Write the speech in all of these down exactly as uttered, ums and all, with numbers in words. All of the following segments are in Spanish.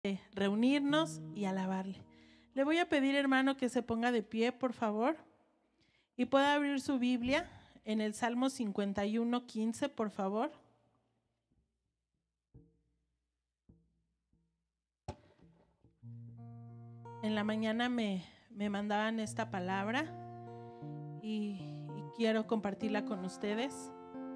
reunirnos y alabarle. Le voy a pedir, hermano, que se ponga de pie, por favor, y pueda abrir su Biblia en el Salmo cincuenta y uno, quince, por favor. En la mañana me, me mandaban esta palabra y, y quiero compartirla con ustedes.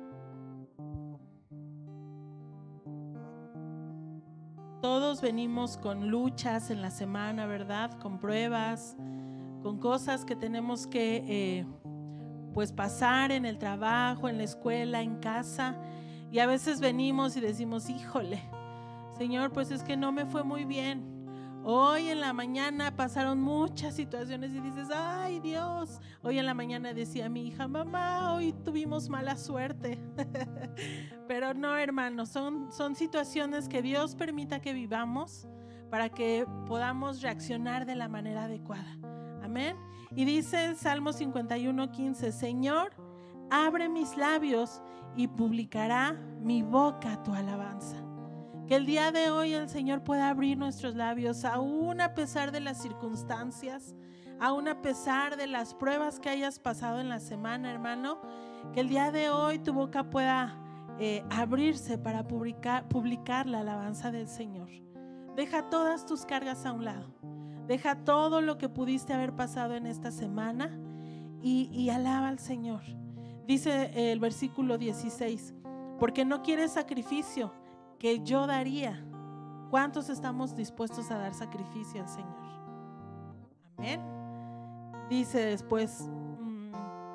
Todos venimos con luchas en la semana, ¿verdad? Con pruebas, con cosas que tenemos que eh, pues pasar en el trabajo, en la escuela, en casa. Y a veces venimos y decimos, híjole, Señor, pues es que no me fue muy bien. Hoy en la mañana pasaron muchas situaciones y dices, ay Dios. Hoy en la mañana decía mi hija, mamá, hoy tuvimos mala suerte. Pero no, hermanos, son, son situaciones que Dios permita que vivamos para que podamos reaccionar de la manera adecuada. Amén. Y dice el Salmo cincuenta y uno, quince, Señor, abre mis labios y publicará mi boca tu alabanza. Que el día de hoy el Señor pueda abrir nuestros labios, aún a pesar de las circunstancias, aún a pesar de las pruebas que hayas pasado en la semana, hermano. Que el día de hoy tu boca pueda eh, abrirse para publicar, publicar la alabanza del Señor. Deja todas tus cargas a un lado. Deja todo lo que pudiste haber pasado en esta semana y, y alaba al Señor. Dice el versículo dieciséis, porque no quieres sacrificio que yo daría. ¿Cuántos estamos dispuestos a dar sacrificio al Señor? Amén. Dice después, mmm,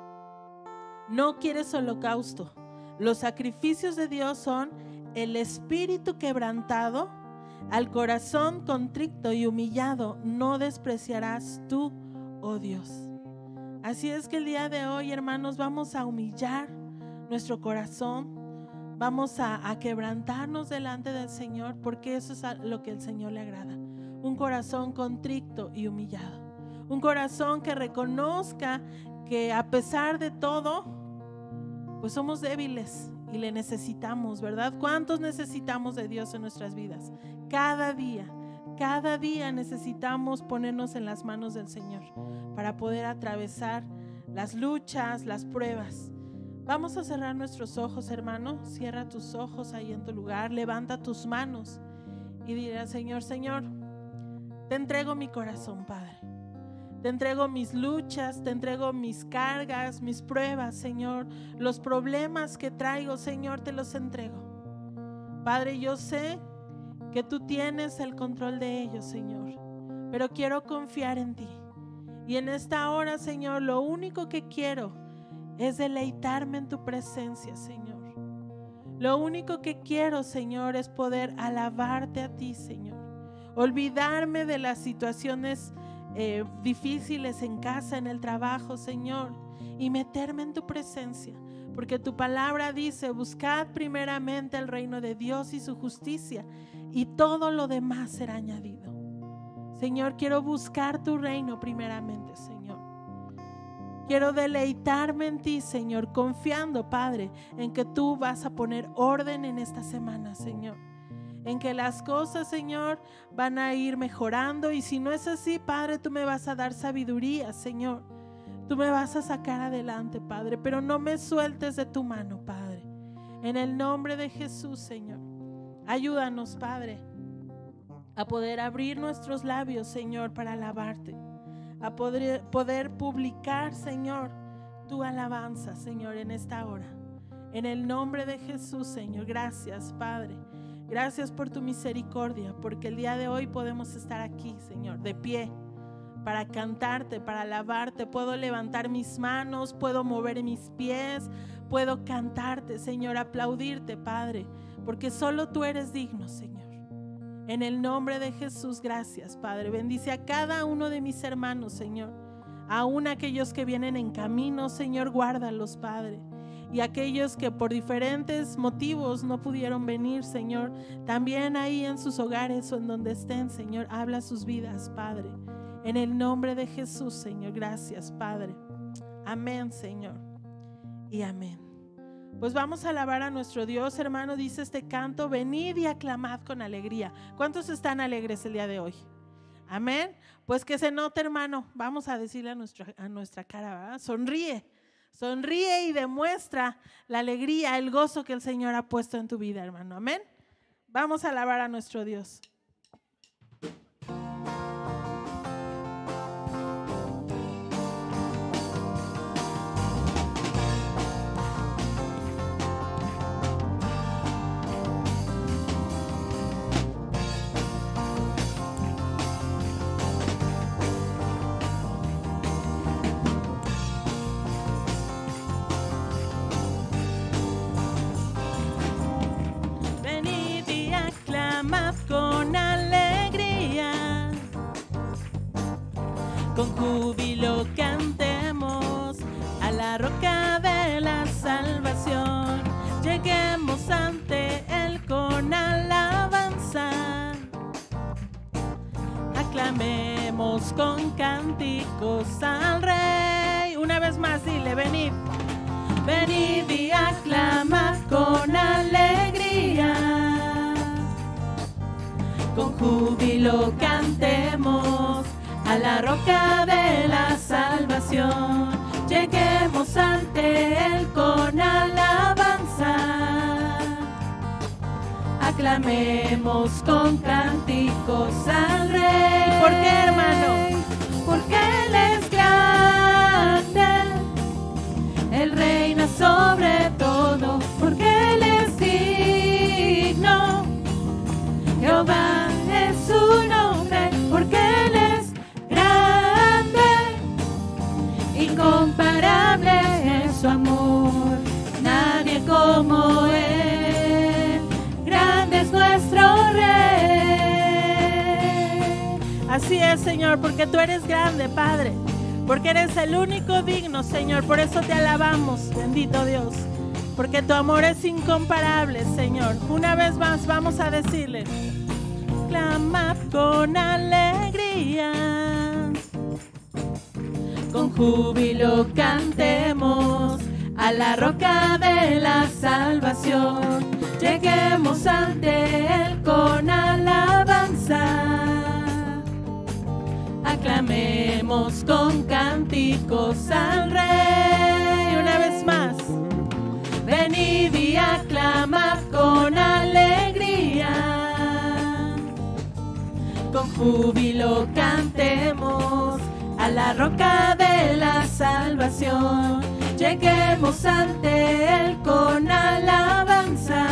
no quieres holocausto. Los sacrificios de Dios son el espíritu quebrantado, al corazón contrito y humillado no despreciarás tú, oh Dios. Así es que el día de hoy, hermanos, vamos a humillar nuestro corazón. Vamos a, a quebrantarnos delante del Señor, porque eso es lo que el Señor le agrada. Un corazón contrito y humillado. Un corazón que reconozca que a pesar de todo, pues somos débiles y le necesitamos, ¿verdad? ¿Cuántos necesitamos de Dios en nuestras vidas? Cada día, cada día necesitamos ponernos en las manos del Señor para poder atravesar las luchas, las pruebas. Vamos a cerrar nuestros ojos, hermano. Cierra tus ojos ahí en tu lugar, levanta tus manos y dile al Señor, Señor, te entrego mi corazón, Padre. Te entrego mis luchas, te entrego mis cargas, mis pruebas, Señor. Los problemas que traigo, Señor, te los entrego. Padre, yo sé que tú tienes el control de ellos, Señor, pero quiero confiar en ti. Y en esta hora, Señor, lo único que quiero es deleitarme en tu presencia, Señor. Lo único que quiero, Señor, es poder alabarte a ti, Señor. Olvidarme de las situaciones eh, difíciles en casa, en el trabajo, Señor, y meterme en tu presencia. Porque tu palabra dice, buscad primeramente el reino de Dios y su justicia, y todo lo demás será añadido. Señor, quiero buscar tu reino primeramente, Señor. Quiero deleitarme en ti, Señor, confiando, Padre, en que tú vas a poner orden en esta semana, Señor. En que las cosas, Señor, van a ir mejorando. Y si no es así, Padre, tú me vas a dar sabiduría, Señor. Tú me vas a sacar adelante, Padre, pero no me sueltes de tu mano, Padre. En el nombre de Jesús, Señor, ayúdanos, Padre, a poder abrir nuestros labios, Señor, para alabarte. A poder, poder publicar, Señor, tu alabanza, Señor, en esta hora. En el nombre de Jesús, Señor, gracias, Padre. Gracias por tu misericordia, porque el día de hoy podemos estar aquí, Señor, de pie, para cantarte, para alabarte. Puedo levantar mis manos, puedo mover mis pies, puedo cantarte, Señor, aplaudirte, Padre, porque solo tú eres digno, Señor. En el nombre de Jesús, gracias, Padre. Bendice a cada uno de mis hermanos, Señor. Aún aquellos que vienen en camino, Señor, guárdalos, Padre. Y aquellos que por diferentes motivos no pudieron venir, Señor, también ahí en sus hogares o en donde estén, Señor, habla sus vidas, Padre. En el nombre de Jesús, Señor, gracias, Padre. Amén, Señor. Y amén. Pues vamos a alabar a nuestro Dios, hermano. Dice este canto: venid y aclamad con alegría. ¿Cuántos están alegres el día de hoy? Amén. Pues que se note, hermano. Vamos a decirle a nuestra, a nuestra cara, ¿verdad? Sonríe, sonríe y demuestra la alegría, el gozo que el Señor ha puesto en tu vida, hermano. Amén. Vamos a alabar a nuestro Dios. Con alegría, con júbilo cantemos a la roca de la salvación. Lleguemos ante Él con alabanza, aclamemos con cánticos al Rey. Una vez más, dile: venid, venid y aclamad con alegría. Con júbilo cantemos a la roca de la salvación. Lleguemos ante Él con alabanza, aclamemos con cánticos al Rey. ¿Por qué, hermano? Porque Él es grande, Él reina sobre todo. Porque Él es digno, Jehová es su nombre. Porque Él es grande, incomparable es su amor, nadie como Él, grande es nuestro Rey. Así es, Señor, porque tú eres grande, Padre, porque eres el único digno, Señor. Por eso te alabamos, bendito Dios, porque tu amor es incomparable, Señor. Una vez más vamos a decirle: aclamad con alegría, con júbilo cantemos a la roca de la salvación. Lleguemos ante Él con alabanza, aclamemos con cánticos al Rey. Una vez más, venid y aclamad con alegría, con júbilo cantemos a la roca de la salvación. Lleguemos ante Él con alabanza,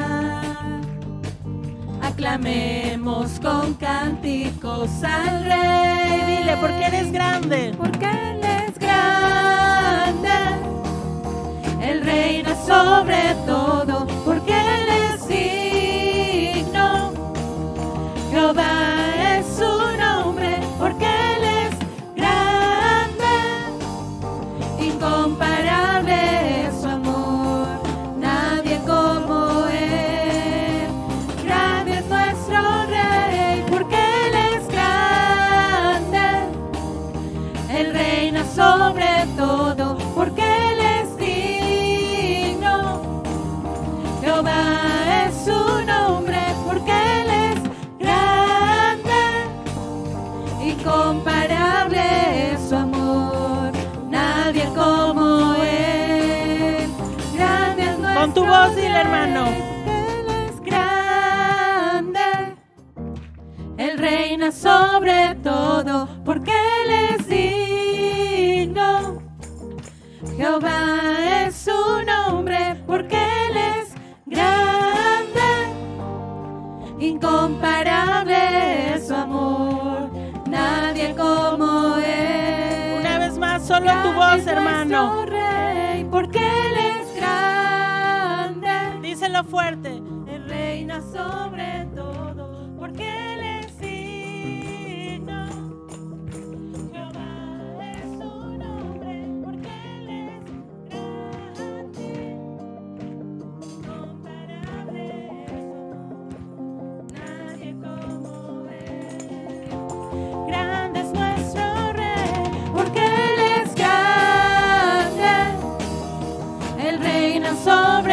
aclamemos con cánticos al Rey. Dile: porque eres grande, porque Él es grande, Él reina sobre todo. Porque Él es digno, Jehová es su nombre. Porque Él es grande, incomparable es su amor, nadie como Él, grande es nuestro Rey. Porque Él es grande, Él reina sobre todo. Porque Él es digno, Jehová es su nombre. Porque Él es grande, incomparable es su amor, nadie como Él, grande es nuestro Rey. Con tu voz dile, hermano: Él es grande, Él reina sobre todo. Porque Él es digno, Jehová es su nombre. Porque Él es grande, incomparable es su amor, nadie como Él. Una vez más, solo tu voz, hermano. Rey, porque Él es grande. Díselo fuerte: Él reina sobre todo. Porque Él es digno, Jehová es su nombre. Porque Él es grande, incomparable es su amor, nadie como Él. Grande es nuestro Rey. Porque Él es grande, Él reina sobre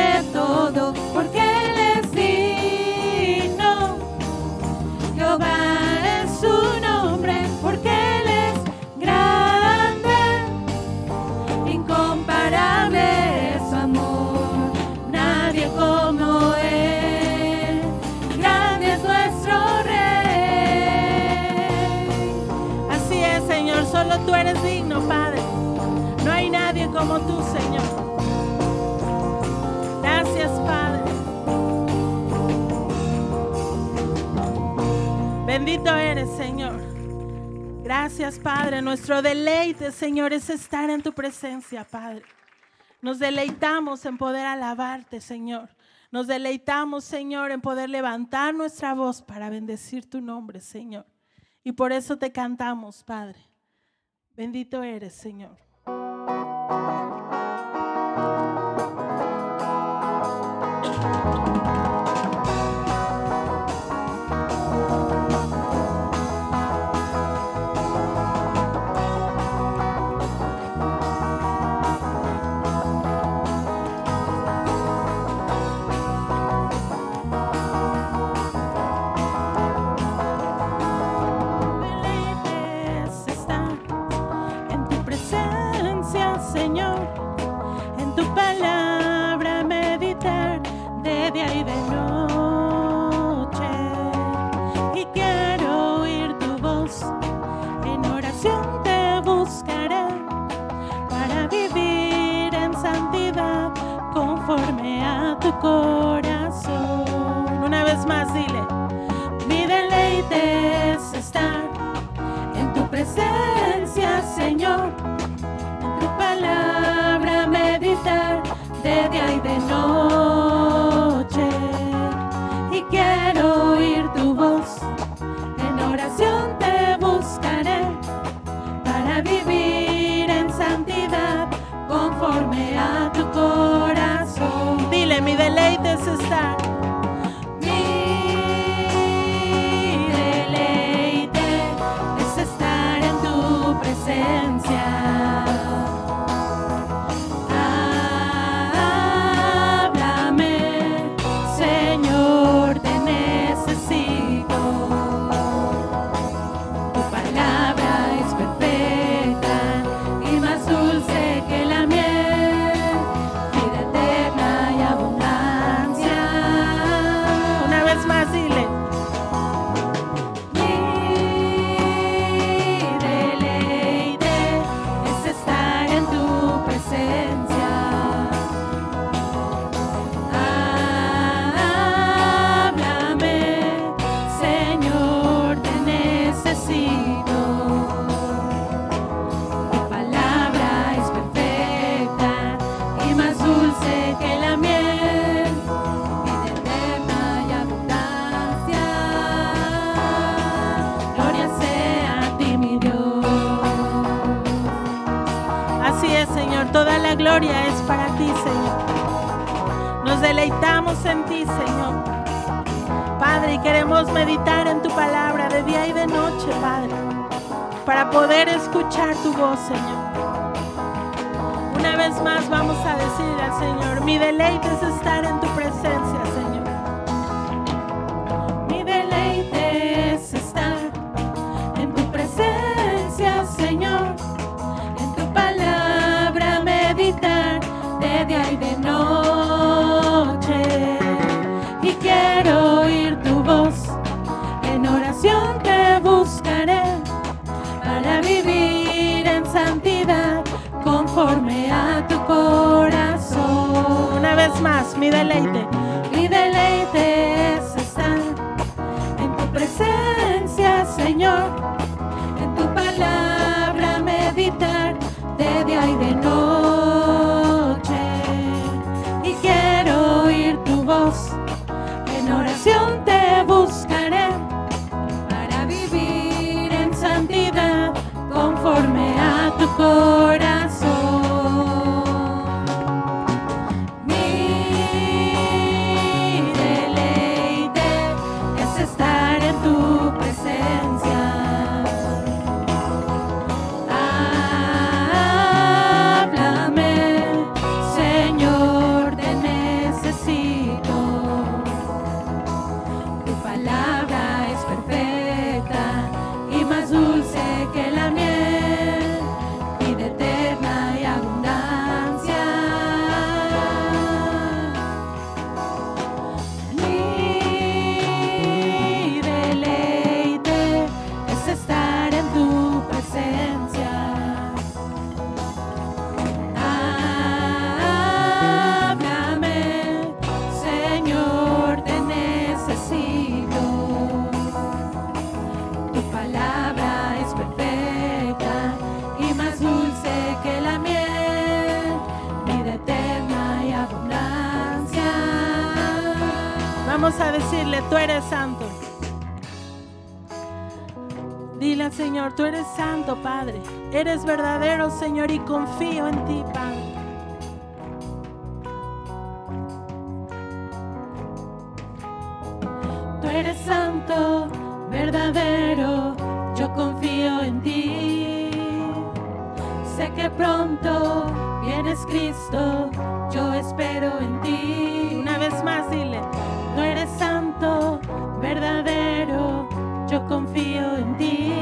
como tú, Señor. Gracias, Padre. Bendito eres, Señor. Gracias, Padre. Nuestro deleite, Señor, es estar en tu presencia, Padre. Nos deleitamos en poder alabarte, Señor. Nos deleitamos, Señor, en poder levantar nuestra voz para bendecir tu nombre, Señor. Y por eso te cantamos, Padre. Bendito eres, Señor. Corazón. Una vez más, dile: mi deleite es estar en tu presencia, Señor, en tu palabra meditar de día y de noche, y quiero oír tu voz, en oración te buscaré para vivir en santidad conforme a tu corazón. Dile: mi deleite es estar. Mi deleite es estar en tu presencia. Háblame, Señor, te necesito. Tu palabra es perfecta y más dulce que la miel, vida eterna y abundancia. Una vez más, dile: mi deleite es estar en tu presencia. Háblame, Señor, te necesito. Tu palabra es perfecta y más dulce que la miel, vida eterna y abundancia. Gloria sea a ti, mi Dios. Así es, Señor, toda la gloria es para ti, Señor. Nos deleitamos en ti, Señor, Padre, y queremos meditar en tu palabra de día y de noche, Padre, para poder escuchar tu voz, Señor. Una vez más vamos a decirle al Señor: mi deleite es estar en tu presencia, Señor. Mi deleite es estar en tu presencia, Señor, en tu palabra meditar de día y de noche, y quiero oír tu voz, en oración te buscaré para vivir en santidad conforme a tu corazón. Una vez más, mi deleite. Mi deleite es estar en tu presencia, Señor, en tu palabra meditar de día y de noche, y quiero oír tu voz, en oración te buscaré para vivir en santidad conforme a tu corazón. Mi deleite es estar en tu presencia. Háblame, Señor, te necesito. Tu palabra es perfecta y más dulce que la miel, vida eterna palabra es perfecta y más dulce que la miel, vida eterna y abundancia. Vamos a decirle, tú eres santo. Dile al Señor, tú eres santo, Padre. Eres verdadero, Señor, y confío en ti, Padre. Tú eres santo, verdadero, yo confío en ti. Sé que pronto vienes, Cristo, yo espero en ti. Una vez más, dile, tú eres santo, verdadero, yo confío en ti.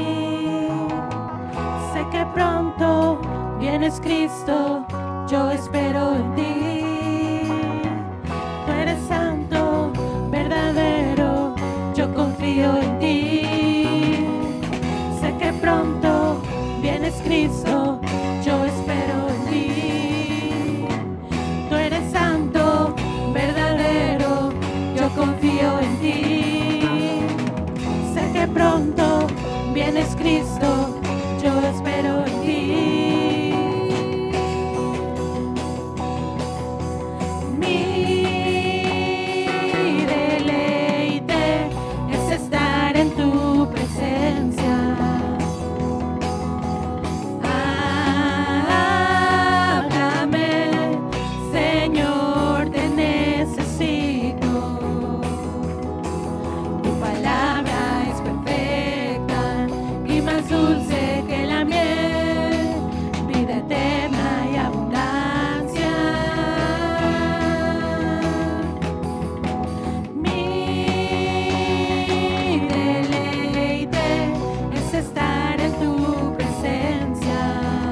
Sé que pronto vienes, Cristo, yo espero en ti. Tú eres santo, verdadero, yo confío en ti. Sé que pronto vienes, Cristo, yo espero en ti. Tú eres santo, verdadero, yo confío en ti. Sé que pronto vienes, Cristo, yo espero en ti. Mi deleite es estar en tu presencia. Háblame, Señor, te necesito. Tu palabra es perfecta y más dulce que la miel, vida eterna y abundancia. Mi deleite es estar en tu presencia.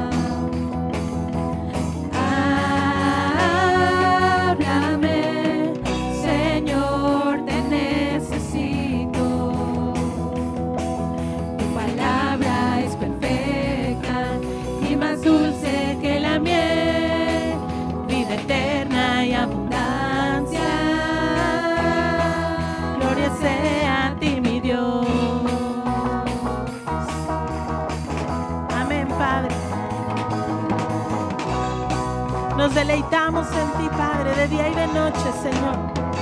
Háblame, Señor, te necesito. Tu palabra es perfecta y más dulce que la miel, vida eterna y abundancia. Gloria sea a ti, mi Dios. Amén, Padre. Nos deleitamos en ti, Padre, de día y de noche, Señor.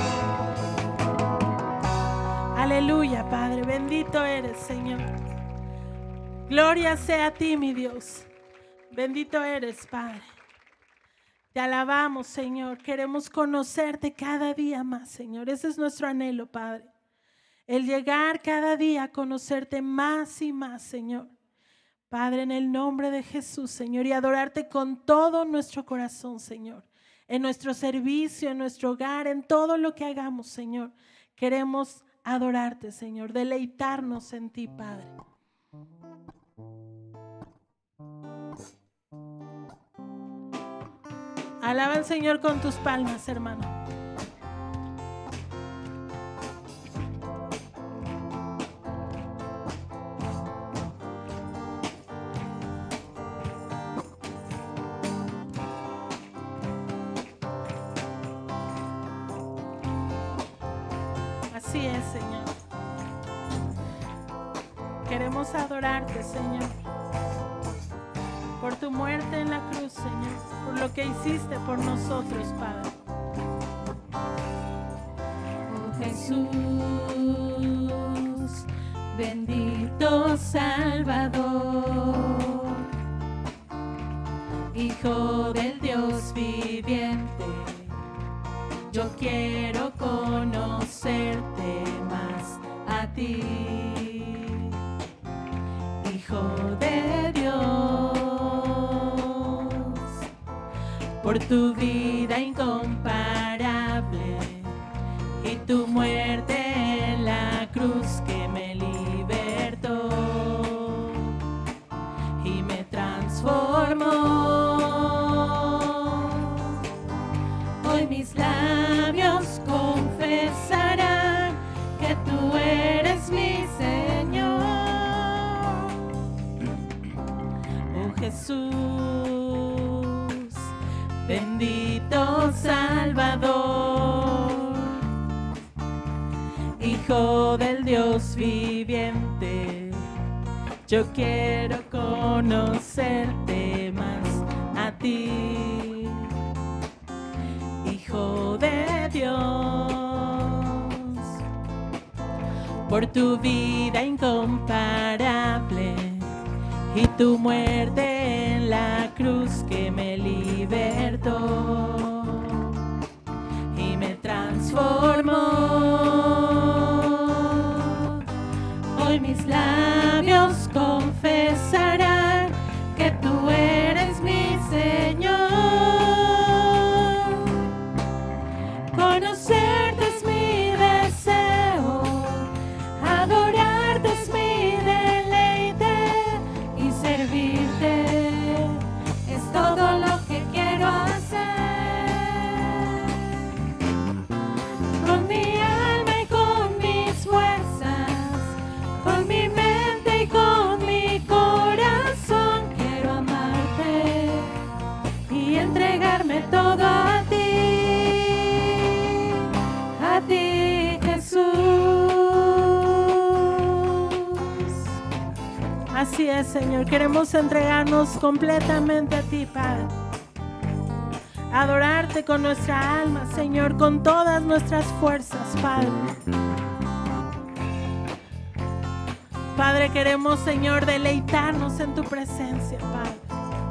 Aleluya, Padre, bendito eres, Señor. Gloria sea a ti, mi Dios. Bendito eres, Padre. Te alabamos, Señor. Queremos conocerte cada día más, Señor. Ese es nuestro anhelo, Padre. El llegar cada día a conocerte más y más, Señor. Padre, en el nombre de Jesús, Señor, y adorarte con todo nuestro corazón, Señor. En nuestro servicio, en nuestro hogar, en todo lo que hagamos, Señor. Queremos adorarte, Señor. Deleitarnos en ti, Padre. Alaba al Señor con tus palmas, hermano. Así es, Señor. Queremos adorarte, Señor, por tu muerte en la cruz, Señor, por lo que hiciste por nosotros, Padre. Oh Jesús, bendito Salvador, Hijo del Dios viviente, yo quiero conocerte más a ti, Hijo de Dios. Por tu vida incomparable y tu muerte en la cruz que me libertó y me transformó. Hoy mis labios confesarán que tú eres mi Señor. Oh Jesús, bendito Salvador, Hijo del Dios viviente, Yo quiero conocerte más a ti, Hijo de Dios, por tu vida incomparable y tu muerte en la cruz que me libertó y me transformó. Hoy mis labios confesarán que tú eres mi Señor. Conocerte es mi deseo, adorarte es mi deleite y servirte es todo lo que quiero hacer. Con mi alma y con mis fuerzas, con mi mente y con mi corazón quiero amarte y entregarme todo a ti, a ti, Jesús. Así es, Señor, queremos entregarnos completamente a ti, Padre. Adorarte con nuestra alma, Señor, con todas nuestras fuerzas, Padre. Padre, queremos, Señor, deleitarnos en tu presencia, Padre.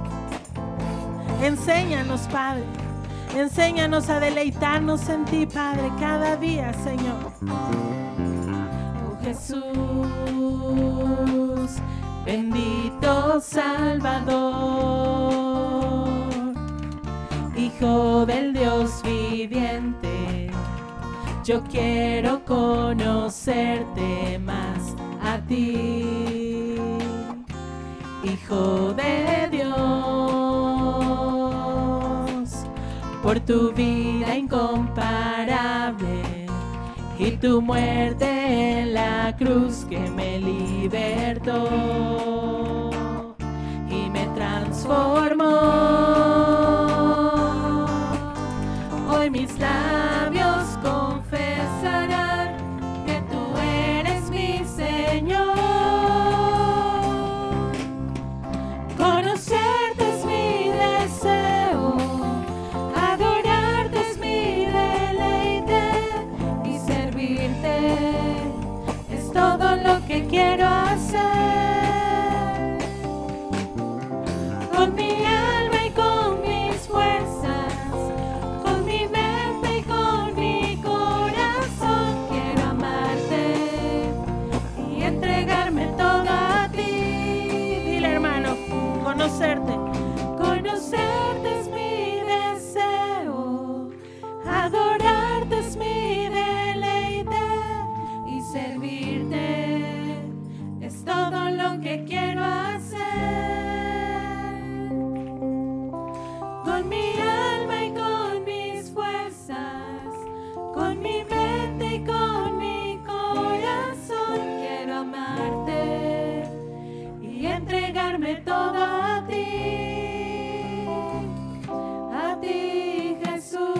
Enséñanos, Padre. Enséñanos a deleitarnos en ti, Padre, cada día, Señor. Oh, Jesús, bendito Salvador, Hijo del Dios viviente, yo quiero conocerte más a ti, Hijo de Dios, por tu vida incomparable y tu muerte en la cruz que me libertó y me transformó. Hoy mis labios confesarán que tú eres mi Señor. Conocerte es mi deseo, adorarte es mi deleite y servirte es todo lo que quiero hacer. Con mi alma y con mis fuerzas, con mi mente y con mi corazón quiero amarte y entregarme todo a ti. Dile, hermano, conocerte. Conocerte es mi deseo, adorarte es mi deleite y servirte es todo lo que quiero hacer. Con mi alma y con mis fuerzas, con mi mente y con mi corazón quiero amarte y entregarme todo a ti, a ti, Jesús.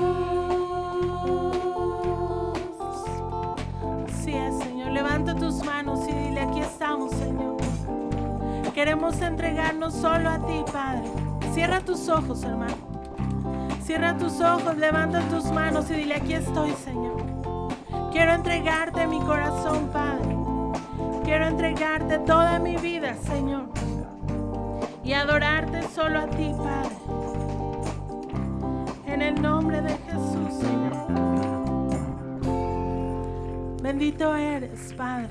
Así es, Señor. Levanta tus manos y dile: aquí estamos, Señor. Queremos entregarnos solo a ti, Padre. Cierra tus ojos, hermano. Cierra tus ojos, levanta tus manos y dile: aquí estoy, Señor. Quiero entregarte mi corazón, Padre. Quiero entregarte toda mi vida, Señor, y adorarte solo a ti, Padre. En el nombre de Jesús, Señor. Bendito eres, Padre.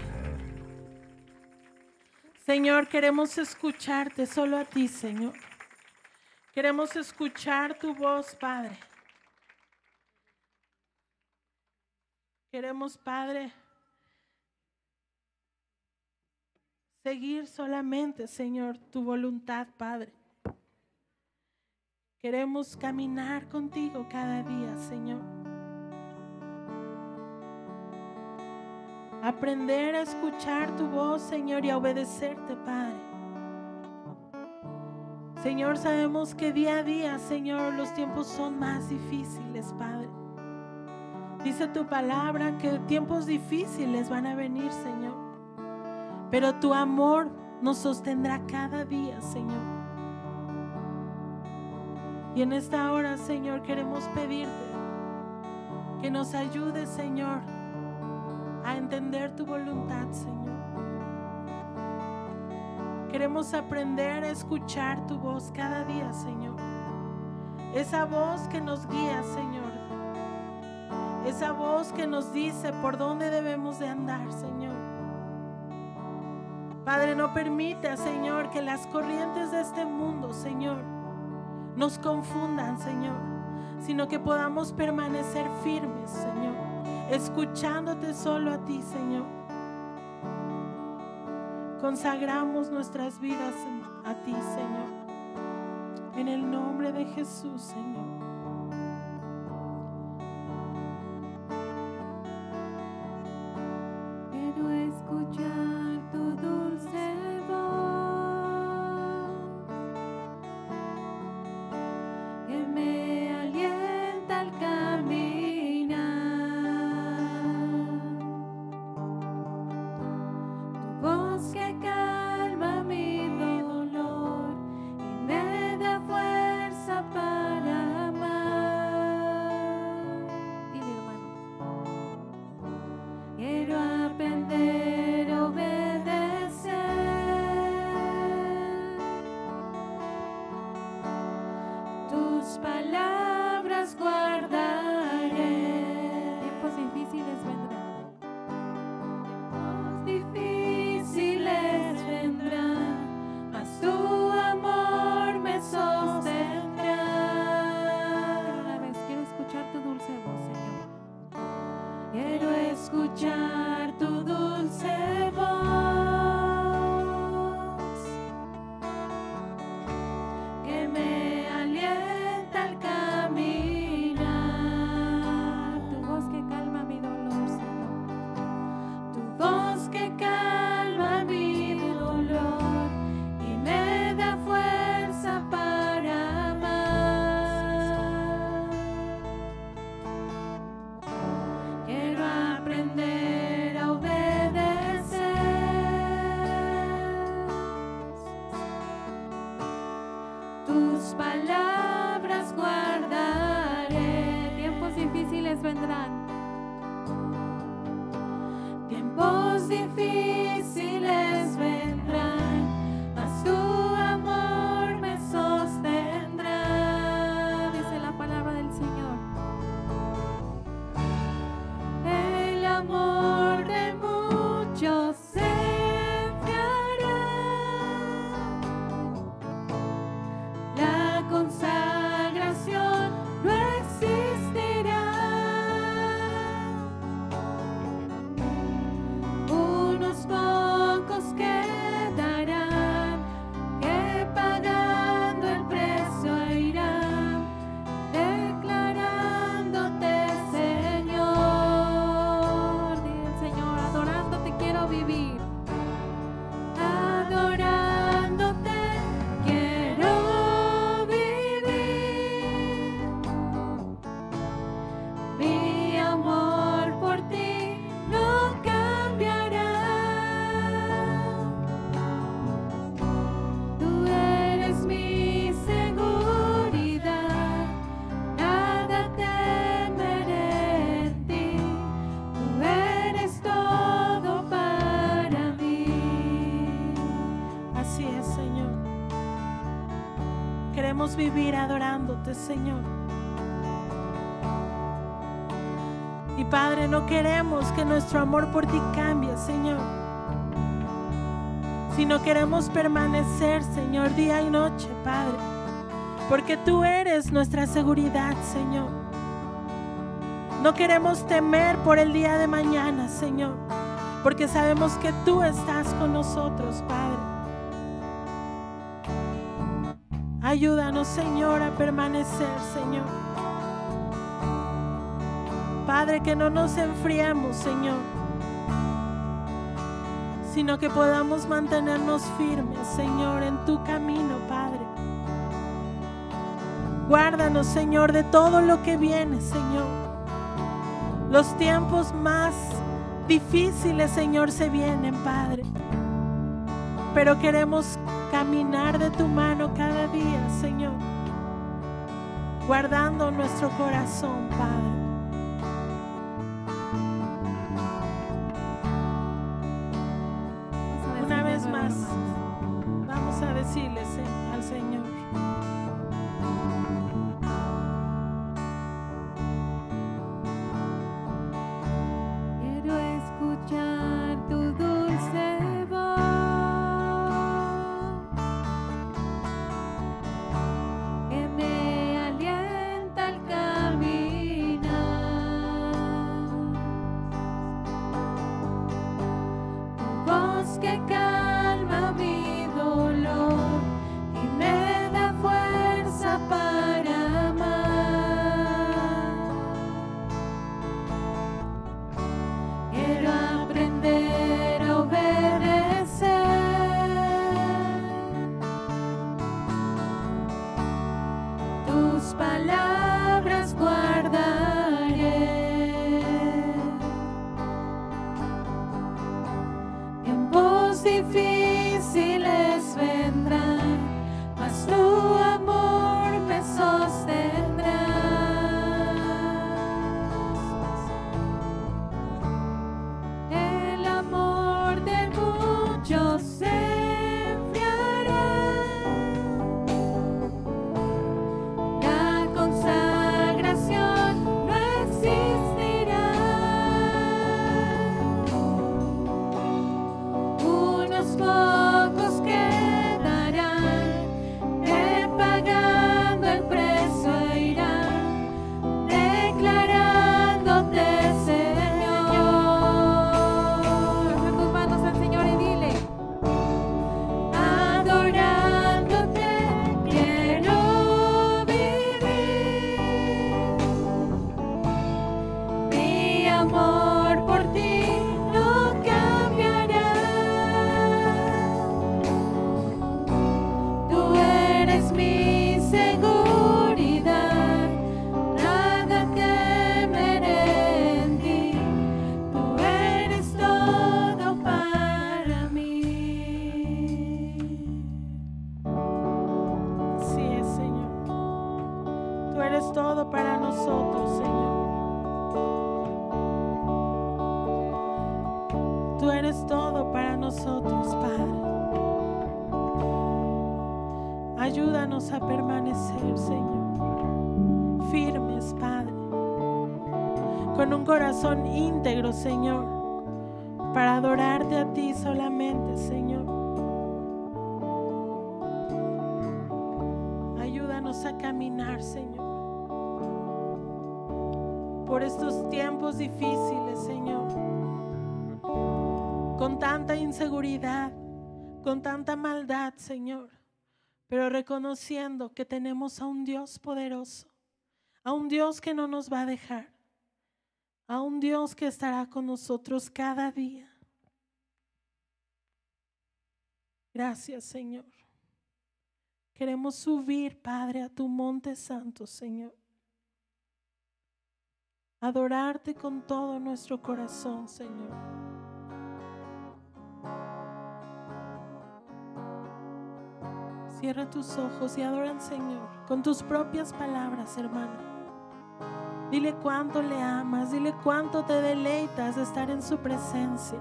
Señor, queremos escucharte solo a ti, Señor. Queremos escuchar tu voz, Padre. Queremos, Padre, seguir solamente, Señor, tu voluntad, Padre. Queremos caminar contigo cada día, Señor. Aprender a escuchar tu voz, Señor, y a obedecerte, Padre. Señor, sabemos que día a día, Señor, los tiempos son más difíciles, Padre. Dice tu palabra que tiempos difíciles van a venir, Señor. Pero tu amor nos sostendrá cada día, Señor. Y en esta hora, Señor, queremos pedirte que nos ayudes, Señor, a entender tu voluntad, Señor. Queremos aprender a escuchar tu voz cada día, Señor. Esa voz que nos guía, Señor. Esa voz que nos dice por dónde debemos de andar, Señor. Padre, no permita, Señor, que las corrientes de este mundo, Señor, nos confundan, Señor, sino que podamos permanecer firmes, Señor, escuchándote solo a ti, Señor. Consagramos nuestras vidas a ti, Señor, en el nombre de Jesús, Señor. Quiero escuchar tu dulce voz que me alienta al caminar. Tu voz que calma mi dolor y me da fuerza para amar. Dile, hermano. Quiero aprender a obedecer tus palabras, guardaré. Tiempos difíciles vendrán. Tiempos difíciles vendrán, mas tu amor me sostendrá. Una vez quiero escuchar tu dulce voz, Señor. Quiero escuchar tu dulce voz que me alienta al caminar. Tu voz que calma mi dolor, Señor. Tu voz que calma mi dolor y me da fuerza para amar. Quiero aprender a obedecer tus palabras, guardaré. Tiempos difíciles vendrán. Tiempos difíciles vendrán, mas tu amor me sostendrá. Dice la palabra del Señor. El amor de muchos se enfriará, la consagración no existirá. Unos pocos quedarán que pagando el precio irán, declarándote Señor. Dile, Señor, adorándote quiero vivir. Adorándote quiero vivir. Mi amor por ti no cambiará. Tú eres mi seguridad, nada temeré en ti. Tú eres todo para mí. Así es, Señor. Queremos vivir adorándote, Señor. Y Padre, no queremos que nuestro amor por ti cambie, Señor, sino queremos permanecer, Señor, día y noche, Padre, porque tú eres nuestra seguridad, Señor. No queremos temer por el día de mañana, Señor, porque sabemos que tú estás con nosotros, Padre. Ayúdanos, Señor, a permanecer, Señor. Padre, que no nos enfriemos, Señor, sino que podamos mantenernos firmes, Señor, en tu camino, Padre. Guárdanos, Señor, de todo lo que viene, Señor. Los tiempos más difíciles, Señor, se vienen, Padre. pero queremos caminar de tu mano cada día, Señor, guardando nuestro corazón, Padre. Una vez más, vamos a decirle al Señor: quiero escuchar tu dulce voz, que me alienta al caminar, tu voz que calma mi dolor y me da fuerza para amar. Quiero aprender a obedecer tus palabras, guardaré. Tiempos difíciles vendrán, mas tu amor me sostendrá. El amor de muchos se enfriará, la consagración no existirá. Unos pocos quedarán, que pagando el precio irán, declarándote Señor. Alza tus manos al Señor y dile: adorándote quiero vivir. Mi amor por ti no cambiará. Tú eres mi seguridad, nada temeré en ti. Tú eres todo para mí. Así es, Señor. Tú eres todo para nosotros, Señor. Tú eres todo para nosotros, Padre. Ayúdanos a permanecer, Señor, firmes, Padre, con un corazón íntegro, Señor, para adorarte a ti solamente, Señor. Ayúdanos a caminar, Señor, por estos tiempos difíciles, Señor, con tanta inseguridad, con tanta maldad, Señor, pero reconociendo que tenemos a un Dios poderoso, a un Dios que no nos va a dejar, a un Dios que estará con nosotros cada día. Gracias, Señor. Queremos subir, Padre, a tu monte santo, Señor. Adorarte con todo nuestro corazón, Señor. Cierra tus ojos y adora al Señor con tus propias palabras, hermano. Dile cuánto le amas, dile cuánto te deleitas de estar en su presencia.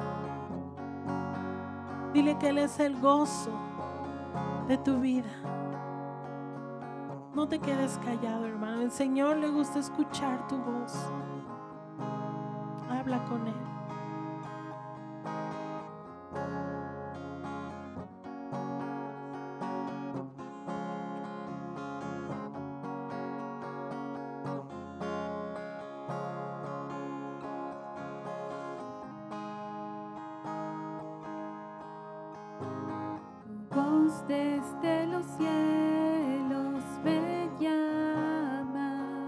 Dile que Él es el gozo de tu vida. No te quedes callado, hermano. El Señor le gusta escuchar tu voz. Habla con Él. Voz desde los cielos me llama,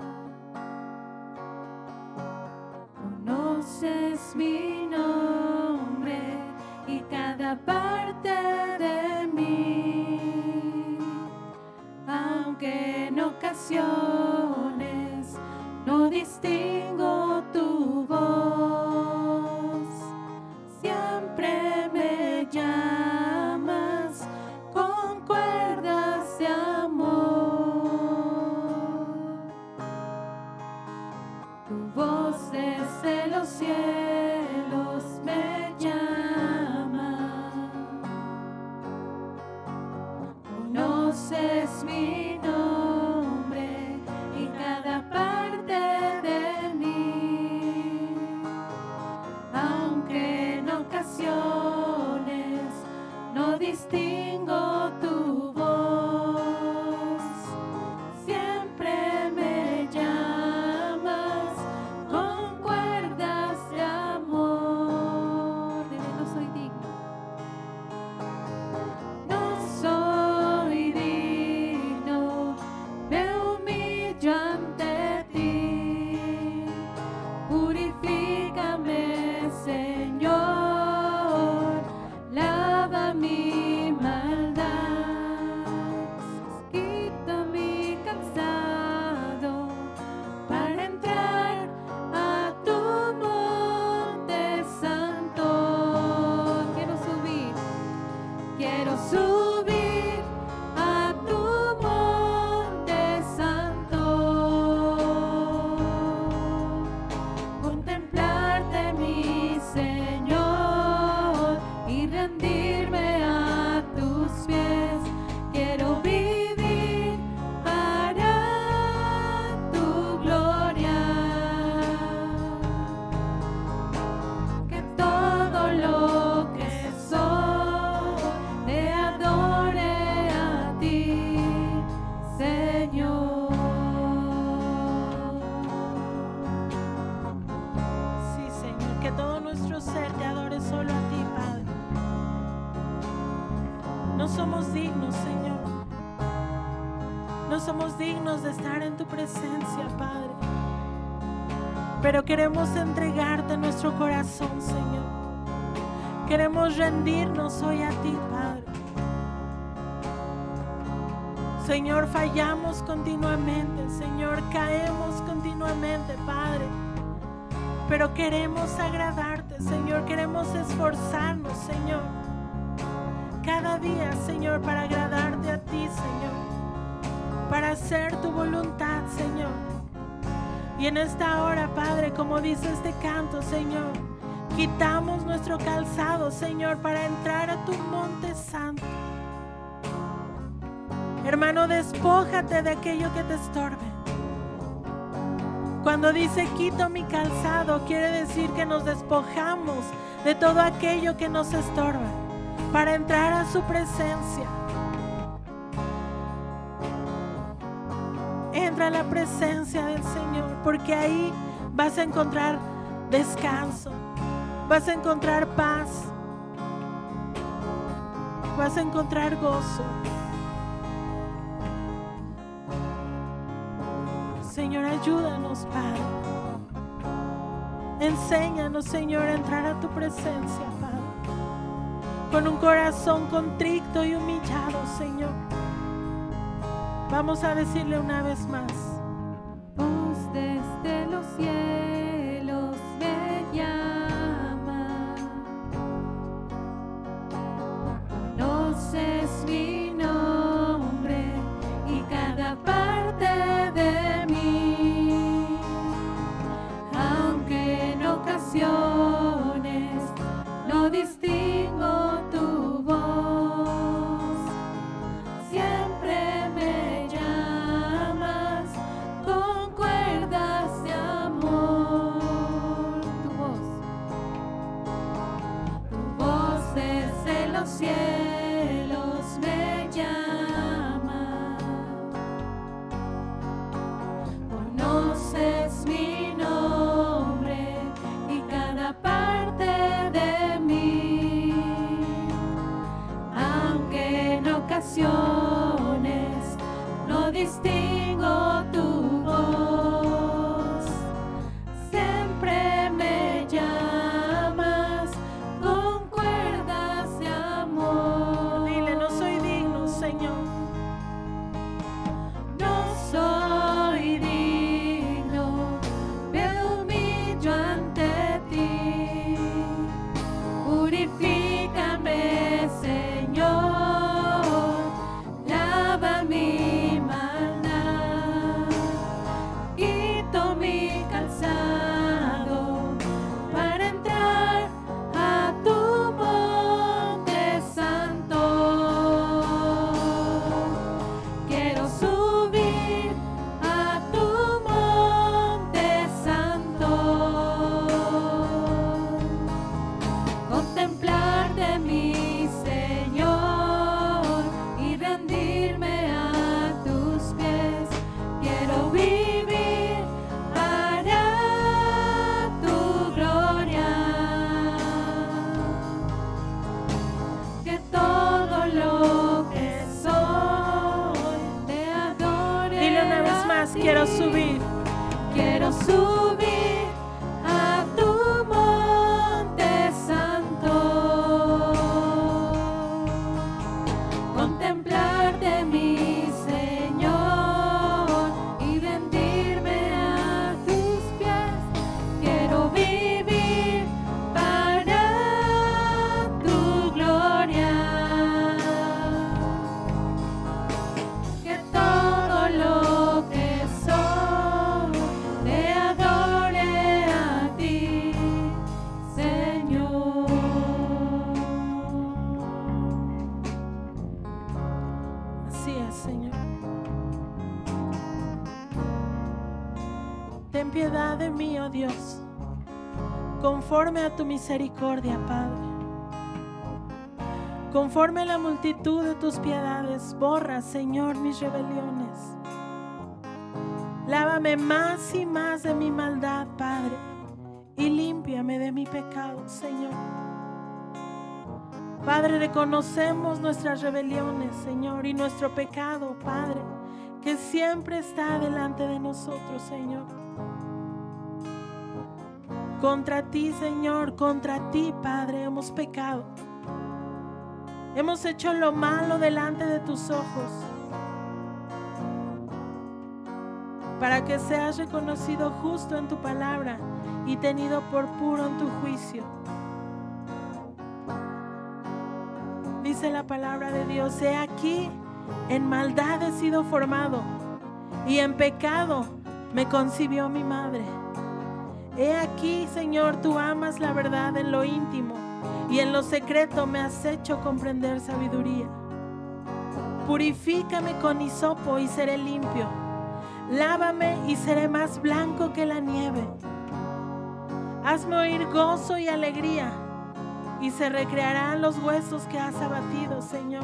conoces mi nombre y cada parte de mí, aunque en ocasiones no distingo tu voz, siempre me llamas. Conoces mi nombre y cada parte de mí, aunque en ocasiones no distingo tu voz, siempre me llamas con cuerdas de amor. Dile, no soy digno. No soy digno, me humillo ante ti. Purifícame, Señor, lava mi maldad. Quita mi cansado para entrar a tu monte santo. Quiero subir. Quiero subir a tu monte santo, contemplarte, mi Señor, y rendirme a tus pies. Quiero vivir para tu gloria, que todo lo que soy te adore a ti, Señor. Sí, Señor, que todo nuestro ser te adore solo a ti, Padre. No somos dignos, Señor. No somos dignos de estar en tu presencia, Padre. Pero queremos entregarte nuestro corazón, Señor. Queremos rendirnos hoy a ti, Padre. Señor, fallamos continuamente, Señor, caemos continuamente, Padre. Pero queremos agradarte, Señor, queremos esforzarnos, Señor. Cada día, Señor, para agradarte a ti, Señor. Para hacer tu voluntad, Señor. Y en esta hora, Padre, como dice este canto, Señor, quitamos nuestro calzado, Señor, para entrar a tu monte santo. Hermano, despójate de aquello que te estorbe. Cuando dice quito mi calzado, quiere decir que nos despojamos de todo aquello que nos estorba para entrar a su presencia. Entra a la presencia del Señor, porque ahí vas a encontrar descanso, vas a encontrar paz, vas a encontrar gozo. Señor, ayúdanos, Padre. Enséñanos, Señor, a entrar a tu presencia, Padre, con un corazón contrito y humillado, Señor. Vamos a decirle una vez más. Voz desde los cielos me llama, conoces mi nombre y cada parte de mí, aunque en ocasiones no distingo tu voz, siempre me llamas con cuerdas de amor. Tu voz, tu voz desde los cielos me llama, conoces mi nombre y cada parte de mí, aunque en ocasiones no distingo tu voz, siempre me llamas con cuerdas de amor. Dile, no soy digno, Señor. No soy digno, me humillo ante ti. Purifícame, Señor, quiero subir. Quiero subir a tu monte santo, contemplarte, mi Señor, y rendirme a tus pies. Quiero vivir para tu gloria, que todo lo que soy te adore a ti, Señor. Así es, Señor. Ten piedad de mí, oh Dios, conforme a tu misericordia, Padre. Conforme a la multitud de tus piedades, borra, Señor, mis rebeliones. Lávame más y más de mi maldad, Padre, y límpiame de mi pecado, Señor. Padre, reconocemos nuestras rebeliones, Señor, y nuestro pecado, Padre, que siempre está delante de nosotros, Señor. Contra ti, Señor, contra ti, Padre, hemos pecado. Hemos hecho lo malo delante de tus ojos, para que seas reconocido justo en tu palabra y tenido por puro en tu juicio. Dice la palabra de Dios: he aquí, en maldad he sido formado, y en pecado me concibió mi madre. He aquí, Señor, tú amas la verdad en lo íntimo, y en lo secreto me has hecho comprender sabiduría. Purifícame con hisopo y seré limpio. Lávame y seré más blanco que la nieve. Hazme oír gozo y alegría, y se recrearán los huesos que has abatido, Señor.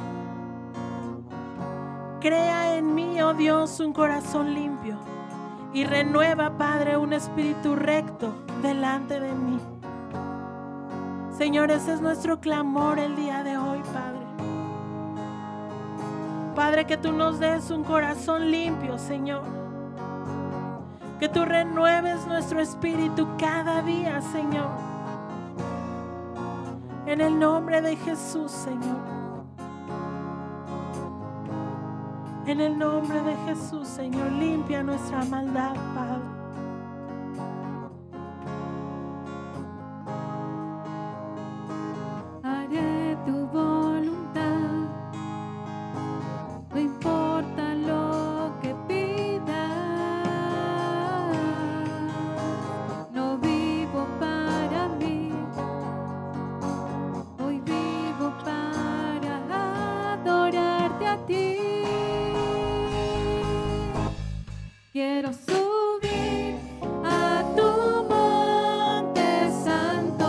Crea en mí, oh Dios, un corazón limpio, y renueva, Padre, un espíritu recto delante de mí. Señor, ese es nuestro clamor el día de hoy, Padre. Padre, que tú nos des un corazón limpio, Señor. Que tú renueves nuestro espíritu cada día, Señor. En el nombre de Jesús, Señor. En el nombre de Jesús, Señor, limpia nuestra maldad, Padre. Haré tu voluntad, no importa lo que pidas. No vivo para mí, hoy vivo para adorarte a ti. Quiero subir a tu monte santo,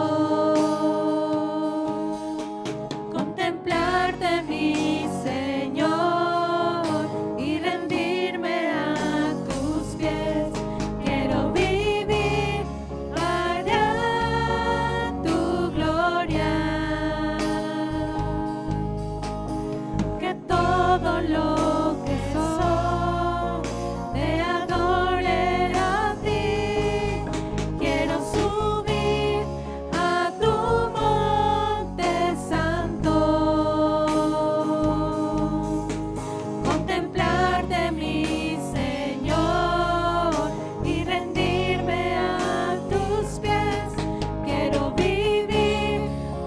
contemplarte, mi Señor, y rendirme a tus pies. Quiero vivir para tu gloria, que todo lo que soy te adore a ti. Quiero subir a tu monte santo, contemplarte, mi Señor, y rendirme a tus pies. Quiero vivir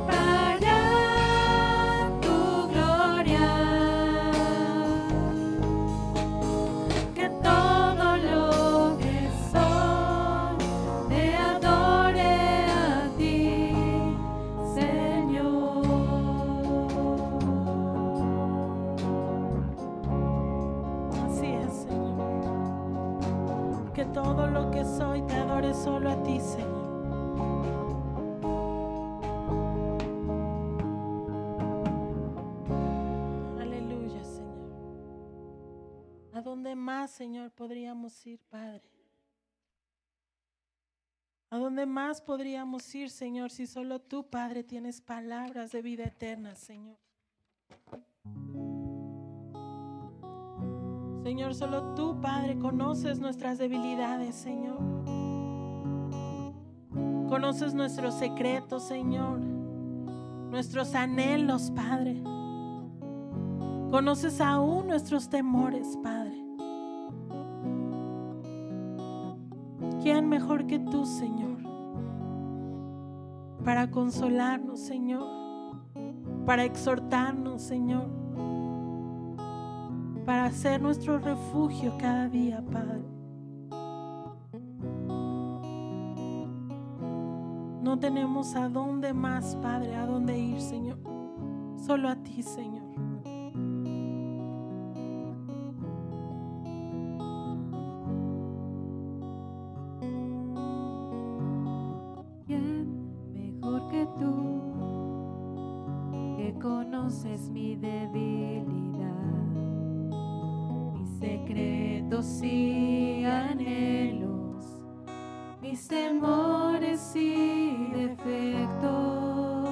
para tu gloria, que todo lo que soy te adore a ti, Señor. Así es, Señor. Que todo lo que soy te adore solo a ti, Señor. Aleluya, Señor. ¿A dónde más, Señor, podríamos ir, Padre? ¿A dónde más podríamos ir, Señor, si solo tú, Padre, tienes palabras de vida eterna, Señor? Señor, solo tú, Padre, conoces nuestras debilidades, Señor. Conoces nuestros secretos, Señor, nuestros anhelos, Padre. Conoces aún nuestros temores, Padre. ¿Quién mejor que tú, Señor, para consolarnos, Señor, para exhortarnos, Señor, para ser nuestro refugio cada día, Padre? No tenemos a dónde más, Padre, a dónde ir, Señor. Solo a ti, Señor. ¿Quién mejor que tú, que conoces mi debilidad, mis secretos y anhelos, mis temores y defectos?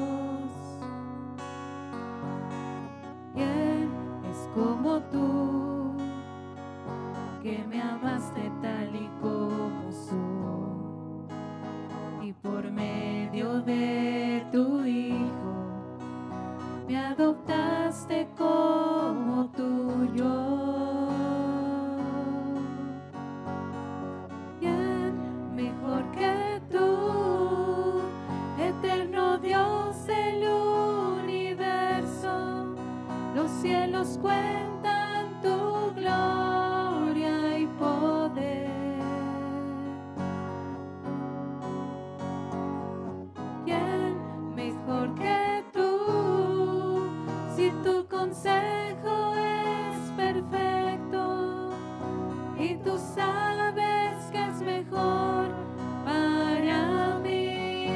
¿Quién es como tú, que me amaste tal y como soy, y por medio de tu Hijo me adoptaste como tuyo? Cielos cuentan tu gloria y poder. ¿Quién mejor que tú, si tu consejo es perfecto y tú sabes que es mejor para mí?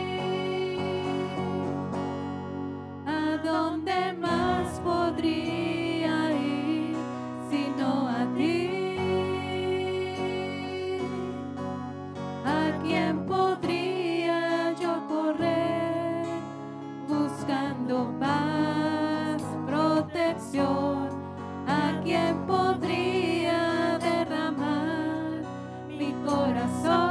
¿A dónde más podría ir sino a ti? ¿A quién podría yo correr buscando paz, protección? ¿A quién podría derramar mi corazón?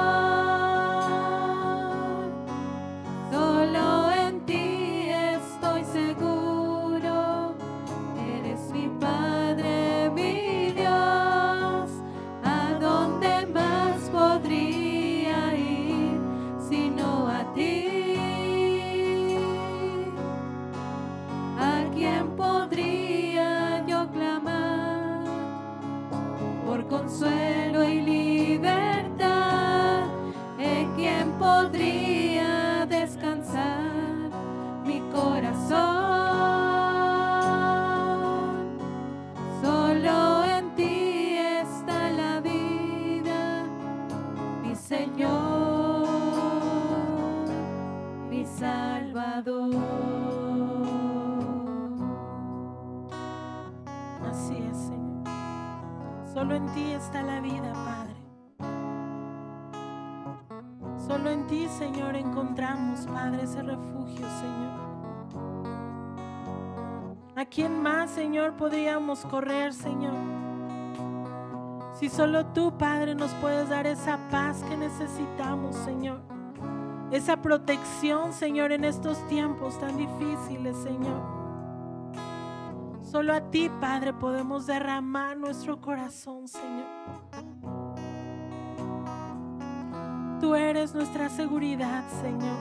Solo en ti estoy seguro. Eres mi Padre, mi Dios. ¿A dónde más podría ir sino a ti? ¿A quién podría yo clamar por consuelo y libertad? ¿En quién podría descansar mi corazón? Solo en ti está la vida, mi Señor, mi Salvador. Así es, Señor. Solo en ti está la vida, Padre. Solo en ti, Señor, encontramos, Padre, ese refugio, Señor. ¿A quién más, Señor, podríamos correr, Señor? Si solo tú, Padre, nos puedes dar esa paz que necesitamos, Señor. Esa protección, Señor, en estos tiempos tan difíciles, Señor. Solo a ti, Padre, podemos derramar nuestro corazón, Señor. Tú eres nuestra seguridad, Señor.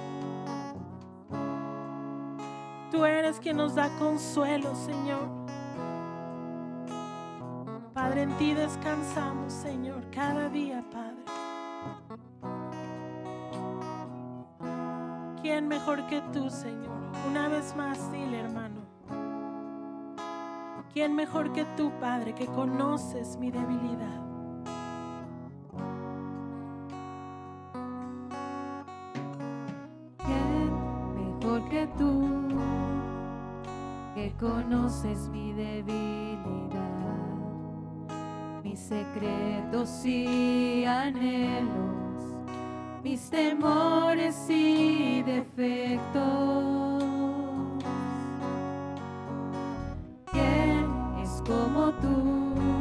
Tú eres quien nos da consuelo, Señor. Padre, en ti descansamos, Señor, cada día, Padre. ¿Quién mejor que tú, Señor? Una vez más, dile, hermano. ¿Quién mejor que tú, Padre, que conoces mi debilidad? Que tú, que conoces mi debilidad, mis secretos y anhelos, mis temores y defectos. ¿Quién es como tú,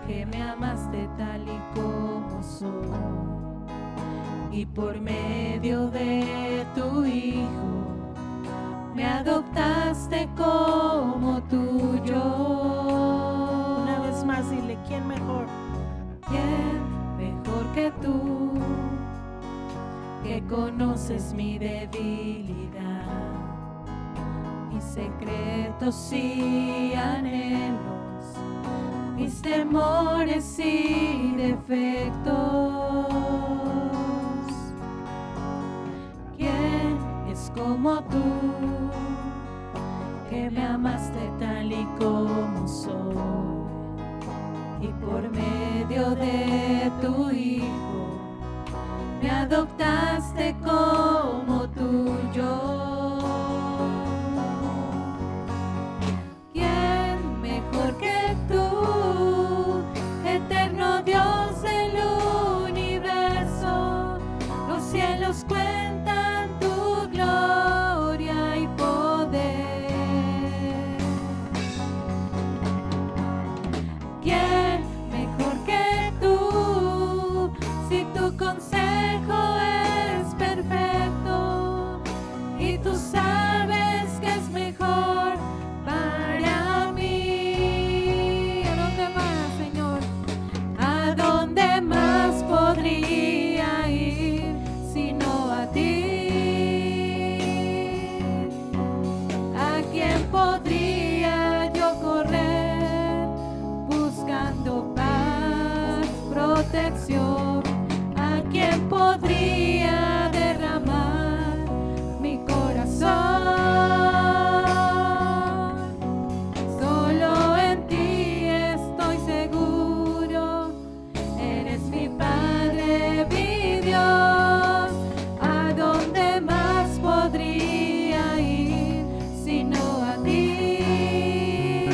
que me amaste tal y como soy, y por medio de tu Hijo me adoptaste como tuyo. Una vez más dile, ¿quién mejor? ¿Quién mejor que tú, que conoces mi debilidad, mis secretos y anhelos, mis temores y defectos? ¿Quién es como tú, que me amaste tal y como soy, y por medio de tu Hijo me adoptaste como tuyo? ¿Quién mejor que tú, eterno Dios del universo? Los cielos cuentan tu gloria y poder. ¿Quién mejor que tú, si tu consejo es perfecto y tú sabes que es mejor para mí? ¿A dónde más, Señor? ¿A dónde más podría ir sino a ti? ¿A quién podría yo correr buscando paz, protección? ¿A quién podría derramar mi corazón? Solo en ti estoy seguro, eres mi Padre, mi Dios. ¿A dónde más podría ir sino a ti?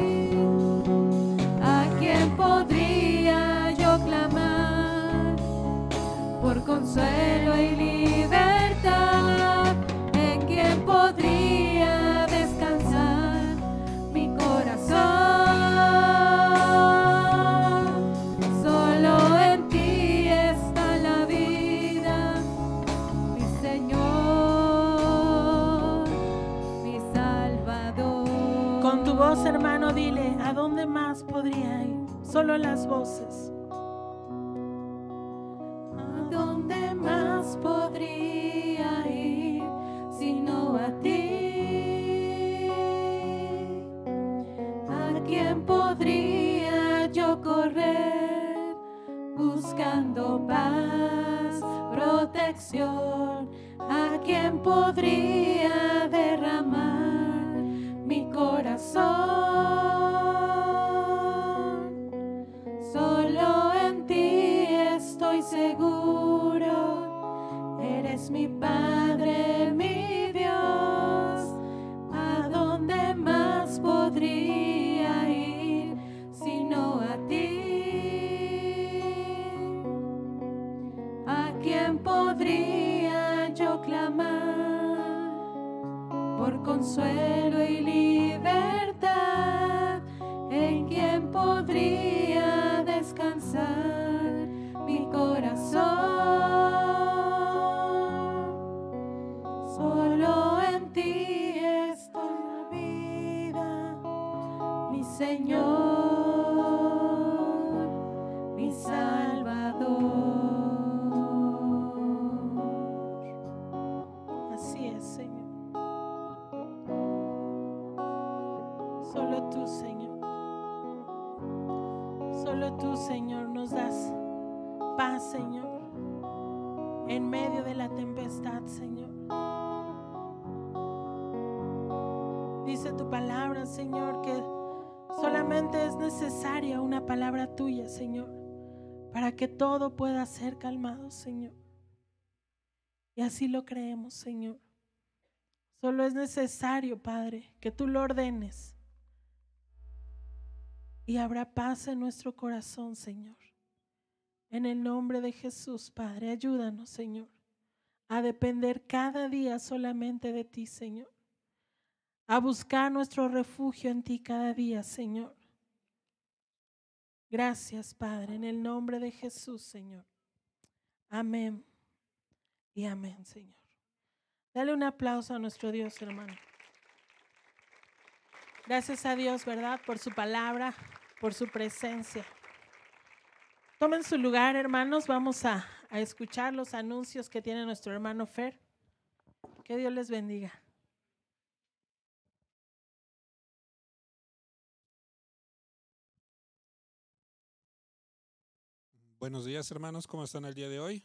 ¿A quién podría yo clamar por consuelo y libertad? ¿En quién podría descansar mi corazón? Solo en ti está la vida, mi Señor, mi Salvador. Con tu voz, hermano, dile, ¿a dónde más podría ir? Solo las voces. ¿A dónde más podría ir sino a ti? ¿A quién podría yo correr buscando paz, protección? ¿A quién podría derramar mi corazón? Solo en ti estoy seguro, eres mi Padre, mi Dios. ¿A dónde más podría ir sino a ti? ¿A quién podría yo clamar por consuelo y libertad? ¿En quién podría descansar mi corazón? Solo en ti estoy la vida, mi Señor, mi Salvador. Así es, Señor. Solo tú, Señor. Solo tú, Señor, nos das paz, Señor, en medio de la tempestad, Señor. Dice tu palabra, Señor, que solamente es necesaria una palabra tuya, Señor, para que todo pueda ser calmado, Señor. Y así lo creemos, Señor. Solo es necesario, Padre, que tú lo ordenes y habrá paz en nuestro corazón, Señor. En el nombre de Jesús, Padre, ayúdanos, Señor, a depender cada día solamente de ti, Señor. A buscar nuestro refugio en ti cada día, Señor. Gracias, Padre, en el nombre de Jesús, Señor. Amén y amén, Señor. Dale un aplauso a nuestro Dios, hermano. Gracias a Dios, ¿verdad? Por su palabra, por su presencia. Tomen su lugar, hermanos. Vamos a, a escuchar los anuncios que tiene nuestro hermano Fer. Que Dios les bendiga. Buenos días, hermanos, ¿cómo están el día de hoy?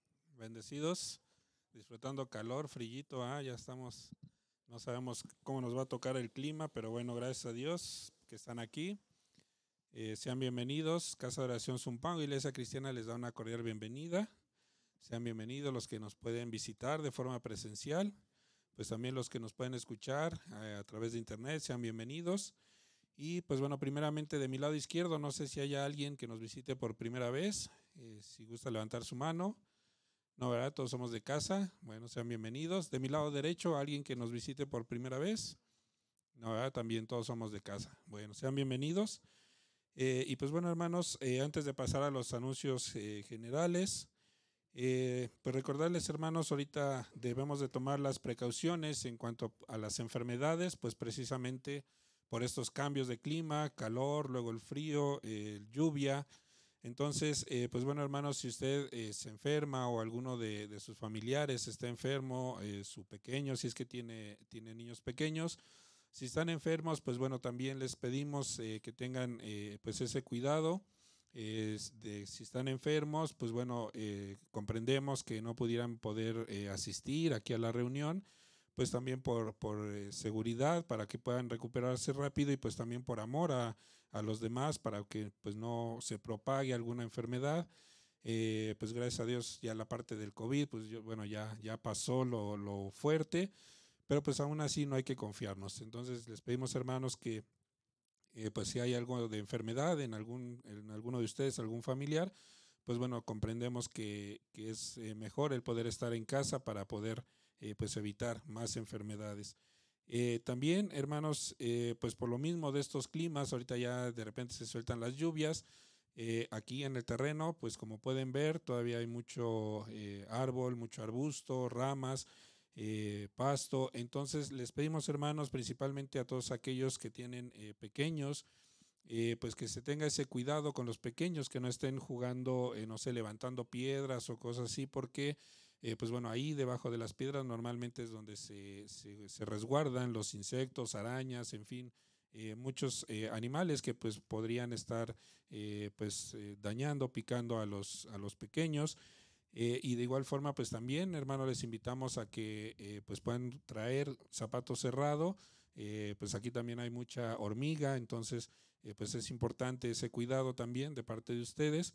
Bendecidos, disfrutando calor, frillito, ah, ya estamos, no sabemos cómo nos va a tocar el clima, pero bueno, gracias a Dios que están aquí. Eh, sean bienvenidos, Casa de Oración Zumpango, Iglesia Cristiana les da una cordial bienvenida. Sean bienvenidos los que nos pueden visitar de forma presencial, pues también los que nos pueden escuchar eh, a través de internet, sean bienvenidos. Y pues bueno, primeramente de mi lado izquierdo, no sé si haya alguien que nos visite por primera vez, eh, si gusta levantar su mano. No, ¿verdad? Todos somos de casa, bueno, sean bienvenidos. De mi lado derecho, alguien que nos visite por primera vez. No, ¿verdad? También todos somos de casa. Bueno, sean bienvenidos. Eh, y pues bueno, hermanos, eh, antes de pasar a los anuncios eh, generales, eh, pues recordarles, hermanos, ahorita debemos de tomar las precauciones en cuanto a las enfermedades, pues precisamente por estos cambios de clima, calor, luego el frío, eh, lluvia. Entonces, eh, pues bueno, hermanos, si usted eh, se enferma o alguno de, de sus familiares está enfermo, eh, su pequeño, si es que tiene, tiene niños pequeños, si están enfermos, pues bueno, también les pedimos eh, que tengan eh, pues ese cuidado. Eh, de, si están enfermos, pues bueno, eh, comprendemos que no pudieran poder eh, asistir aquí a la reunión, pues también por, por eh, seguridad, para que puedan recuperarse rápido y pues también por amor a, a los demás, para que pues no se propague alguna enfermedad. Eh, pues gracias a Dios ya la parte del COVID, pues yo, bueno, ya, ya pasó lo, lo fuerte, pero pues aún así no hay que confiarnos. Entonces les pedimos, hermanos, que eh, pues si hay algo de enfermedad en, algún, en alguno de ustedes, algún familiar, pues bueno, comprendemos que, que es eh, mejor el poder estar en casa para poder eh, pues evitar más enfermedades. Eh, también, hermanos, eh, pues por lo mismo de estos climas, ahorita ya de repente se sueltan las lluvias, eh, aquí en el terreno, pues como pueden ver, todavía hay mucho eh, árbol, mucho arbusto, ramas, eh, pasto. Entonces les pedimos, hermanos, principalmente a todos aquellos que tienen eh, pequeños, eh, pues que se tenga ese cuidado con los pequeños, que no estén jugando, eh, no sé, levantando piedras o cosas así, porque eh, pues bueno, ahí debajo de las piedras normalmente es donde se, se, se resguardan los insectos, arañas, en fin, eh, muchos eh, animales que pues podrían estar eh, pues eh, dañando, picando a los, a los pequeños. Eh, y de igual forma, pues también, hermano, les invitamos a que eh, pues puedan traer zapato cerrado. Eh, pues aquí también hay mucha hormiga, entonces eh, pues es importante ese cuidado también de parte de ustedes,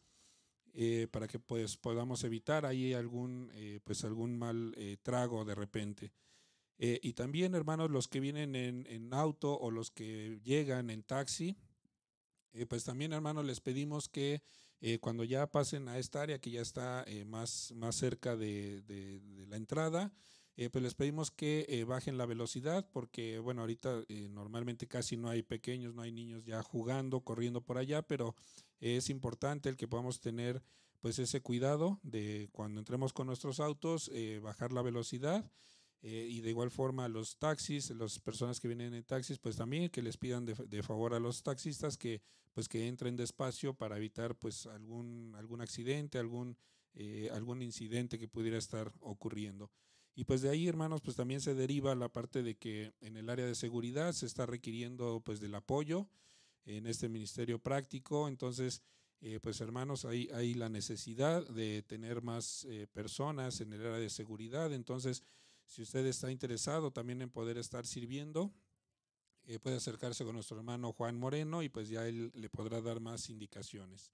eh, para que pues podamos evitar ahí algún eh, pues algún mal eh, trago de repente. Eh, y también, hermanos, los que vienen en, en auto o los que llegan en taxi, eh, pues también, hermanos, les pedimos que eh, cuando ya pasen a esta área que ya está eh, más, más cerca de, de, de la entrada, eh, pues les pedimos que eh, bajen la velocidad, porque bueno, ahorita eh, normalmente casi no hay pequeños, no hay niños ya jugando, corriendo por allá, pero eh, es importante el que podamos tener pues ese cuidado de cuando entremos con nuestros autos, eh, bajar la velocidad. Eh, y de igual forma los taxis, las personas que vienen en taxis, pues también que les pidan de, de favor a los taxistas que pues que entren despacio para evitar pues algún, algún accidente, algún, eh, algún incidente que pudiera estar ocurriendo. Y pues de ahí, hermanos, pues también se deriva la parte de que en el área de seguridad se está requiriendo pues del apoyo en este ministerio práctico. Entonces, eh, pues hermanos, hay, hay la necesidad de tener más eh, personas en el área de seguridad. Entonces, si usted está interesado también en poder estar sirviendo, eh, puede acercarse con nuestro hermano Juan Moreno y pues ya él le podrá dar más indicaciones.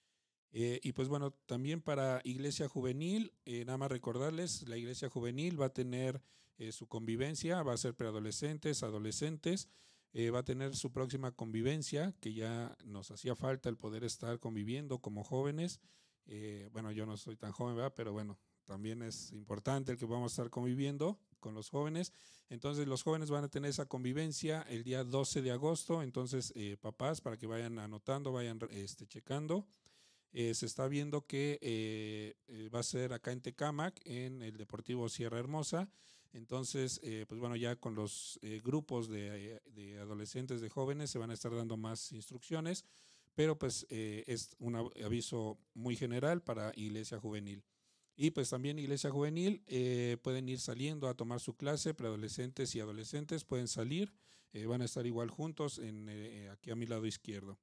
Eh, y pues bueno, también para Iglesia Juvenil, eh, nada más recordarles, la Iglesia Juvenil va a tener eh, su convivencia, va a ser preadolescentes, adolescentes, eh, va a tener su próxima convivencia, que ya nos hacía falta el poder estar conviviendo como jóvenes. Eh, bueno, yo no soy tan joven, ¿verdad? Pero bueno, también es importante el que vamos a estar conviviendo con los jóvenes. Entonces los jóvenes van a tener esa convivencia el día doce de agosto. Entonces eh, papás, para que vayan anotando, vayan este, checando. Eh, se está viendo que eh, eh, va a ser acá en Tecámac, en el Deportivo Sierra Hermosa. Entonces, eh, pues bueno, ya con los eh, grupos de, de adolescentes, de jóvenes, se van a estar dando más instrucciones, pero pues eh, es un aviso muy general para Iglesia Juvenil. Y pues también Iglesia Juvenil eh, pueden ir saliendo a tomar su clase, preadolescentes y adolescentes pueden salir, eh, van a estar igual juntos en, eh, aquí a mi lado izquierdo.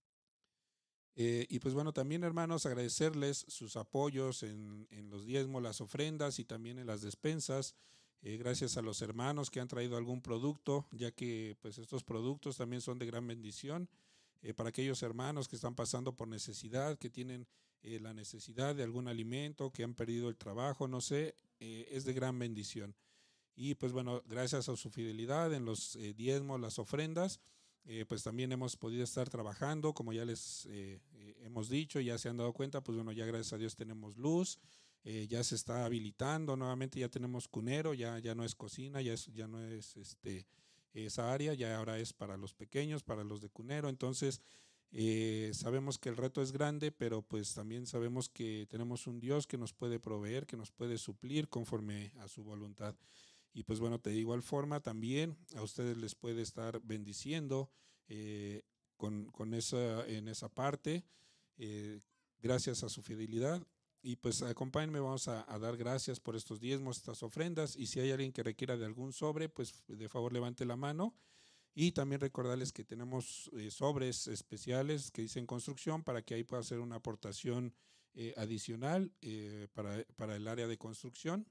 Eh, y pues bueno, también hermanos, agradecerles sus apoyos en, en los diezmos, las ofrendas y también en las despensas. Eh, gracias a los hermanos que han traído algún producto, ya que pues estos productos también son de gran bendición eh, para aquellos hermanos que están pasando por necesidad, que tienen eh, la necesidad de algún alimento, que han perdido el trabajo, no sé, eh, es de gran bendición. Y pues bueno, gracias a su fidelidad en los eh, diezmos, las ofrendas, Eh, pues también hemos podido estar trabajando, como ya les eh, eh, hemos dicho, ya se han dado cuenta, pues bueno, ya gracias a Dios tenemos luz, eh, ya se está habilitando nuevamente, ya tenemos cunero, ya, ya no es cocina, ya, es, ya no es este, esa área, ya ahora es para los pequeños, para los de cunero. Entonces eh, sabemos que el reto es grande, pero pues también sabemos que tenemos un Dios que nos puede proveer, que nos puede suplir conforme a su voluntad. Y pues bueno, de igual forma también a ustedes les puede estar bendiciendo eh, con, con esa, en esa parte, eh, gracias a su fidelidad. Y pues acompáñenme, vamos a, a dar gracias por estos diezmos, estas ofrendas. Y si hay alguien que requiera de algún sobre, pues de favor levante la mano. Y también recordarles que tenemos eh, sobres especiales que dicen construcción para que ahí pueda hacer una aportación eh, adicional eh, para, para el área de construcción.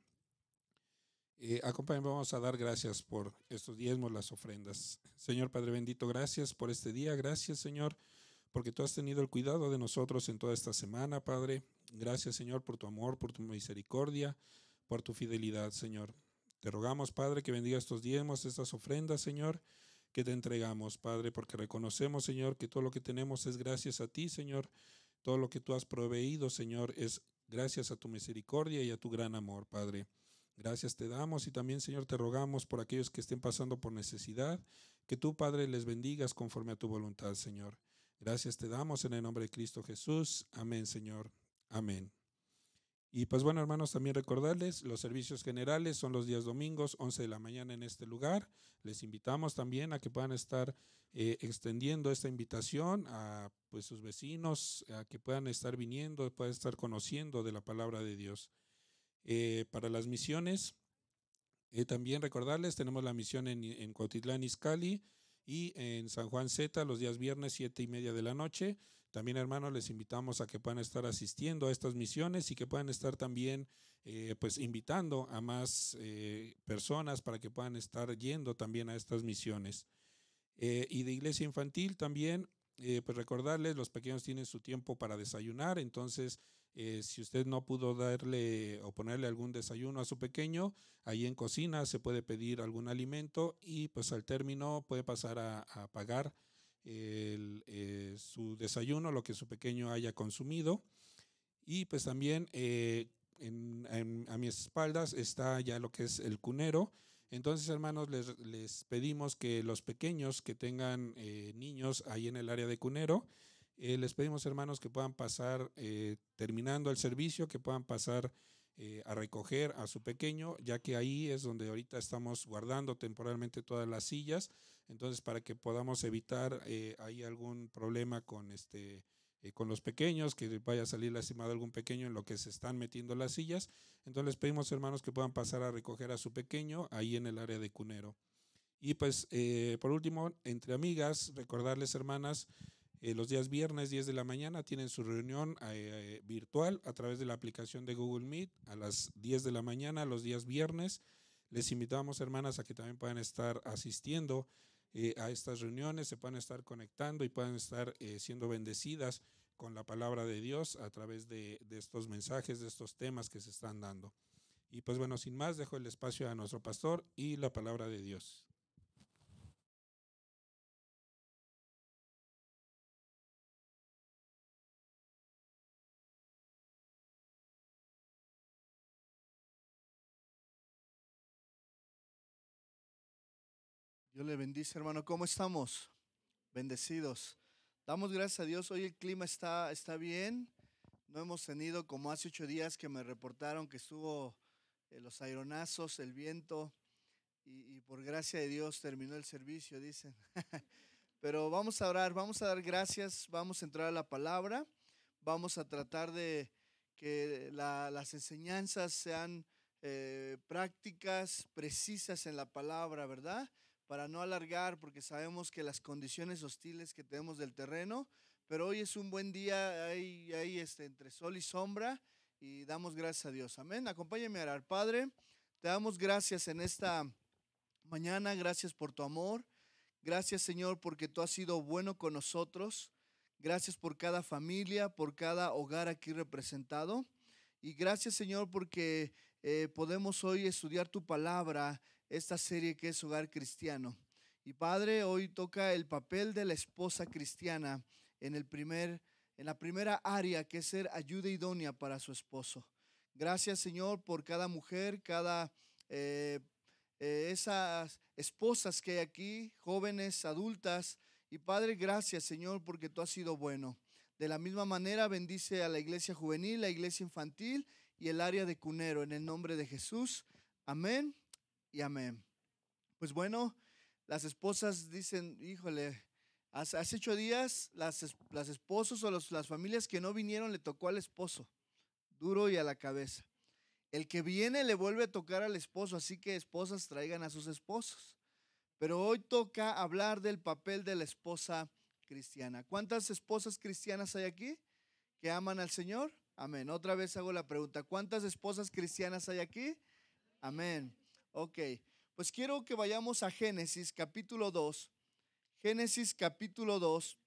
Eh, acompáñenme, vamos a dar gracias por estos diezmos, las ofrendas. Señor Padre bendito, gracias por este día, gracias Señor, porque tú has tenido el cuidado de nosotros en toda esta semana, Padre. Gracias Señor por tu amor, por tu misericordia, por tu fidelidad, Señor. Te rogamos, Padre, que bendiga estos diezmos, estas ofrendas, Señor, que te entregamos, Padre, porque reconocemos, Señor, que todo lo que tenemos es gracias a ti, Señor. Todo lo que tú has proveído, Señor, es gracias a tu misericordia y a tu gran amor, Padre. Gracias te damos y también, Señor, te rogamos por aquellos que estén pasando por necesidad, que tú, Padre, les bendigas conforme a tu voluntad, Señor. Gracias te damos en el nombre de Cristo Jesús. Amén, Señor. Amén. Y pues bueno, hermanos, también recordarles, los servicios generales son los días domingos, once de la mañana en este lugar. Les invitamos también a que puedan estar eh, extendiendo esta invitación a pues sus vecinos, a que puedan estar viniendo, puedan estar conociendo de la palabra de Dios. Eh, para las misiones, eh, también recordarles, tenemos la misión en, en Cuautitlán Izcalli y en San Juan Zeta los días viernes siete y media de la noche. También, hermanos, les invitamos a que puedan estar asistiendo a estas misiones y que puedan estar también eh, pues invitando a más eh, personas para que puedan estar yendo también a estas misiones. Eh, y de iglesia infantil también, eh, pues recordarles, los pequeños tienen su tiempo para desayunar, entonces Eh, si usted no pudo darle o ponerle algún desayuno a su pequeño, ahí en cocina se puede pedir algún alimento y pues al término puede pasar a, a pagar el, eh, su desayuno, lo que su pequeño haya consumido. Y pues también eh, en, en, a mis espaldas está ya lo que es el cunero. Entonces, hermanos, les, les pedimos que los pequeños que tengan eh, niños ahí en el área de cunero, Eh, les pedimos, hermanos, que puedan pasar, eh, terminando el servicio, que puedan pasar eh, a recoger a su pequeño, ya que ahí es donde ahorita estamos guardando temporalmente todas las sillas. Entonces, para que podamos evitar eh, ahí algún problema con, este, eh, con los pequeños, que vaya a salir lastimado algún pequeño en lo que se están metiendo las sillas. Entonces, les pedimos, hermanos, que puedan pasar a recoger a su pequeño ahí en el área de cunero. Y pues, eh, por último, entre amigas, recordarles, hermanas, Eh, los días viernes, diez de la mañana, tienen su reunión eh, virtual a través de la aplicación de Google Meet a las diez de la mañana, los días viernes. Les invitamos, hermanas, a que también puedan estar asistiendo eh, a estas reuniones, se puedan estar conectando y puedan estar eh, siendo bendecidas con la palabra de Dios a través de, de estos mensajes, de estos temas que se están dando. Y pues bueno, sin más, dejo el espacio a nuestro pastor y la palabra de Dios. Dios le bendice, hermano. ¿Cómo estamos? Bendecidos. Damos gracias a Dios. Hoy el clima está, está bien. No hemos tenido como hace ocho días que me reportaron que estuvo eh, los aeronazos, el viento, y, y por gracia de Dios terminó el servicio, dicen. Pero vamos a orar, vamos a dar gracias, vamos a entrar a la palabra, vamos a tratar de que la, las enseñanzas sean eh, prácticas, precisas en la palabra, ¿verdad? Para no alargar, porque sabemos que las condiciones hostiles que tenemos del terreno, pero hoy es un buen día, hay, hay este, entre sol y sombra, y damos gracias a Dios. Amén. Acompáñenme a orar. Padre, te damos gracias en esta mañana, gracias por tu amor. Gracias, Señor, porque tú has sido bueno con nosotros. Gracias por cada familia, por cada hogar aquí representado. Y gracias, Señor, porque eh, podemos hoy estudiar tu palabra, esta serie que es Hogar Cristiano. Y Padre, hoy toca el papel de la esposa cristiana en, el primer, en la primera área, que es ser ayuda idónea para su esposo. Gracias, Señor, por cada mujer, cada eh, Eh, esas esposas que hay aquí, jóvenes, adultas. Y Padre, gracias, Señor, porque tú has sido bueno. De la misma manera bendice a la iglesia juvenil, la iglesia infantil y el área de Cunero, en el nombre de Jesús. Amén y amén. Pues bueno, las esposas dicen, híjole, hace, hace ocho días las, las esposos o los, las familias que no vinieron le tocó al esposo, duro y a la cabeza. El que viene le vuelve a tocar al esposo, así que esposas traigan a sus esposos. Pero hoy toca hablar del papel de la esposa cristiana. ¿Cuántas esposas cristianas hay aquí que aman al Señor? Amén. Otra vez hago la pregunta, ¿cuántas esposas cristianas hay aquí? Amén. Ok, pues quiero que vayamos a Génesis capítulo dos. Génesis capítulo dos,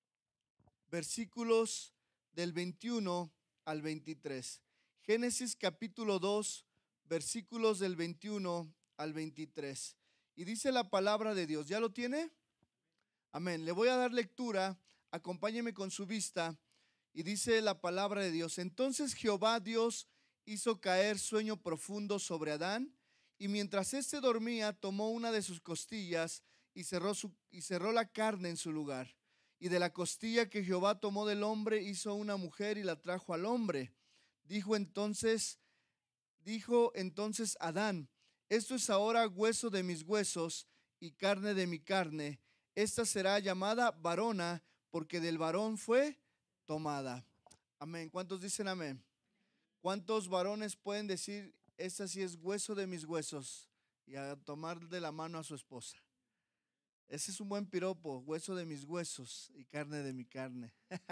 versículos del veintiuno al veintitrés. Génesis capítulo dos, versículos del veintiuno al veintitrés. Y dice la palabra de Dios. ¿Ya lo tiene? Amén. Le voy a dar lectura. Acompáñeme con su vista. Y dice la palabra de Dios. Entonces Jehová Dios hizo caer sueño profundo sobre Adán. Y mientras éste dormía, tomó una de sus costillas y cerró, su, y cerró la carne en su lugar. Y de la costilla que Jehová tomó del hombre, hizo una mujer y la trajo al hombre. Dijo entonces, dijo entonces Adán, esto es ahora hueso de mis huesos y carne de mi carne. Esta será llamada varona, porque del varón fue tomada. Amén. ¿Cuántos dicen amén? ¿Cuántos varones pueden decir, esta sí es hueso de mis huesos? Y a tomar de la mano a su esposa. Ese es un buen piropo, hueso de mis huesos y carne de mi carne.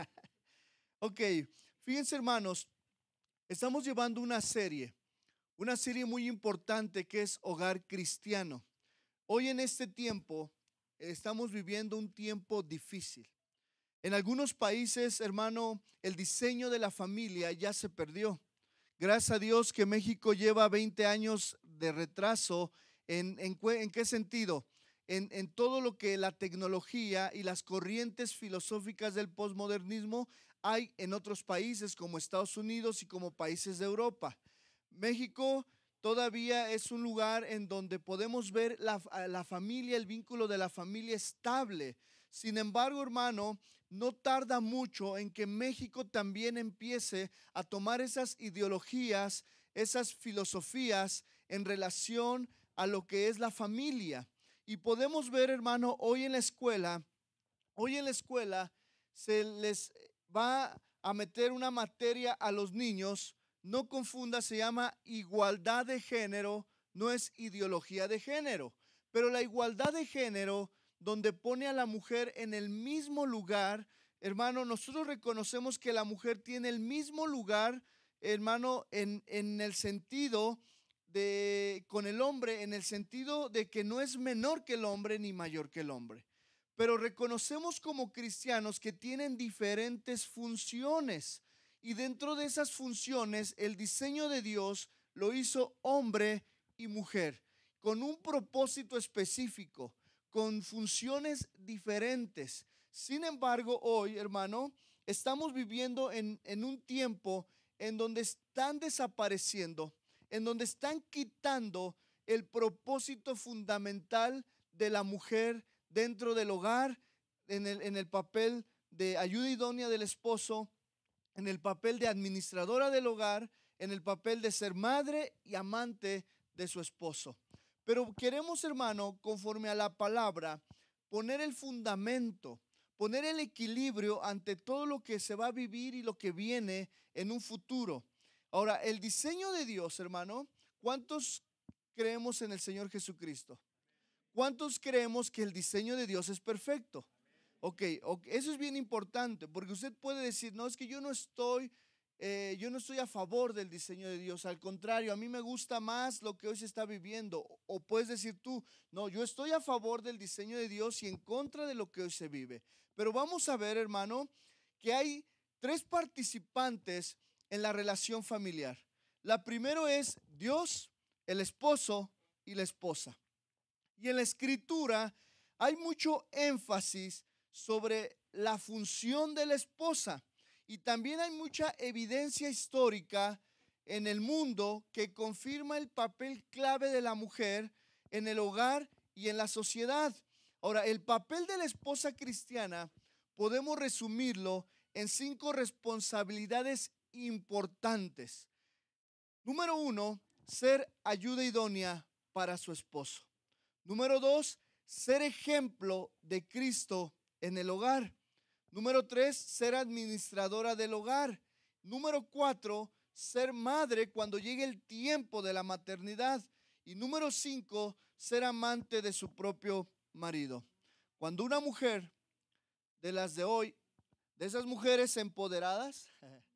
Ok, fíjense, hermanos. Estamos llevando una serie, una serie muy importante que es Hogar Cristiano. Hoy en este tiempo estamos viviendo un tiempo difícil. En algunos países, hermano, el diseño de la familia ya se perdió. Gracias a Dios que México lleva veinte años de retraso. ¿En, en, en qué sentido? En, en todo lo que la tecnología y las corrientes filosóficas del posmodernismo hay en otros países como Estados Unidos y como países de Europa. México todavía es un lugar en donde podemos ver la, la familia, el vínculo de la familia estable. Sin embargo, hermano, no tarda mucho en que México también empiece a tomar esas ideologías, esas filosofías en relación a lo que es la familia. Y podemos ver, hermano, hoy en la escuela, hoy en la escuela se les va a meter una materia a los niños, no confunda, se llama igualdad de género, no es ideología de género, pero la igualdad de género, donde pone a la mujer en el mismo lugar, hermano, nosotros reconocemos que la mujer tiene el mismo lugar, hermano, en, en el sentido de, con el hombre, en el sentido de que no es menor que el hombre ni mayor que el hombre. Pero reconocemos como cristianos que tienen diferentes funciones y dentro de esas funciones el diseño de Dios lo hizo hombre y mujer con un propósito específico, con funciones diferentes. Sin embargo, hoy, hermano, estamos viviendo en, en un tiempo en donde están desapareciendo, en donde están quitando el propósito fundamental de la mujer dentro del hogar, en el, en el papel de ayuda idónea del esposo, en el papel de administradora del hogar, en el papel de ser madre y amante de su esposo. Pero queremos, hermano, conforme a la palabra, poner el fundamento, poner el equilibrio ante todo lo que se va a vivir y lo que viene en un futuro. Ahora, el diseño de Dios, hermano, ¿cuántos creemos en el Señor Jesucristo? ¿Cuántos creemos que el diseño de Dios es perfecto? Ok, okay, eso es bien importante, porque usted puede decir, no, es que yo no estoy, eh, yo no estoy a favor del diseño de Dios, al contrario, a mí me gusta más lo que hoy se está viviendo. O puedes decir tú, no, yo estoy a favor del diseño de Dios y en contra de lo que hoy se vive. Pero vamos a ver, hermano, que hay tres participantes en la relación familiar. La primero es Dios, el esposo y la esposa. Y en la escritura hay mucho énfasis sobre la función de la esposa, y también hay mucha evidencia histórica en el mundo que confirma el papel clave de la mujer en el hogar y en la sociedad. Ahora, el papel de la esposa cristiana podemos resumirlo en cinco responsabilidades importantes. Número uno, ser ayuda idónea para su esposo. Número dos, ser ejemplo de Cristo en el hogar. Número tres, ser administradora del hogar. Número cuatro, ser madre cuando llegue el tiempo de la maternidad. Y número cinco, ser amante de su propio marido. Cuando una mujer de las de hoy, de esas mujeres empoderadas,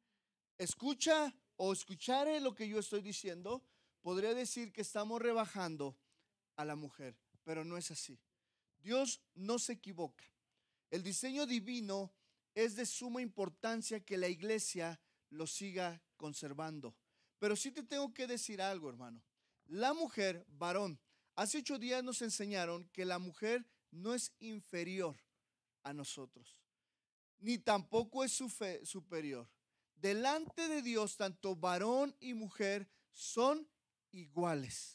escucha o escuchare lo que yo estoy diciendo, podría decir que estamos rebajando a la mujer, pero no es así. Dios no se equivoca. El diseño divino es de suma importancia que la iglesia lo siga conservando. Pero sí te tengo que decir algo, hermano. La mujer, varón, hace ocho días nos enseñaron que la mujer no es inferior a nosotros, ni tampoco es superior. Delante de Dios, tanto varón y mujer son iguales.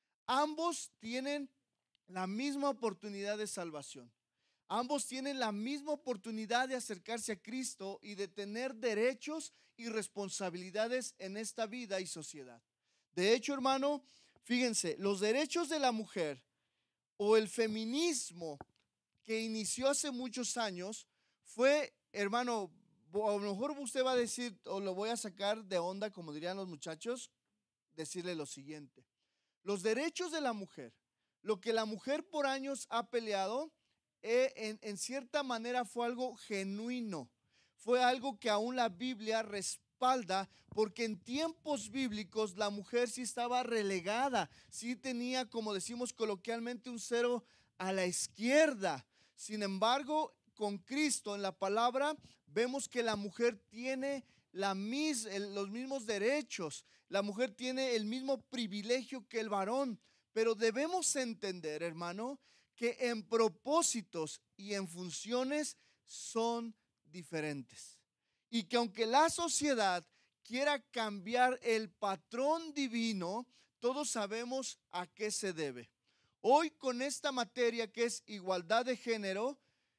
Ambos tienen la misma oportunidad de salvación. Ambos tienen la misma oportunidad de acercarse a Cristo y de tener derechos y responsabilidades en esta vida y sociedad. De hecho, hermano, fíjense, los derechos de la mujer o el feminismo que inició hace muchos años fue, hermano, a lo mejor usted va a decir, o lo voy a sacar de onda, como dirían los muchachos, decirle lo siguiente. Los derechos de la mujer, lo que la mujer por años ha peleado, eh, en, en cierta manera fue algo genuino, fue algo que aún la Biblia respalda, porque en tiempos bíblicos la mujer sí estaba relegada, sí tenía, como decimos coloquialmente, un cero a la izquierda. Sin embargo, con Cristo en la palabra vemos que la mujer tiene la mis, el, los mismos derechos, la mujer tiene el mismo privilegio que el varón, pero debemos entender, hermano, que en propósitos y en funciones son diferentes, y que aunque la sociedad quiera cambiar el patrón divino, todos sabemos a qué se debe. Hoy, con esta materia que es igualdad de género,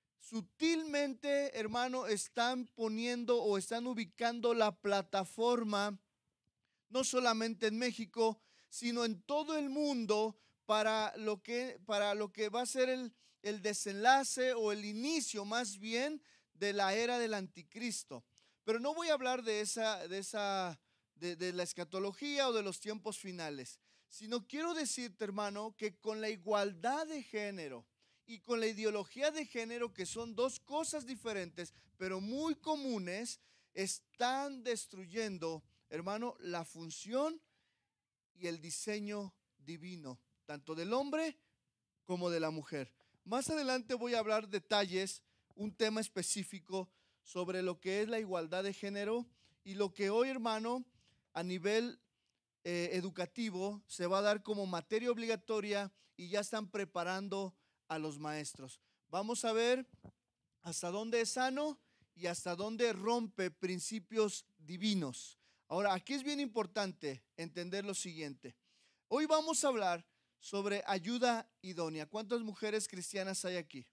sutilmente, hermano, están poniendo o están ubicando la plataforma, no solamente en México, sino en todo el mundo, para lo que, para lo que va a ser el, el desenlace o el inicio más bien de la era del anticristo. Pero no voy a hablar de esa, de esa, de, de la escatología o de los tiempos finales, sino quiero decirte, hermano, que con la igualdad de género y con la ideología de género, que son dos cosas diferentes, pero muy comunes, están destruyendo, hermano, la función y el diseño divino, tanto del hombre como de la mujer. Más adelante voy a hablar detalles, un tema específico sobre lo que es la igualdad de género y lo que hoy, hermano, a nivel eh, educativo se va a dar como materia obligatoria y ya están preparando a los maestros. Vamos a ver hasta dónde es sano y hasta dónde rompe principios divinos. Ahora, aquí es bien importante entender lo siguiente. Hoy vamos a hablar sobre ayuda idónea. ¿Cuántas mujeres cristianas hay aquí?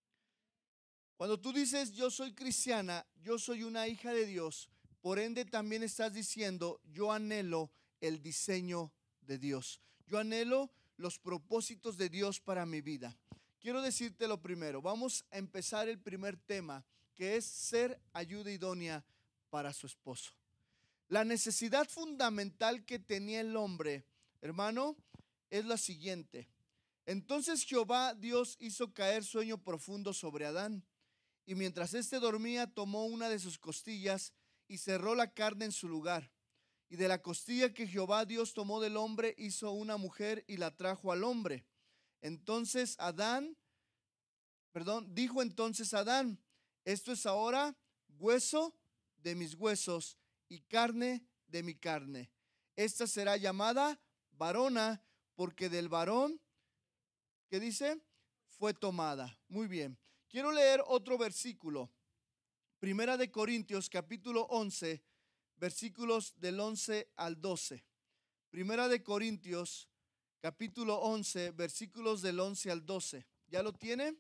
Cuando tú dices yo soy cristiana, yo soy una hija de Dios, por ende también estás diciendo yo anhelo el diseño de Dios. Yo anhelo los propósitos de Dios para mi vida. Quiero decirte lo primero. Vamos a empezar el primer tema, que es ser ayuda idónea para su esposo. La necesidad fundamental que tenía el hombre, hermano, es la siguiente. Entonces Jehová Dios hizo caer sueño profundo sobre Adán, y mientras éste dormía tomó una de sus costillas y cerró la carne en su lugar. Y de la costilla que Jehová Dios tomó del hombre hizo una mujer y la trajo al hombre. Entonces Adán, perdón, dijo entonces Adán, esto es ahora hueso de mis huesos y carne de mi carne. Esta será llamada varona, porque del varón, ¿qué dice? Fue tomada. Muy bien. Quiero leer otro versículo. Primera de Corintios, capítulo once, versículos del once al doce. Primera de Corintios, capítulo once, versículos del once al doce. ¿Ya lo tiene?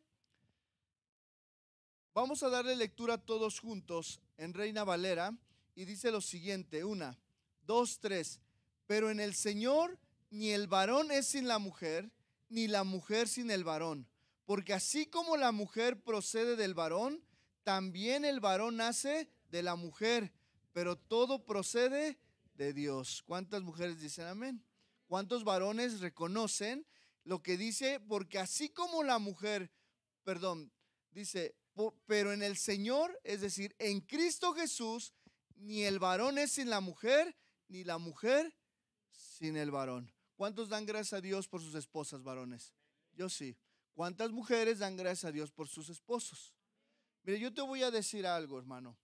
Vamos a darle lectura todos juntos en Reina Valera y dice lo siguiente: una, dos, tres. Pero en el Señor ni el varón es sin la mujer, ni la mujer sin el varón. Porque así como la mujer procede del varón, también el varón nace de la mujer, pero todo procede de Dios. ¿Cuántas mujeres dicen amén? ¿Cuántos varones reconocen lo que dice? Porque así como la mujer, perdón, dice, pero en el Señor, es decir, en Cristo Jesús, ni el varón es sin la mujer, ni la mujer sin el varón. ¿Cuántos dan gracias a Dios por sus esposas, varones? Yo sí. ¿Cuántas mujeres dan gracias a Dios por sus esposos? Mire, yo te voy a decir algo, hermano.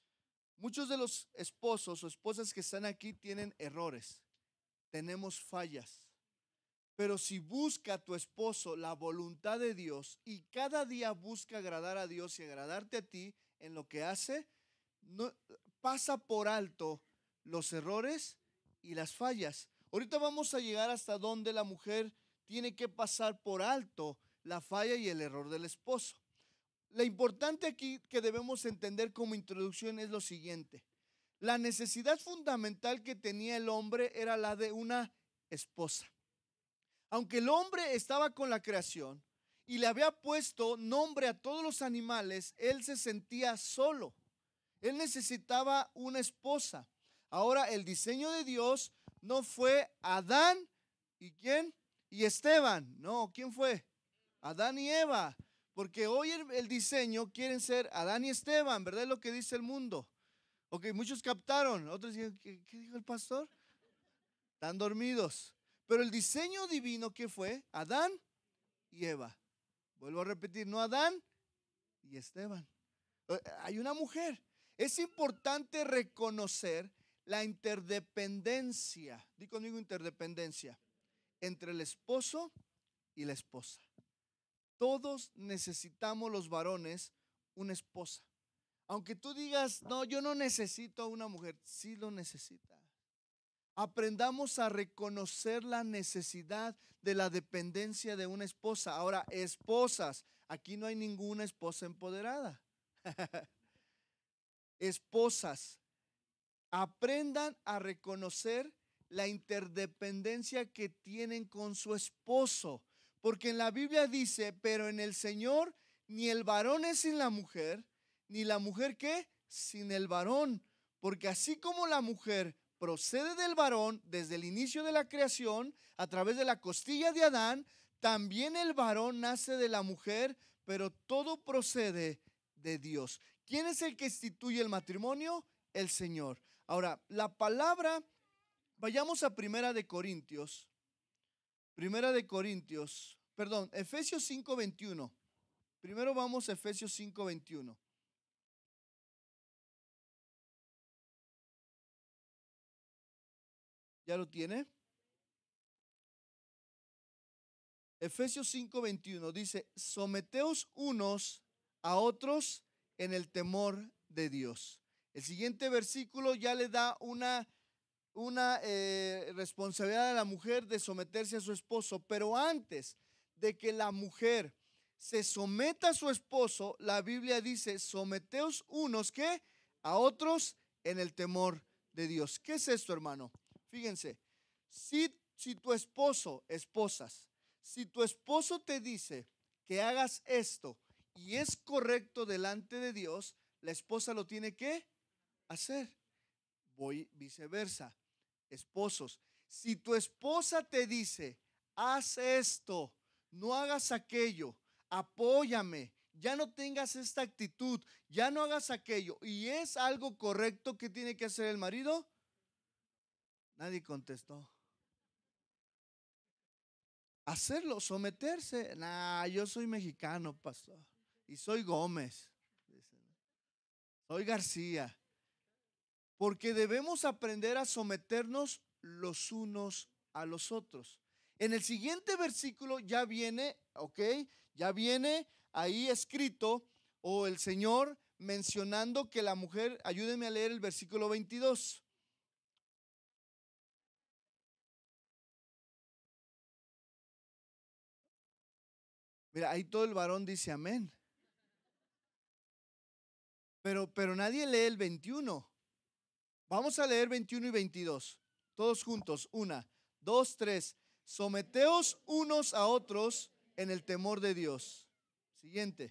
Muchos de los esposos o esposas que están aquí tienen errores. Tenemos fallas. Pero si busca tu esposo la voluntad de Dios y cada día busca agradar a Dios y agradarte a ti en lo que hace, no, pasa por alto los errores y las fallas. Ahorita vamos a llegar hasta donde la mujer tiene que pasar por alto la falla y el error del esposo. Lo importante aquí que debemos entender como introducción es lo siguiente. La necesidad fundamental que tenía el hombre era la de una esposa. Aunque el hombre estaba con la creación y le había puesto nombre a todos los animales, él se sentía solo. Él necesitaba una esposa. Ahora el diseño de Dios no fue Adán y ¿quién? Y Esteban. No, ¿quién fue? Adán y Eva. Porque hoy el, el diseño quieren ser Adán y Esteban, ¿verdad? Es lo que dice el mundo. Ok, muchos captaron. Otros dijeron, ¿qué, qué dijo el pastor? Están dormidos. Pero el diseño divino, ¿qué fue? Adán y Eva. Vuelvo a repetir, no Adán y Esteban. Hay una mujer. Es importante reconocer la interdependencia. Di conmigo interdependencia entre el esposo y la esposa. Todos necesitamos los varones una esposa. Aunque tú digas, no, yo no necesito a una mujer, sí lo necesita. Aprendamos a reconocer la necesidad de la dependencia de una esposa. Ahora, esposas, aquí no hay ninguna esposa empoderada. Esposas, aprendan a reconocer la interdependencia que tienen con su esposo. Porque en la Biblia dice, pero en el Señor ni el varón es sin la mujer, ni la mujer ¿qué? Sin el varón. Porque así como la mujer procede del varón desde el inicio de la creación, a través de la costilla de Adán, también el varón nace de la mujer, pero todo procede de Dios. ¿Quién es el que instituye el matrimonio? El Señor. Ahora, la palabra, vayamos a Primera de Corintios. Primera de Corintios, perdón, Efesios cinco veintiuno. Primero vamos a Efesios cinco veintiuno. ¿Ya lo tiene? Efesios cinco veintiuno dice, someteos unos a otros en el temor de Dios. El siguiente versículo ya le da una, una eh, responsabilidad de la mujer de someterse a su esposo, pero antes de que la mujer se someta a su esposo, la Biblia dice, someteos unos que a otros en el temor de Dios. ¿Qué es esto, hermano? Fíjense, si, si tu esposo, esposas, si tu esposo te dice que hagas esto y es correcto delante de Dios, la esposa lo tiene que hacer. Voy viceversa. Esposos, si tu esposa te dice, haz esto, no hagas aquello, apóyame, ya no tengas esta actitud, ya no hagas aquello, y es algo correcto, ¿qué tiene que hacer el marido? Nadie contestó. Hacerlo, someterse. Nah, yo soy mexicano, pastor, y soy Gómez, soy García. Porque debemos aprender a someternos los unos a los otros. En el siguiente versículo ya viene, ok, ya viene ahí escrito, o el Señor mencionando que la mujer, ayúdenme a leer el versículo veintidós. Mira, ahí todo el varón dice amén. Pero, pero nadie lee el veintiuno. Vamos a leer veintiuno y veintidós. Todos juntos. Una, dos, tres. Someteos unos a otros en el temor de Dios. Siguiente.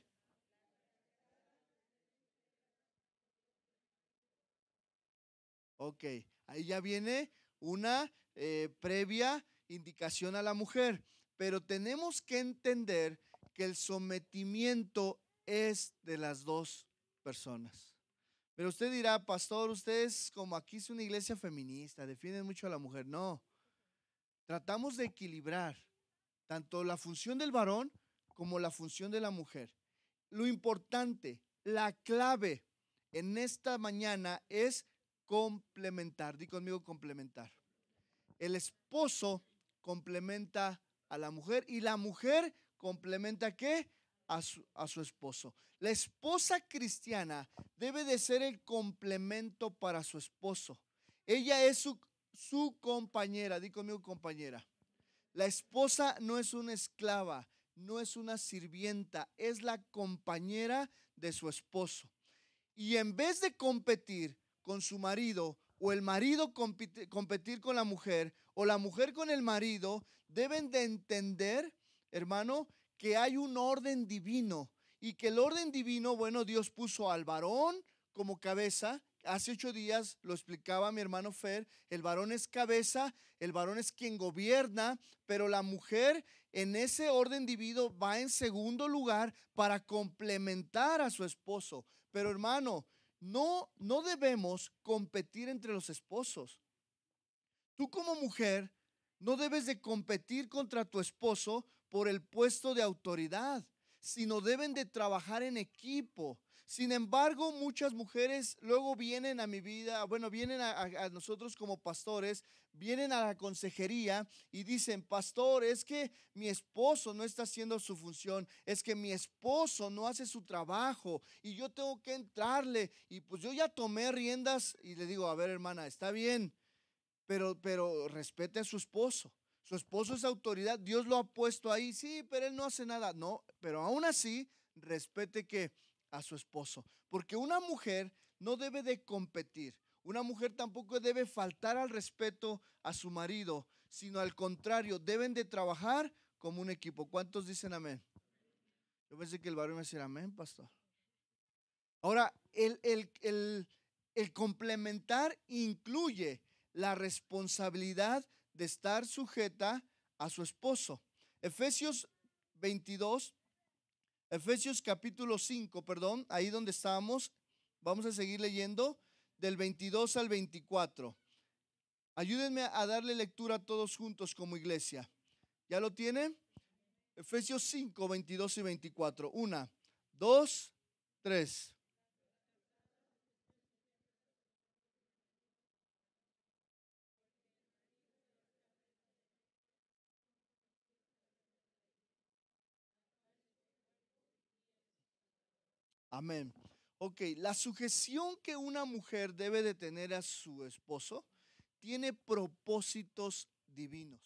Ok, ahí ya viene una eh, previa indicación a la mujer. Pero tenemos que entender que el sometimiento es de las dos personas. Pero usted dirá, pastor, usted es como aquí es una iglesia feminista, defienden mucho a la mujer. No, tratamos de equilibrar tanto la función del varón como la función de la mujer. Lo importante, la clave en esta mañana es complementar. Di conmigo complementar. El esposo complementa a la mujer y la mujer complementa ¿qué? A su, a su esposo. La esposa cristiana debe de ser el complemento para su esposo. Ella es su, su compañera. Di conmigo compañera. La esposa no es una esclava, no es una sirvienta, es la compañera de su esposo. Y en vez de competir con su marido, o el marido competir, competir con la mujer, o la mujer con el marido, deben de entender, hermano, que hay un orden divino y que el orden divino, bueno, Dios puso al varón como cabeza. Hace ocho días lo explicaba mi hermano Fer, el varón es cabeza, el varón es quien gobierna, pero la mujer en ese orden divino va en segundo lugar para complementar a su esposo. Pero hermano, no, no debemos competir entre los esposos. Tú como mujer no debes de competir contra tu esposo por el puesto de autoridad, sino deben de trabajar en equipo. Sin embargo, muchas mujeres luego vienen a mi vida, bueno, vienen a, a, a nosotros como pastores, vienen a la consejería y dicen, pastor, es que mi esposo no está haciendo su función, es que mi esposo no hace su trabajo y yo tengo que entrarle. Y pues yo ya tomé riendas y le digo, a ver, hermana, está bien, pero, pero respete a su esposo. Su esposo es autoridad, Dios lo ha puesto ahí, sí, pero él no hace nada. No, pero aún así, respete que a su esposo, porque una mujer no debe de competir, una mujer tampoco debe faltar al respeto a su marido, sino al contrario, deben de trabajar como un equipo. ¿Cuántos dicen amén? Yo pensé que el varón iba a decir amén, pastor. Ahora, el, el, el, el complementar incluye la responsabilidad de estar sujeta a su esposo. Efesios veintidós, Efesios capítulo cinco, perdón, ahí donde estábamos, vamos a seguir leyendo del veintidós al veinticuatro. Ayúdenme a darle lectura todos juntos como iglesia. ¿Ya lo tienen? Efesios cinco, veintidós y veinticuatro. Una, dos, tres. Amén. Ok, la sujeción que una mujer debe de tener a su esposo tiene propósitos divinos.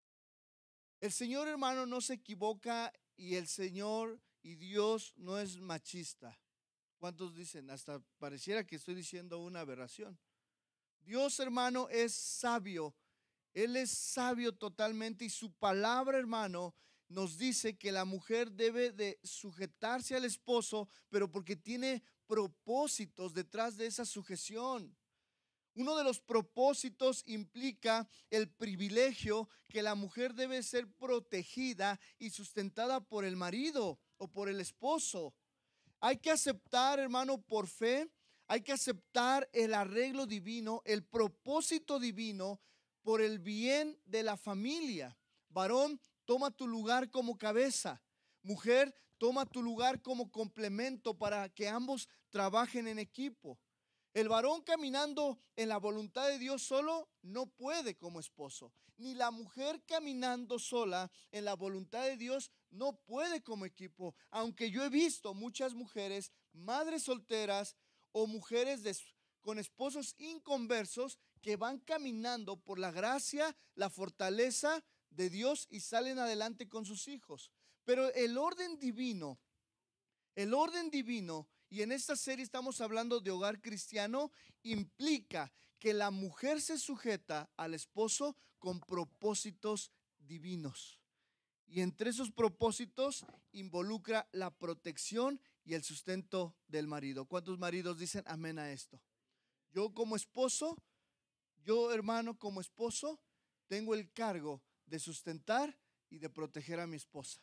El Señor, hermano, no se equivoca y el Señor y Dios no es machista. ¿Cuántos dicen? Hasta pareciera que estoy diciendo una aberración. Dios, hermano, es sabio. Él es sabio totalmente y su palabra, hermano, nos dice que la mujer debe de sujetarse al esposo, pero porque tiene propósitos detrás de esa sujeción. Uno de los propósitos implica el privilegio que la mujer debe ser protegida y sustentada por el marido o por el esposo. Hay que aceptar, hermano, por fe, hay que aceptar el arreglo divino, el propósito divino por el bien de la familia. Varón, toma tu lugar como cabeza. Mujer, toma tu lugar como complemento para que ambos trabajen en equipo. El varón caminando en la voluntad de Dios solo no puede como esposo, ni la mujer caminando sola en la voluntad de Dios no puede como equipo. Aunque yo he visto muchas mujeres, madres solteras o mujeres de, con esposos inconversos que van caminando por la gracia, la fortaleza de Dios y salen adelante con sus hijos. Pero el orden divino, el orden divino, y en esta serie estamos hablando de hogar cristiano, implica que la mujer se sujeta al esposo con propósitos divinos. Y entre esos propósitos involucra la protección y el sustento del marido. ¿Cuántos maridos dicen amén a esto? Yo como esposo, yo hermano como esposo, tengo el cargo de sustentar y de proteger a mi esposa,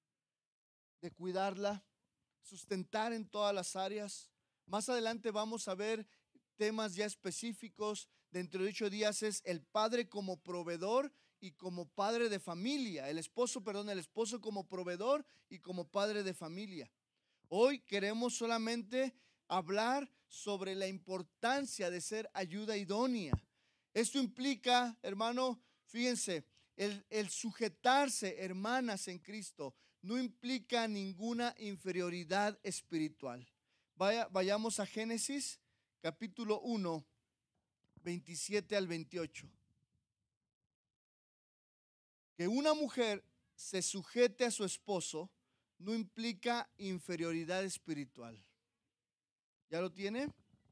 de cuidarla, sustentar en todas las áreas. Más adelante vamos a ver temas ya específicos. Dentro de ocho días es el padre como proveedor y como padre de familia. El esposo, perdón, el esposo como proveedor y como padre de familia. Hoy queremos solamente hablar sobre la importancia de ser ayuda idónea. Esto implica, hermano, fíjense, el, el sujetarse, hermanas en Cristo, no implica ninguna inferioridad espiritual. Vaya, vayamos a Génesis capítulo uno, veintisiete al veintiocho. Que una mujer se sujete a su esposo no implica inferioridad espiritual. ¿Ya lo tiene?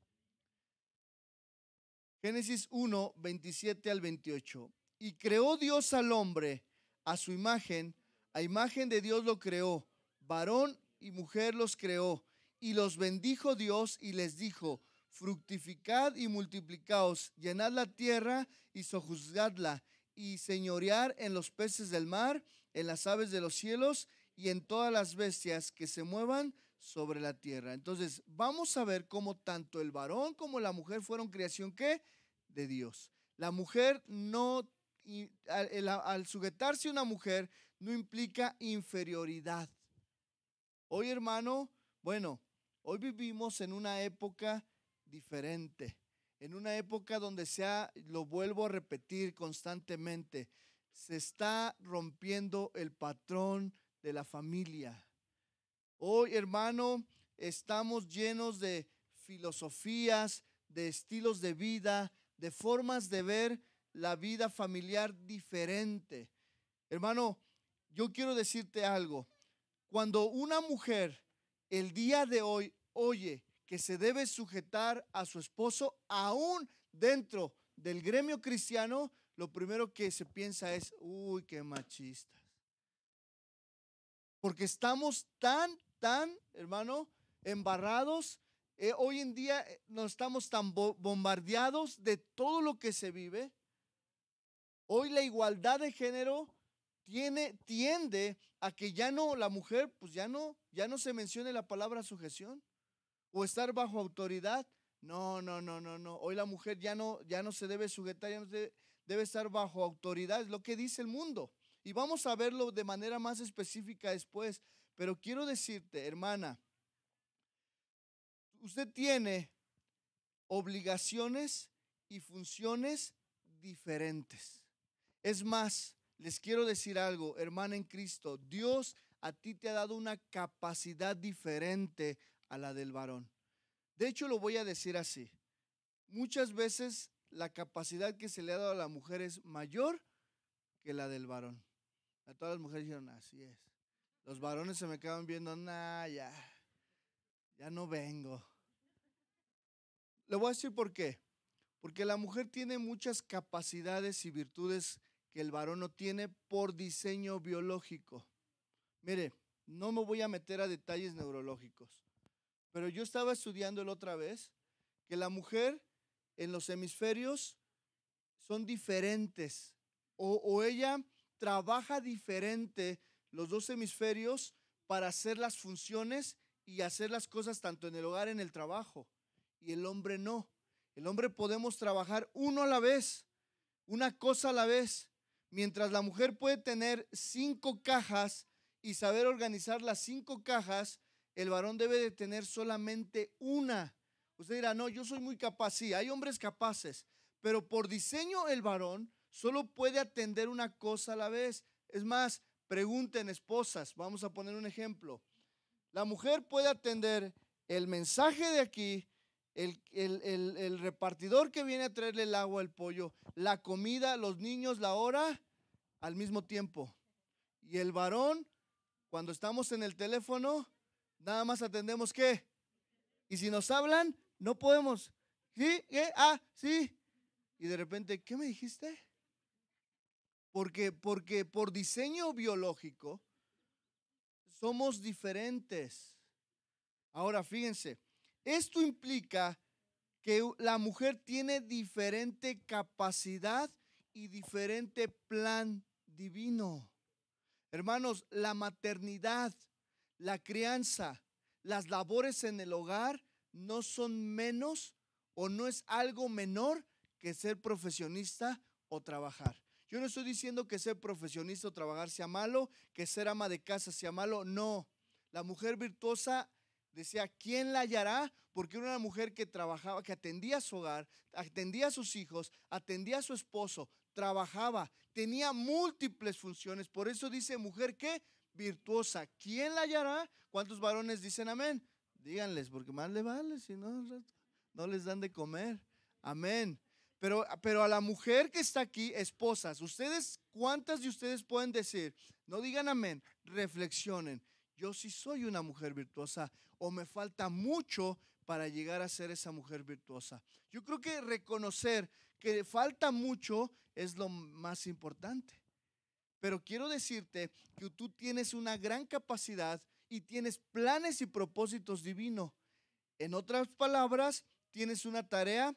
Génesis uno, veintisiete al veintiocho. Y creó Dios al hombre a su imagen, a imagen de Dios lo creó, varón y mujer los creó, y los bendijo Dios y les dijo: fructificad y multiplicaos, llenad la tierra y sojuzgadla, y señorear en los peces del mar, en las aves de los cielos y en todas las bestias que se muevan sobre la tierra. Entonces vamos a ver cómo tanto el varón como la mujer fueron creación ¿qué? De Dios. La mujer no, al, al sujetarse a una mujer no implica inferioridad. Hoy, hermano, bueno, hoy vivimos en una época diferente, en una época donde se ha, lo vuelvo a repetir constantemente, se está rompiendo el patrón de la familia. Hoy, hermano, estamos llenos de filosofías, de estilos de vida, de formas de ver la vida familiar diferente. Hermano, yo quiero decirte algo. Cuando una mujer el día de hoy oye que se debe sujetar a su esposo, aún dentro del gremio cristiano, lo primero que se piensa es, uy, qué machistas. Porque estamos tan, tan, hermano, embarrados. Eh, hoy en día nos estamos tan bombardeados de todo lo que se vive. Hoy la igualdad de género tiene, tiende a que ya no, la mujer, pues ya no, ya no se mencione la palabra sujeción o estar bajo autoridad. No, no, no, no, no. Hoy la mujer ya no, ya no se debe sujetar, ya no se debe estar bajo autoridad. Es lo que dice el mundo. Y vamos a verlo de manera más específica después. Pero quiero decirte, hermana, usted tiene obligaciones y funciones diferentes. Es más, les quiero decir algo, hermana en Cristo, Dios a ti te ha dado una capacidad diferente a la del varón. De hecho, lo voy a decir así. Muchas veces la capacidad que se le ha dado a la mujer es mayor que la del varón. A todas las mujeres dijeron, así es. Los varones se me quedaban viendo, nah, ya, ya no vengo. Le voy a decir por qué. Porque la mujer tiene muchas capacidades y virtudes que el varón no tiene por diseño biológico. Mire, no me voy a meter a detalles neurológicos, pero yo estaba estudiando la otra vez que la mujer en los hemisferios son diferentes o, o ella trabaja diferente los dos hemisferios para hacer las funciones y hacer las cosas tanto en el hogar, en el trabajo, y el hombre no. El hombre podemos trabajar uno a la vez, una cosa a la vez, mientras la mujer puede tener cinco cajas y saber organizar las cinco cajas, el varón debe de tener solamente una. Usted dirá, no, yo soy muy capaz. Sí, hay hombres capaces, pero por diseño el varón solo puede atender una cosa a la vez. Es más, pregunten esposas, vamos a poner un ejemplo. La mujer puede atender el mensaje de aquí, el, el, el, el repartidor que viene a traerle el agua, el pollo, la comida, los niños, la hora, al mismo tiempo. Y el varón, cuando estamos en el teléfono, nada más atendemos ¿qué? Y si nos hablan, no podemos. ¿Sí? ¿Qué? Ah, sí. Y de repente, ¿qué me dijiste? Porque, porque por diseño biológico somos diferentes. Ahora, fíjense, esto implica que la mujer tiene diferente capacidad y diferente plan divino. Hermanos, la maternidad, la crianza, las labores en el hogar no son menos o no es algo menor que ser profesionista o trabajar. Yo no estoy diciendo que ser profesionista o trabajar sea malo, que ser ama de casa sea malo, no. La mujer virtuosa, decía, ¿quién la hallará? Porque era una mujer que trabajaba, que atendía a su hogar, atendía a sus hijos, atendía a su esposo, trabajaba, tenía múltiples funciones. Por eso dice mujer que virtuosa. ¿Quién la hallará? ¿Cuántos varones dicen amén? Díganles, porque más le vale, si no, no les dan de comer. Amén. Pero, pero a la mujer que está aquí, esposas, ustedes, ¿cuántas de ustedes pueden decir? No digan amén, reflexionen. Yo sí soy una mujer virtuosa o me falta mucho para llegar a ser esa mujer virtuosa. Yo creo que reconocer que falta mucho es lo más importante. Pero quiero decirte que tú tienes una gran capacidad y tienes planes y propósitos divinos. En otras palabras, tienes una tarea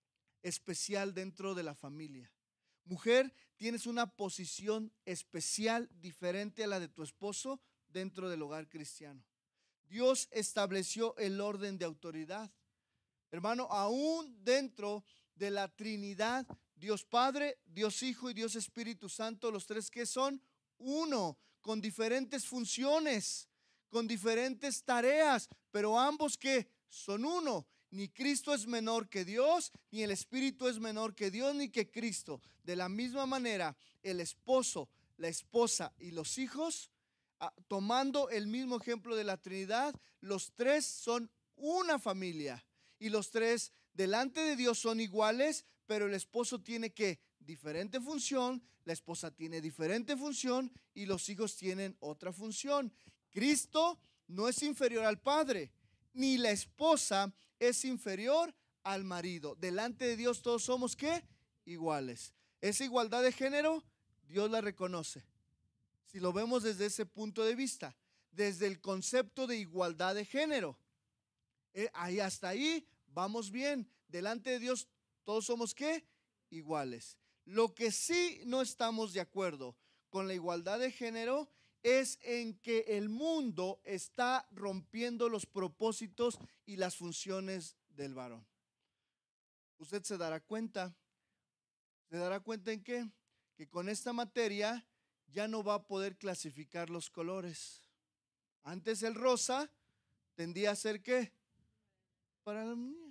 especial dentro de la familia. Mujer, tienes una posición especial diferente a la de tu esposo dentro del hogar cristiano. Dios estableció el orden de autoridad. Hermano, aún dentro de la Trinidad, Dios Padre, Dios Hijo y Dios Espíritu Santo, los tres que son uno, con diferentes funciones, con diferentes tareas, pero ambos que son uno. Ni Cristo es menor que Dios, ni el Espíritu es menor que Dios, ni que Cristo. De la misma manera, el esposo, la esposa y los hijos, tomando el mismo ejemplo de la Trinidad, los tres son una familia. Y los tres delante de Dios son iguales, pero el esposo tiene que diferente función, la esposa tiene diferente función y los hijos tienen otra función. Cristo no es inferior al Padre, ni la esposa es inferior al marido. Delante de Dios todos somos ¿qué? Iguales. Esa igualdad de género, Dios la reconoce. Si lo vemos desde ese punto de vista, desde el concepto de igualdad de género, eh, ahí hasta ahí vamos bien. Delante de Dios todos somos ¿qué? Iguales. Lo que sí no estamos de acuerdo con la igualdad de género es en que el mundo está rompiendo los propósitos y las funciones del varón. Usted se dará cuenta, se dará cuenta en qué, que con esta materia ya no va a poder clasificar los colores. Antes el rosa tendía a ser ¿qué? Para las niñas.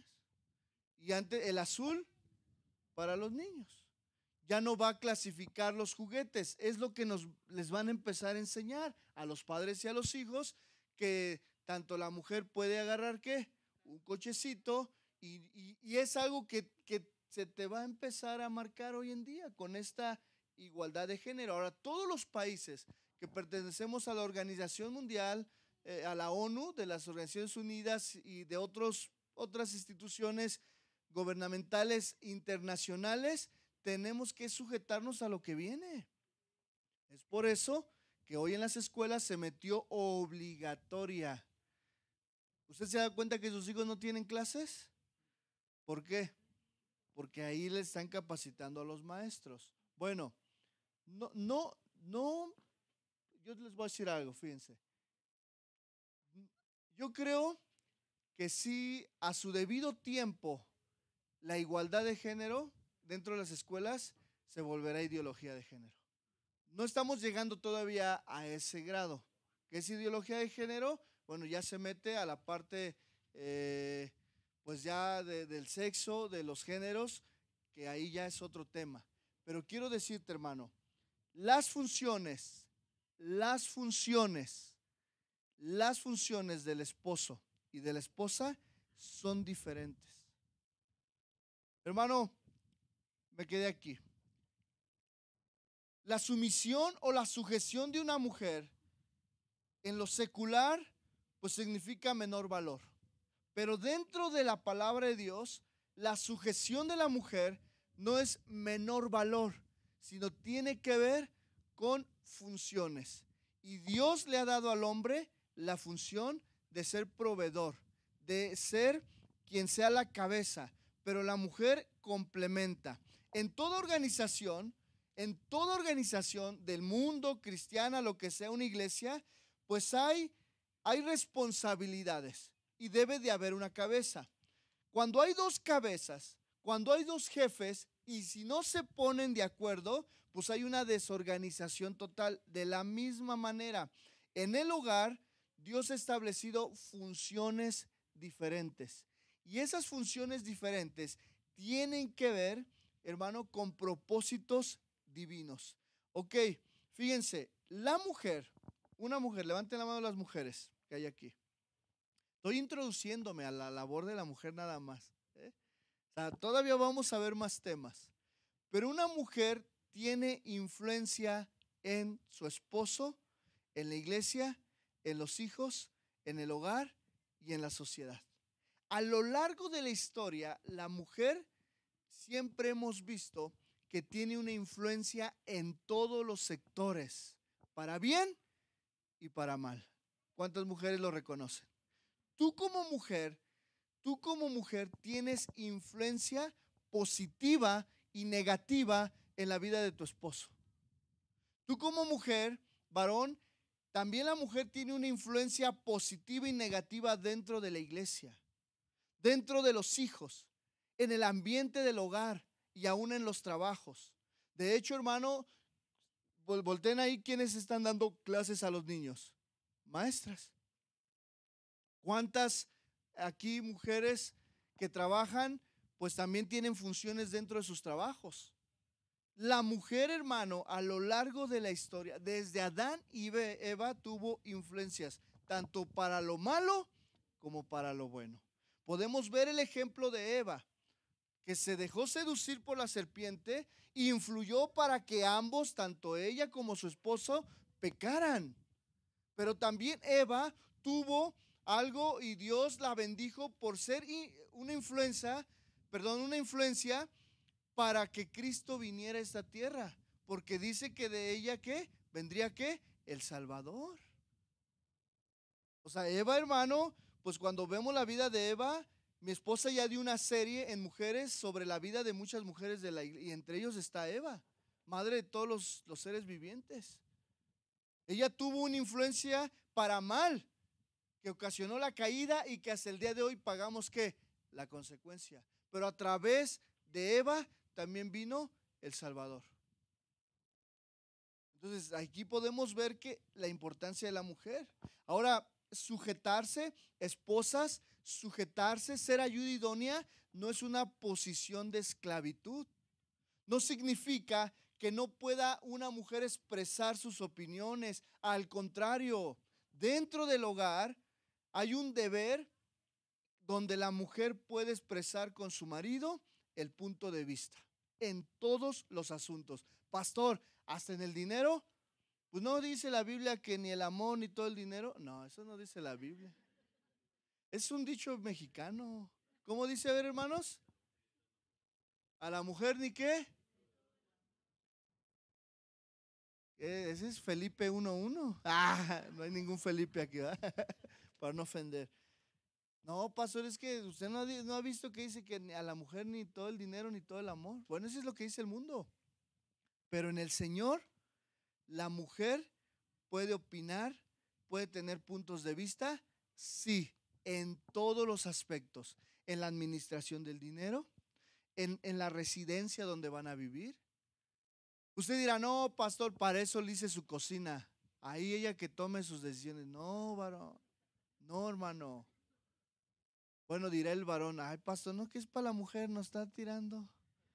Y antes el azul para los niños. Ya no va a clasificar los juguetes. Es lo que nos les van a empezar a enseñar a los padres y a los hijos, que tanto la mujer puede agarrar ¿qué? Un cochecito y, y, y es algo que, que se te va a empezar a marcar hoy en día con esta igualdad de género. Ahora, todos los países que pertenecemos a la Organización Mundial, eh, a la ONU, de las Naciones Unidas y de otros, otras instituciones gubernamentales internacionales, tenemos que sujetarnos a lo que viene. Es por eso que hoy en las escuelas se metió obligatoria. ¿Usted se da cuenta que sus hijos no tienen clases? ¿Por qué? Porque ahí le están capacitando a los maestros. Bueno, no, no, no, yo les voy a decir algo, fíjense. Yo creo que sí, a su debido tiempo, la igualdad de género dentro de las escuelas se volverá ideología de género. No estamos llegando todavía a ese grado. ¿Qué es ideología de género? Bueno, ya se mete a la parte, eh, pues ya de, del sexo, de los géneros, que ahí ya es otro tema. Pero quiero decirte, hermano, las funciones, las funciones, las funciones del esposo y de la esposa son diferentes. Hermano, me quedé aquí. La sumisión o la sujeción de una mujer en lo secular, pues significa menor valor. Pero dentro de la palabra de Dios, la sujeción de la mujer no es menor valor, sino tiene que ver con funciones. Y Dios le ha dado al hombre la función de ser proveedor, de ser quien sea la cabeza, pero la mujer complementa. En toda organización, en toda organización del mundo, cristiana, lo que sea una iglesia, pues hay, hay responsabilidades y debe de haber una cabeza. Cuando hay dos cabezas, cuando hay dos jefes y si no se ponen de acuerdo, pues hay una desorganización total. De la misma manera, en el hogar, Dios ha establecido funciones diferentes. Y esas funciones diferentes tienen que ver, hermano, con propósitos divinos. Ok, fíjense, la mujer, una mujer, levanten la mano las mujeres que hay aquí. Estoy introduciéndome a la labor de la mujer nada más. ¿eh? O sea, todavía vamos a ver más temas. Pero una mujer tiene influencia en su esposo, en la iglesia, en los hijos, en el hogar y en la sociedad. A lo largo de la historia, la mujer siempre hemos visto que tiene una influencia en todos los sectores, para bien y para mal. ¿Cuántas mujeres lo reconocen? Tú como mujer, tú como mujer tienes influencia positiva y negativa en la vida de tu esposo. Tú como mujer, varón, también la mujer tiene una influencia positiva y negativa dentro de la iglesia, dentro de los hijos, en el ambiente del hogar y aún en los trabajos. De hecho, hermano, volteen ahí quienes están dando clases a los niños. Maestras. ¿Cuántas aquí mujeres que trabajan, pues también tienen funciones dentro de sus trabajos? La mujer, hermano, a lo largo de la historia, desde Adán y Eva, tuvo influencias, tanto para lo malo como para lo bueno. Podemos ver el ejemplo de Eva, que se dejó seducir por la serpiente e influyó para que ambos, tanto ella como su esposo, pecaran. Pero también Eva tuvo algo y Dios la bendijo por ser una influencia, perdón, una influencia para que Cristo viniera a esta tierra, porque dice que de ella ¿qué? Vendría ¿qué? El Salvador. O sea, Eva, hermano, pues cuando vemos la vida de Eva, mi esposa ya dio una serie en mujeres sobre la vida de muchas mujeres de la iglesia, y entre ellos está Eva, madre de todos los, los seres vivientes. Ella tuvo una influencia para mal, que ocasionó la caída y que hasta el día de hoy pagamos ¿qué? La consecuencia. Pero a través de Eva también vino el Salvador. Entonces aquí podemos ver que la importancia de la mujer. Ahora, sujetarse, esposas, sujetarse, ser ayuda idónea, no es una posición de esclavitud. No significa que no pueda una mujer expresar sus opiniones. Al contrario, dentro del hogar hay un deber donde la mujer puede expresar con su marido el punto de vista en todos los asuntos. Pastor, hasta en el dinero, pues no dice la Biblia que ni el amor ni todo el dinero. No, eso no dice la Biblia. Es un dicho mexicano. ¿Cómo dice? A ver, hermanos. A la mujer ni qué. Ese es Felipe uno uno. Ah, no hay ningún Felipe aquí, ¿verdad? Para no ofender. No, pastor, es que usted no ha, no ha visto que dice que a la mujer ni todo el dinero ni todo el amor. Bueno, eso es lo que dice el mundo. Pero en el Señor, la mujer puede opinar, puede tener puntos de vista, sí, en todos los aspectos. En la administración del dinero, en, en la residencia donde van a vivir. Usted dirá, no, pastor, para eso le hice su cocina. Ahí ella que tome sus decisiones. No, varón. No, hermano. Bueno, dirá el varón, ay, pastor, no, que es para la mujer, nos está tirando.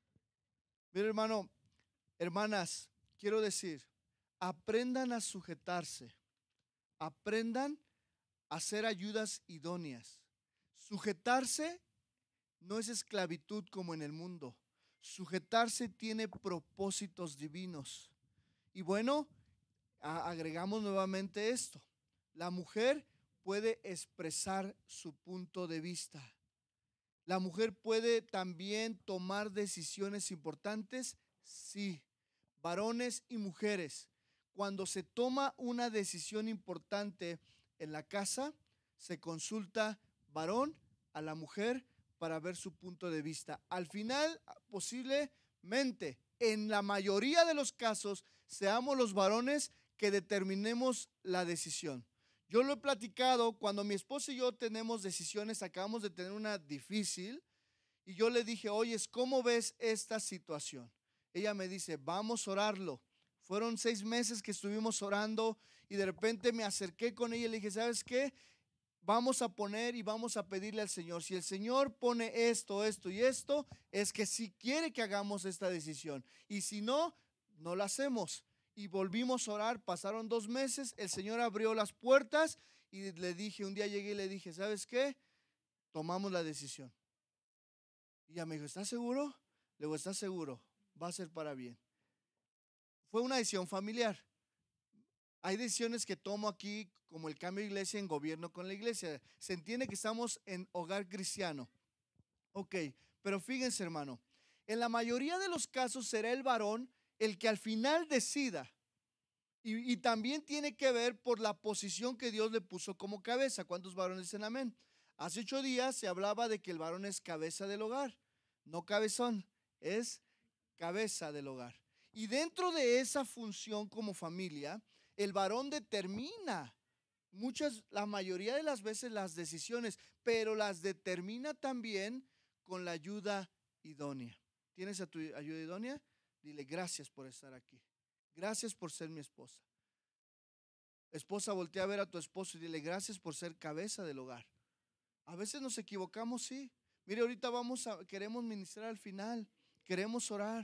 Mira, hermano, hermanas, quiero decir, aprendan a sujetarse. Aprendan a hacer ayudas idóneas. Sujetarse no es esclavitud como en el mundo. Sujetarse tiene propósitos divinos. Y bueno, agregamos nuevamente esto. La mujer puede expresar su punto de vista. La mujer puede también tomar decisiones importantes. Sí, varones y mujeres. Cuando se toma una decisión importante en la casa, se consulta varón a la mujer para ver su punto de vista. Al final, posiblemente, en la mayoría de los casos, seamos los varones que determinemos la decisión. Yo lo he platicado cuando mi esposa y yo tenemos decisiones, acabamos de tener una difícil, y yo le dije, oye, ¿cómo ves esta situación? Ella me dice, vamos a orarlo. Fueron seis meses que estuvimos orando y de repente me acerqué con ella y le dije, ¿sabes qué? Vamos a poner y vamos a pedirle al Señor. Si el Señor pone esto, esto y esto, es que sí quiere que hagamos esta decisión. Y si no, no la hacemos. Y volvimos a orar, pasaron dos meses, el Señor abrió las puertas y le dije, un día llegué y le dije, ¿sabes qué? Tomamos la decisión. Y ella me dijo, ¿estás seguro? Le digo, ¿estás seguro? Va a ser para bien. Fue una decisión familiar. Hay decisiones que tomo aquí, como el cambio de iglesia en gobierno con la iglesia. Se entiende que estamos en hogar cristiano. Ok, pero fíjense, hermano, en la mayoría de los casos será el varón el que al final decida. Y, y también tiene que ver por la posición que Dios le puso como cabeza. ¿Cuántos varones dicen amén? Hace ocho días se hablaba de que el varón es cabeza del hogar. No cabezón, es cabeza del hogar. Y dentro de esa función como familia, el varón determina muchas, la mayoría de las veces las decisiones, pero las determina también con la ayuda idónea. ¿Tienes a tu ayuda idónea? Dile gracias por estar aquí. Gracias por ser mi esposa. Esposa, voltea a ver a tu esposo y dile gracias por ser cabeza del hogar. A veces nos equivocamos, sí. Mire, ahorita vamos a, queremos ministrar al final, queremos orar.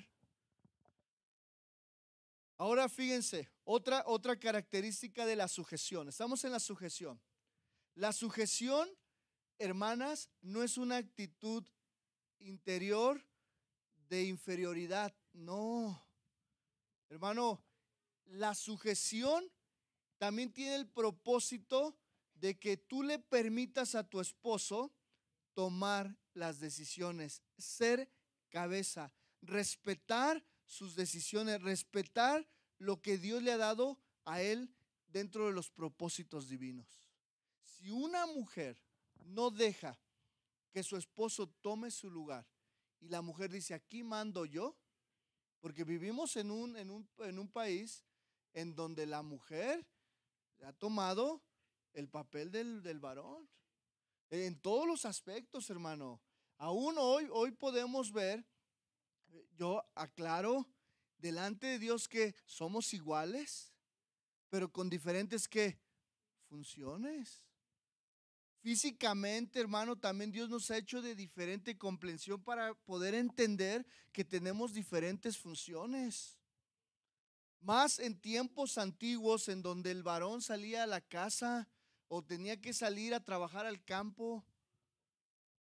Ahora fíjense, otra, otra característica de la sujeción. Estamos en la sujeción. La sujeción, hermanas, no es una actitud interior de inferioridad. No, hermano, la sujeción también tiene el propósito de que tú le permitas a tu esposo tomar las decisiones, ser cabeza, respetar sus decisiones, respetar lo que Dios le ha dado a él dentro de los propósitos divinos. Si una mujer no deja que su esposo tome su lugar y la mujer dice, aquí mando yo, porque vivimos en un, en un, en un país en donde la mujer ha tomado el papel del, del varón, en todos los aspectos, hermano. Aún hoy, hoy podemos ver, yo aclaro delante de Dios que somos iguales, pero con diferentes ¿qué? Funciones. Físicamente, hermano, también Dios nos ha hecho de diferente comprensión para poder entender que tenemos diferentes funciones. Más en tiempos antiguos en donde el varón salía a la casa o tenía que salir a trabajar al campo.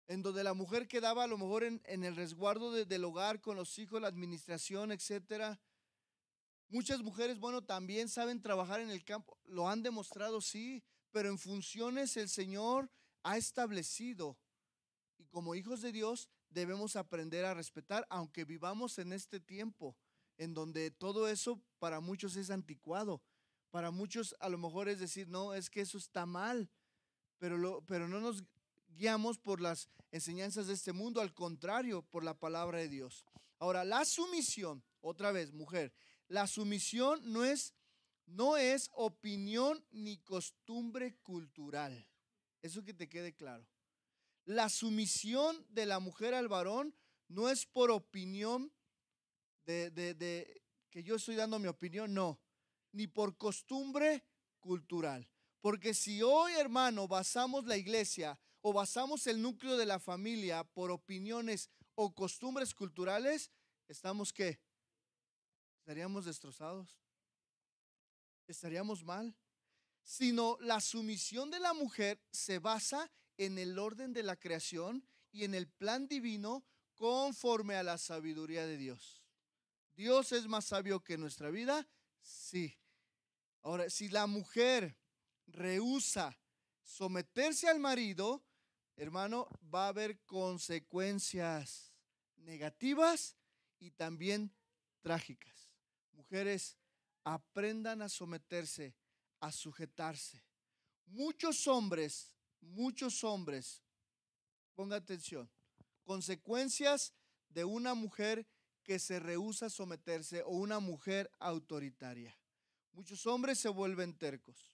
en donde la mujer quedaba a lo mejor en, en el resguardo de, del hogar con los hijos, la administración, etcétera. Muchas mujeres, bueno, también saben trabajar en el campo, lo han demostrado, sí, pero en funciones el Señor ha establecido. Y como hijos de Dios debemos aprender a respetar, aunque vivamos en este tiempo, en donde todo eso para muchos es anticuado. Para muchos a lo mejor es decir, no, es que eso está mal, pero, lo, pero no nos guiamos por las enseñanzas de este mundo, al contrario, por la palabra de Dios. Ahora, la sumisión, otra vez, mujer, la sumisión no es, no es opinión ni costumbre cultural. Eso que te quede claro. La sumisión de la mujer al varón no es por opinión de, de, de que yo estoy dando mi opinión, no, ni por costumbre cultural. Porque si hoy, hermano, basamos la iglesia o basamos el núcleo de la familia por opiniones o costumbres culturales, ¿estamos qué? Estaríamos destrozados, estaríamos mal. Sino la sumisión de la mujer se basa en el orden de la creación y en el plan divino conforme a la sabiduría de Dios. ¿Dios es más sabio que nuestra vida? Sí. Ahora, si la mujer rehúsa someterse al marido, hermano, va a haber consecuencias negativas y también trágicas. Mujeres, aprendan a someterse, a sujetarse. Muchos hombres, muchos hombres, ponga atención, consecuencias de una mujer que se rehúsa a someterse o una mujer autoritaria. Muchos hombres se vuelven tercos.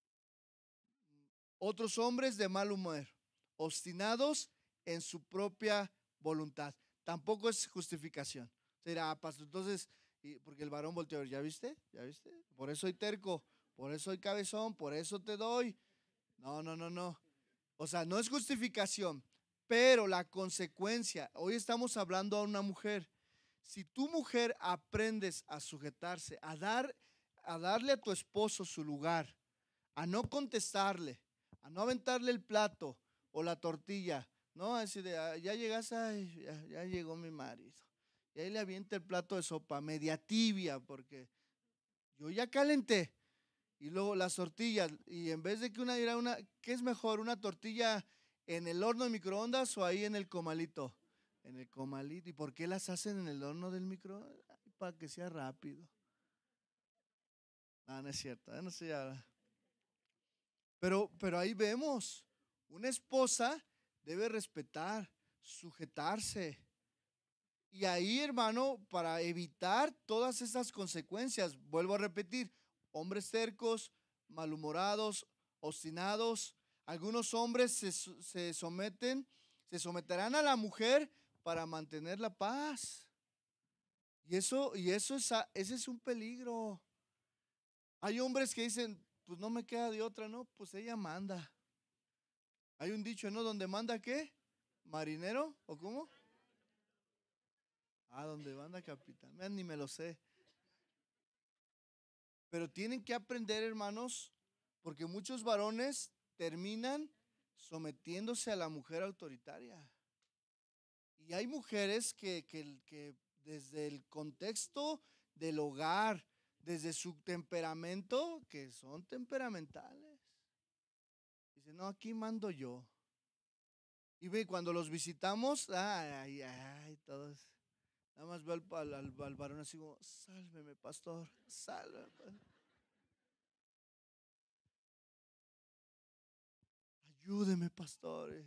Otros hombres de mal humor, obstinados en su propia voluntad. Tampoco es justificación. Se dirá, ah, pastor, entonces, porque el varón volteó a ver, ¿ya viste? ¿Ya viste? Por eso soy terco. Por eso soy cabezón, por eso te doy. No, no, no, no. O sea, no es justificación, pero la consecuencia, hoy estamos hablando a una mujer. Si tu mujer aprendes a sujetarse, a, dar, a darle a tu esposo su lugar, a no contestarle, a no aventarle el plato o la tortilla, no, así de, ah, ya llegas, ay, ya, ya llegó mi marido. Y ahí le avienta el plato de sopa, media tibia, porque yo ya calenté. Y luego las tortillas, y en vez de que una era una, ¿qué es mejor? ¿Una tortilla en el horno de microondas o ahí en el comalito? En el comalito. ¿Y por qué las hacen en el horno del microondas? Para que sea rápido. No, no es cierto, no sé ya. Pero, pero ahí vemos, una esposa debe respetar, sujetarse. Y ahí, hermano, para evitar todas esas consecuencias, vuelvo a repetir, hombres tercos, malhumorados, obstinados. Algunos hombres se, se someten, se someterán a la mujer para mantener la paz. Y eso, y eso es, ese es un peligro. Hay hombres que dicen, pues no me queda de otra, ¿no? Pues ella manda. Hay un dicho, ¿no? ¿Donde manda qué? ¿Marinero? ¿O cómo? Ah, donde manda capitán. Ni me lo sé. Pero tienen que aprender, hermanos, porque muchos varones terminan sometiéndose a la mujer autoritaria. Y hay mujeres que, que, que desde el contexto del hogar, desde su temperamento, que son temperamentales. Dicen, no, aquí mando yo. Y ve, cuando los visitamos, ay, ay, ay, todos. Nada más veo al, al, al varón así como, sálveme, pastor, sálveme. Ayúdeme, pastor.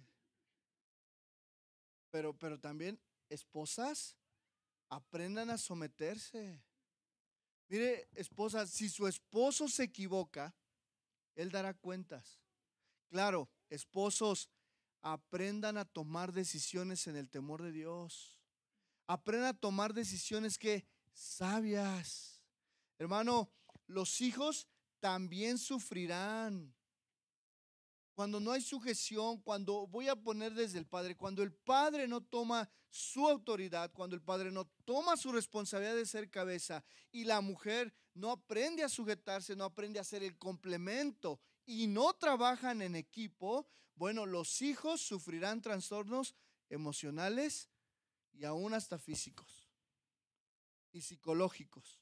Pero, pero también, esposas, aprendan a someterse. Mire, esposas, si su esposo se equivoca, él dará cuentas. Claro, esposos, aprendan a tomar decisiones en el temor de Dios. Aprendan a tomar decisiones que sabias. Hermano, los hijos también sufrirán. Cuando no hay sujeción, cuando voy a poner desde el padre, cuando el padre no toma su autoridad, cuando el padre no toma su responsabilidad de ser cabeza y la mujer no aprende a sujetarse, no aprende a ser el complemento y no trabajan en equipo, Bueno, los hijos sufrirán trastornos emocionales y aún hasta físicos y psicológicos,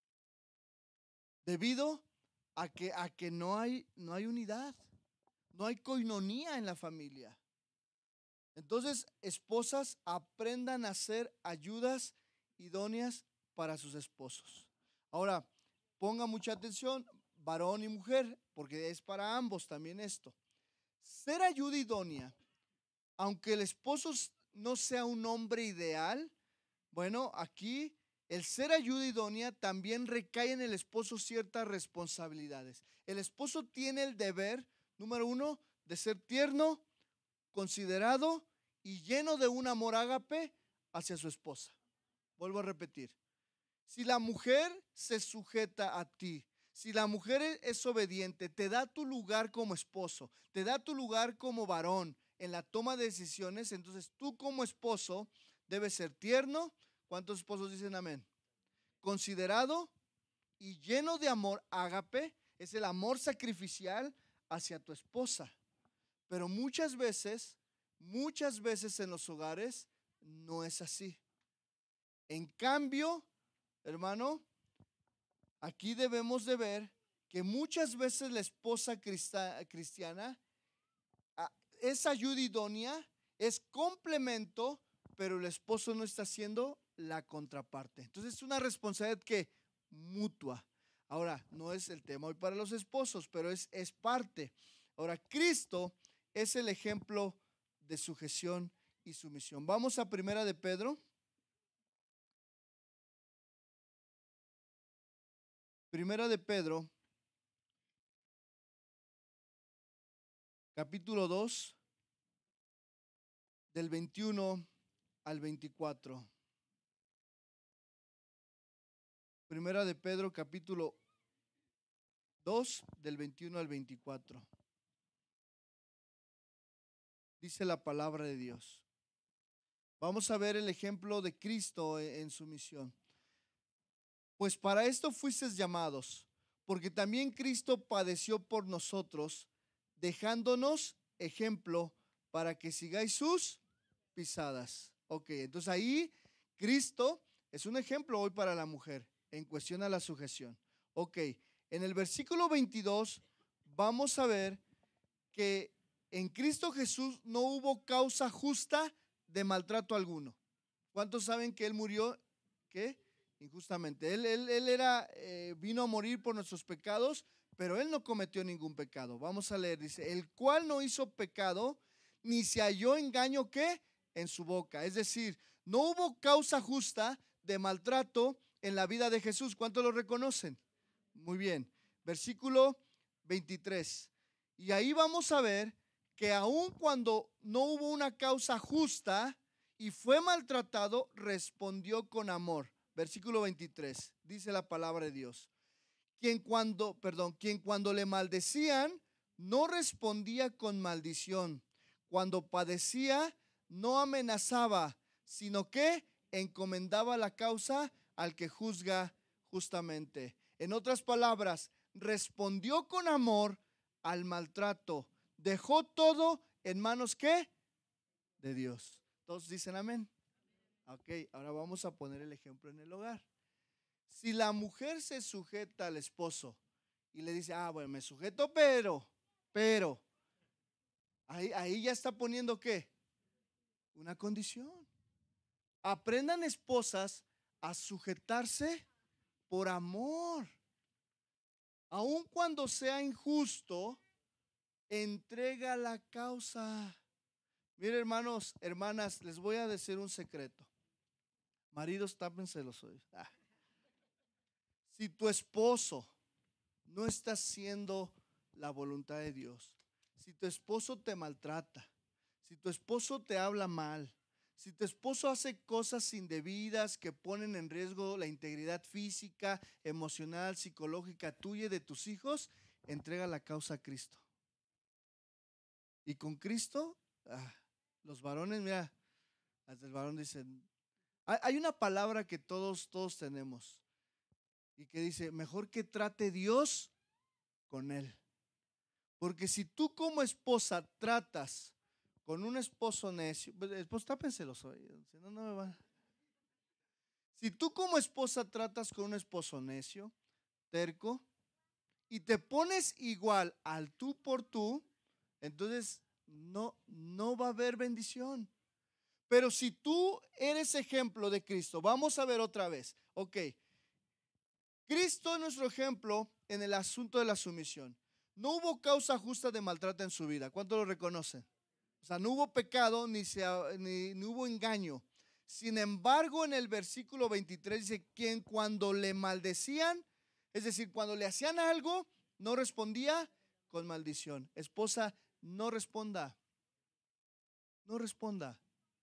debido a que, a que no hay, no hay unidad, no hay coinonía en la familia. Entonces, esposas, aprendan a ser ayudas idóneas para sus esposos. Ahora, ponga mucha atención, varón y mujer, porque es para ambos también esto. Ser ayuda idónea, aunque el esposo no sea un hombre ideal, bueno, aquí el ser ayuda idónea también recae en el esposo ciertas responsabilidades. El esposo tiene el deber, número uno, de ser tierno, considerado y lleno de un amor ágape hacia su esposa. Vuelvo a repetir. Si la mujer se sujeta a ti, si la mujer es obediente, te da tu lugar como esposo, te da tu lugar como varón en la toma de decisiones, entonces tú como esposo debes ser tierno. ¿Cuántos esposos dicen amén? Considerado y lleno de amor ágape, es el amor sacrificial hacia tu esposa. Pero muchas veces, muchas veces en los hogares no es así. En cambio, hermano, aquí debemos de ver que muchas veces la esposa cristiana es ayuda idónea, es complemento, pero el esposo no está haciendo la contraparte. Entonces es una responsabilidad que mutua. Ahora, no es el tema hoy para los esposos, pero es, es parte. Ahora, Cristo es el ejemplo de sujeción y sumisión. Vamos a Primera de Pedro. Primera de Pedro, capítulo dos, del veintiuno al veinticuatro. Primera de Pedro, capítulo dos, del veintiuno al veinticuatro. Dice la palabra de Dios. Vamos a ver el ejemplo de Cristo en su misión. Pues para esto fuisteis llamados, porque también Cristo padeció por nosotros, dejándonos ejemplo para que sigáis sus pisadas. Ok, entonces ahí Cristo es un ejemplo hoy para la mujer en cuestión a la sujeción. Ok, en el versículo veintidós vamos a ver que en Cristo Jesús no hubo causa justa de maltrato alguno. ¿Cuántos saben que Él murió? ¿Qué? Injustamente. Él, él, él era, eh, vino a morir por nuestros pecados, pero Él no cometió ningún pecado. Vamos a leer, dice, el cual no hizo pecado, ni se halló engaño, ¿qué? En su boca. Es decir, no hubo causa justa de maltrato en la vida de Jesús. ¿Cuántos lo reconocen? Muy bien. Versículo veintitrés. Y ahí vamos a ver que aun cuando no hubo una causa justa y fue maltratado, respondió con amor. Versículo veintitrés, dice la palabra de Dios. Quien cuando, perdón, quien cuando le maldecían, no respondía con maldición. Cuando padecía, no amenazaba, sino que encomendaba la causa al que juzga justamente. En otras palabras, respondió con amor al maltrato. Dejó todo en manos, ¿qué? De Dios. Todos dicen amén. Ok, ahora vamos a poner el ejemplo en el hogar. Si la mujer se sujeta al esposo y le dice, ah, bueno, me sujeto, pero, pero, ahí, ahí ya está poniendo, ¿qué? Una condición. Aprendan, esposas, a sujetarse por amor. Aun cuando sea injusto, entrega la causa. Miren, hermanos, hermanas, les voy a decir un secreto. Maridos, tápense los oídos. Ah. Si tu esposo no está haciendo la voluntad de Dios, si tu esposo te maltrata, si tu esposo te habla mal, si tu esposo hace cosas indebidas que ponen en riesgo la integridad física, emocional, psicológica tuya y de tus hijos, entrega la causa a Cristo. Y con Cristo, ah, los varones, mira, hasta el varón dice, hay una palabra que todos, todos tenemos y que dice, mejor que trate Dios con él. Porque si tú como esposa tratas con un esposo necio, pues tápense los oídos, si no, no me va. Si tú como esposa tratas con un esposo necio, terco, y te pones igual al tú por tú, entonces no, no va a haber bendición. Pero si tú eres ejemplo de Cristo, vamos a ver otra vez, ok, Cristo es nuestro ejemplo en el asunto de la sumisión. No hubo causa justa de maltrato en su vida. ¿Cuánto lo reconocen? O sea, no hubo pecado ni, se, ni, ni hubo engaño. Sin embargo, en el versículo veintitrés dice, quien cuando le maldecían, es decir, cuando le hacían algo, no respondía con maldición. Esposa, no responda. No responda.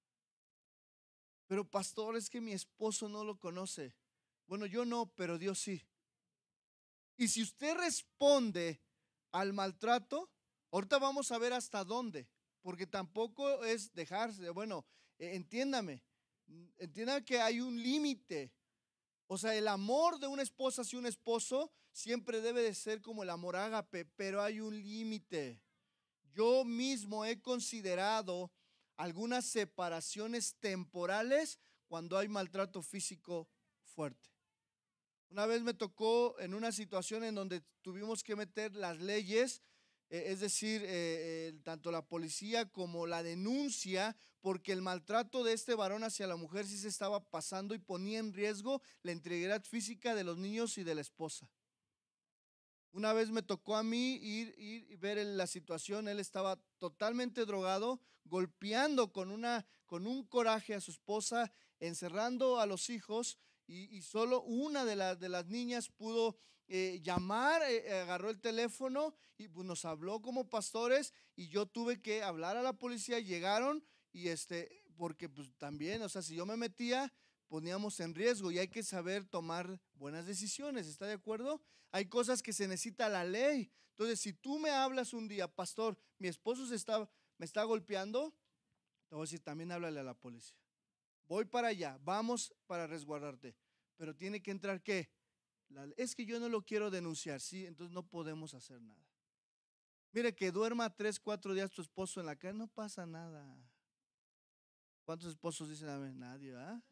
Pero pastor, es que mi esposo no lo conoce. Bueno, yo no, pero Dios sí. Y si usted responde al maltrato, ahorita vamos a ver hasta dónde, porque tampoco es dejarse. Bueno, entiéndame, entiéndame que hay un límite. O sea, el amor de una esposa hacia un esposo siempre debe de ser como el amor ágape, pero hay un límite. Yo mismo he considerado algunas separaciones temporales cuando hay maltrato físico fuerte. Una vez me tocó en una situación en donde tuvimos que meter las leyes, eh, es decir, eh, eh, tanto la policía como la denuncia, porque el maltrato de este varón hacia la mujer sí se estaba pasando y ponía en riesgo la integridad física de los niños y de la esposa. Una vez me tocó a mí ir, ir y ver la situación. Él estaba totalmente drogado, golpeando con, una, con un coraje a su esposa, encerrando a los hijos, y, y solo una de, la, de las niñas pudo eh, llamar, eh, agarró el teléfono y pues, nos habló como pastores, y yo tuve que hablar a la policía. Llegaron y este, porque pues también, o sea, si yo me metía, poníamos en riesgo, y hay que saber tomar buenas decisiones. ¿Está de acuerdo? Hay cosas que se necesita la ley. Entonces, si tú me hablas un día, pastor, mi esposo se está, me está golpeando, te voy a decir, también háblale a la policía. Voy para allá, vamos para resguardarte. Pero tiene que entrar, ¿qué? La, es que yo no lo quiero denunciar, ¿sí? Entonces no podemos hacer nada. Mire, que duerma tres, cuatro días tu esposo en la calle, no pasa nada. ¿Cuántos esposos dicen amén? Nadie, ¿ah?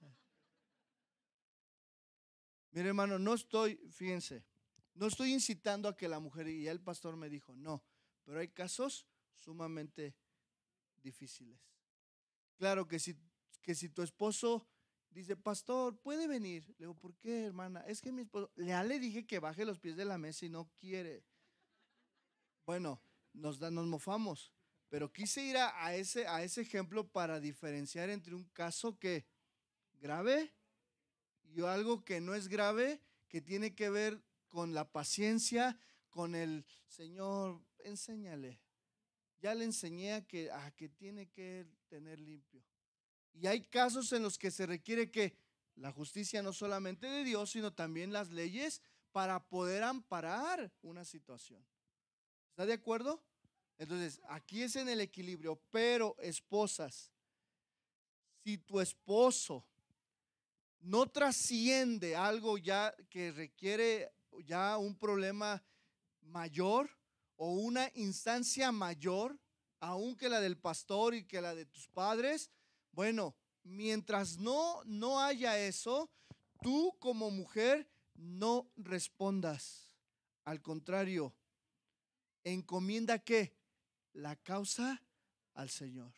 Mire, hermano, no estoy, fíjense, no estoy incitando a que la mujer, y ya el pastor me dijo, no, pero hay casos sumamente difíciles. Claro que si, que si tu esposo dice, pastor, ¿puede venir? Le digo, ¿por qué, hermana? Es que mi esposo, ya le dije que baje los pies de la mesa y no quiere. Bueno, nos, da, nos mofamos, pero quise ir a, a, ese, a ese ejemplo para diferenciar entre un caso que grave y algo que no es grave, que tiene que ver con la paciencia, con el Señor, enséñale. Ya le enseñé a que, a que tiene que tener limpio. Y hay casos en los que se requiere que la justicia no solamente de Dios, sino también las leyes para poder amparar una situación. ¿Está de acuerdo? Entonces, aquí es en el equilibrio. Pero, esposas, si tu esposo no trasciende algo ya que requiere ya un problema mayor o una instancia mayor, aún que la del pastor y que la de tus padres, bueno, mientras no, no haya eso, tú como mujer no respondas. Al contrario, encomienda ¿qué? La causa al Señor.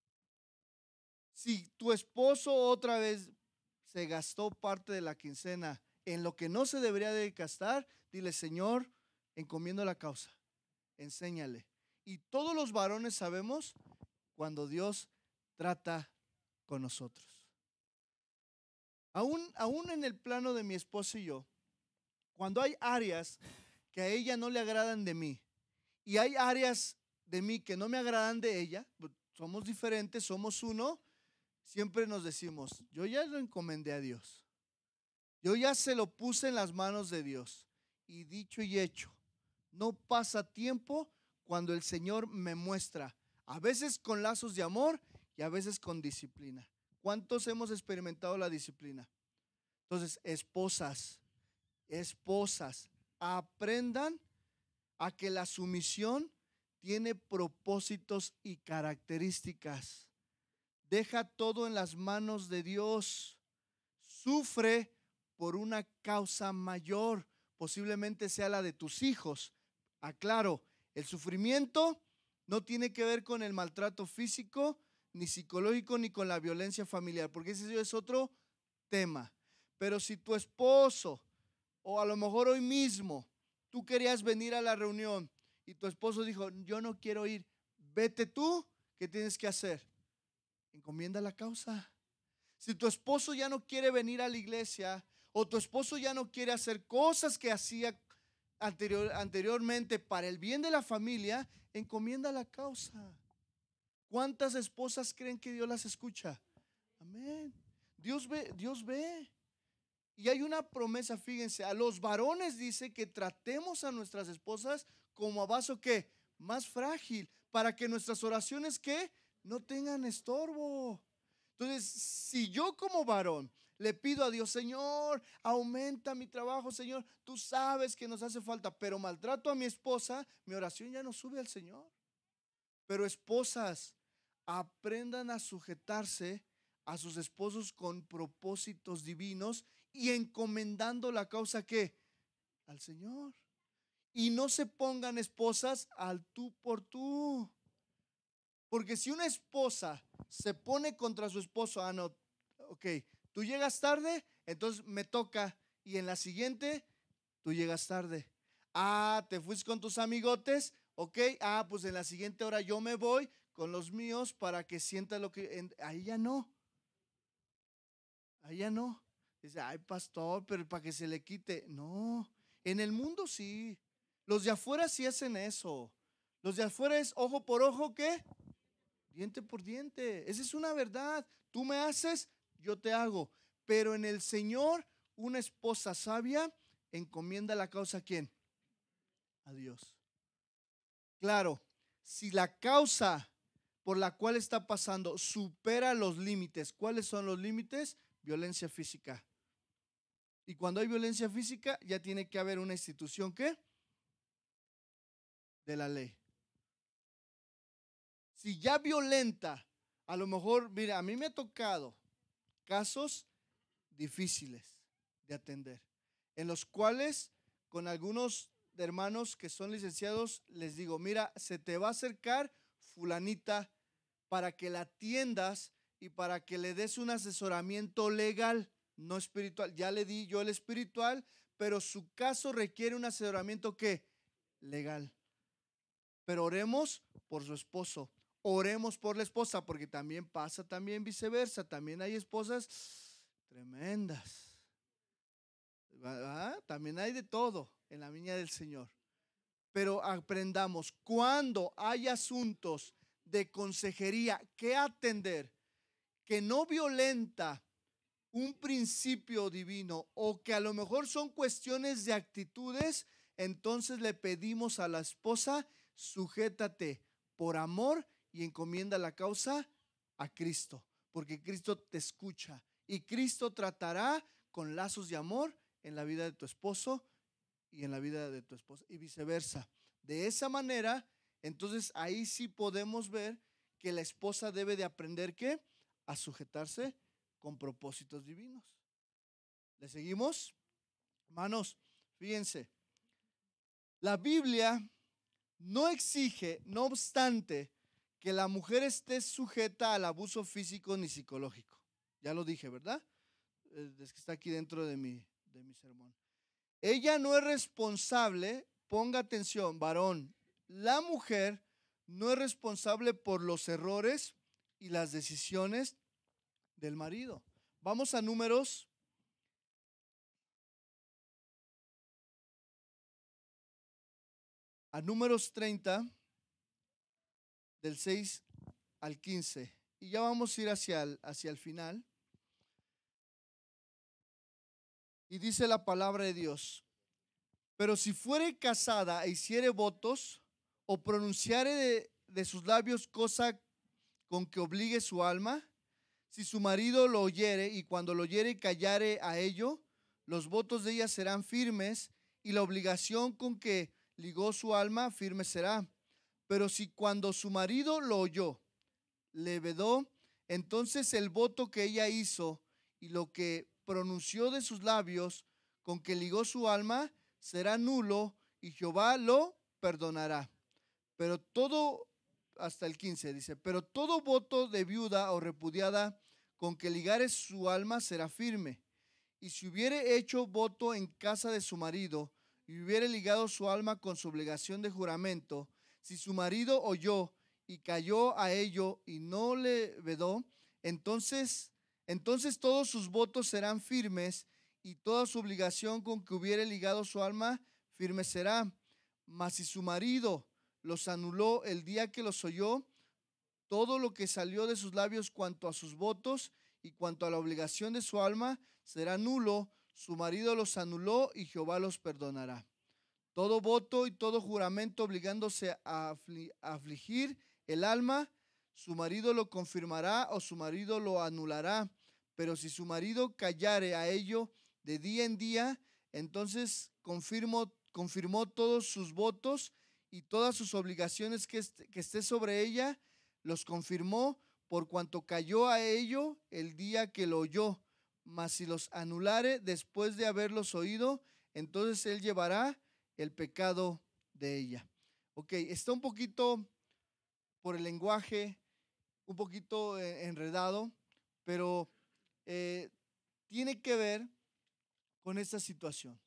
Si tu esposo otra vez se gastó parte de la quincena en lo que no se debería de gastar, dile, Señor, encomiendo la causa, enséñale. Y todos los varones sabemos cuando Dios trata con nosotros. Aún, aún en el plano de mi esposa y yo, cuando hay áreas que a ella no le agradan de mí y hay áreas de mí que no me agradan de ella, somos diferentes, somos uno, siempre nos decimos, yo ya lo encomendé a Dios. Yo ya se lo puse en las manos de Dios. Y dicho y hecho, no pasa tiempo cuando el Señor me muestra, a veces con lazos de amor y a veces con disciplina. ¿Cuántos hemos experimentado la disciplina? Entonces, esposas, esposas, aprendan a que la sumisión tiene propósitos y características. Deja todo en las manos de Dios. Sufre por una causa mayor, posiblemente sea la de tus hijos. Aclaro, el sufrimiento no tiene que ver con el maltrato físico, ni psicológico, ni con la violencia familiar, porque ese es otro tema. Pero si tu esposo, o a lo mejor hoy mismo, tú querías venir a la reunión y tu esposo dijo, yo no quiero ir, vete tú, ¿qué tienes que hacer? Encomienda la causa. Si tu esposo ya no quiere venir a la iglesia, o tu esposo ya no quiere hacer cosas que hacía anterior, anteriormente para el bien de la familia, encomienda la causa. ¿Cuántas esposas creen que Dios las escucha? Amén. Dios ve, Dios ve. Y hay una promesa, fíjense, a los varones dice que tratemos a nuestras esposas como a vaso que más frágil, para que nuestras oraciones que no tengan estorbo. Entonces, si yo como varón le pido a Dios, Señor, aumenta mi trabajo, Señor, tú sabes que nos hace falta, pero maltrato a mi esposa, mi oración ya no sube al Señor. Pero esposas, aprendan a sujetarse a sus esposos con propósitos divinos y encomendando la causa que al Señor. Y no se pongan esposas al tú por tú. Porque si una esposa se pone contra su esposo, ah, no, ok, tú llegas tarde, entonces me toca, y en la siguiente, tú llegas tarde. Ah, te fuiste con tus amigotes, ok, ah, pues en la siguiente hora yo me voy con los míos para que sienta lo que, en, ahí ya no. Ahí ya no. Dice, ay, pastor, pero para que se le quite. No, en el mundo sí. Los de afuera sí hacen eso. Los de afuera es ojo por ojo, ¿qué? Diente por diente. Esa es una verdad. Tú me haces, yo te hago. Pero en el Señor, una esposa sabia encomienda la causa ¿a quién? A Dios. Claro, si la causa por la cual está pasando supera los límites, ¿cuáles son los límites? Violencia física. Y cuando hay violencia física, ya tiene que haber una institución ¿qué? De la ley. Si ya violenta, a lo mejor, mira, a mí me ha tocado casos difíciles de atender, en los cuales con algunos hermanos que son licenciados les digo, mira, se te va a acercar fulanita para que la atiendas y para que le des un asesoramiento legal, no espiritual. Ya le di yo el espiritual, pero su caso requiere un asesoramiento ¿qué? Legal. Pero oremos por su esposo. Oremos por la esposa, porque también pasa también viceversa. También hay esposas tremendas. ¿Verdad? También hay de todo en la viña del Señor. Pero aprendamos, cuando hay asuntos de consejería que atender, que no violenta un principio divino o que a lo mejor son cuestiones de actitudes, entonces le pedimos a la esposa, sujétate por amor y encomienda la causa a Cristo, porque Cristo te escucha y Cristo tratará con lazos de amor en la vida de tu esposo y en la vida de tu esposa y viceversa. De esa manera, entonces ahí sí podemos ver que la esposa debe de aprender ¿qué? A sujetarse con propósitos divinos. ¿Le seguimos? Hermanos, fíjense, la Biblia no exige, no obstante, que la mujer esté sujeta al abuso físico ni psicológico. Ya lo dije, ¿verdad? Es que está aquí dentro de mi, de mi sermón. Ella no es responsable, ponga atención, varón, la mujer no es responsable por los errores y las decisiones del marido. Vamos a Números. A Números treinta, del seis al quince. Y ya vamos a ir hacia el, hacia el final. Y dice la palabra de Dios: pero si fuere casada e hiciere votos, o pronunciare de, de sus labios cosa con que obligue su alma, si su marido lo oyere, y cuando lo oyere callare a ello, los votos de ella serán firmes, y la obligación con que ligó su alma firme será. Pero si cuando su marido lo oyó, le vedó, entonces el voto que ella hizo y lo que pronunció de sus labios, con que ligó su alma, será nulo y Jehová lo perdonará. Pero todo, hasta el quince dice, pero todo voto de viuda o repudiada con que ligare su alma será firme. Y si hubiere hecho voto en casa de su marido y hubiere ligado su alma con su obligación de juramento, si su marido oyó y cayó a ello y no le vedó, entonces, entonces todos sus votos serán firmes y toda su obligación con que hubiere ligado su alma firme será. Mas si su marido los anuló el día que los oyó, todo lo que salió de sus labios cuanto a sus votos y cuanto a la obligación de su alma será nulo. Su marido los anuló y Jehová los perdonará. Todo voto y todo juramento obligándose a afligir el alma, su marido lo confirmará o su marido lo anulará. Pero si su marido callare a ello de día en día, entonces confirmó, confirmó todos sus votos y todas sus obligaciones que, est que esté sobre ella, los confirmó por cuanto cayó a ello el día que lo oyó. Mas si los anulare después de haberlos oído, entonces él llevará el pecado de ella. Ok, está un poquito por el lenguaje, un poquito enredado, pero eh, tiene que ver con esta situación.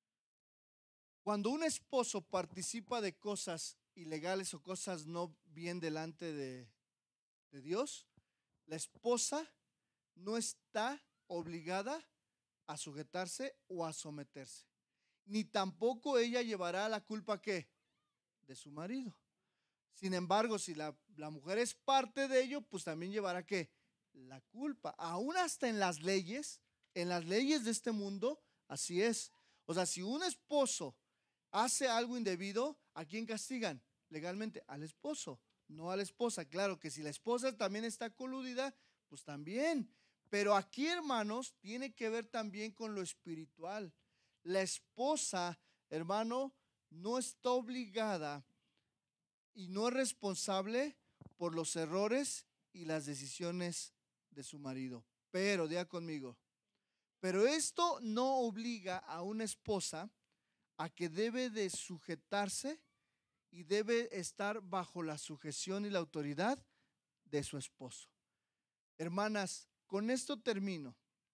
Cuando un esposo participa de cosas ilegales o cosas no bien delante de, de Dios, la esposa no está obligada a sujetarse o a someterse, ni tampoco ella llevará la culpa ¿qué? De su marido. Sin embargo, si la, la mujer es parte de ello, pues también llevará ¿qué? La culpa. Aún hasta en las leyes, en las leyes de este mundo, así es. O sea, si un esposo hace algo indebido, ¿a quién castigan? Legalmente al esposo, no a la esposa. Claro que si la esposa también está coludida, pues también. Pero aquí, hermanos, tiene que ver también con lo espiritual. La esposa, hermano, no está obligada y no es responsable por los errores y las decisiones de su marido. Pero, diga conmigo, pero esto no obliga a una esposa a que debe de sujetarse y debe estar bajo la sujeción y la autoridad de su esposo. Hermanas, con esto termino.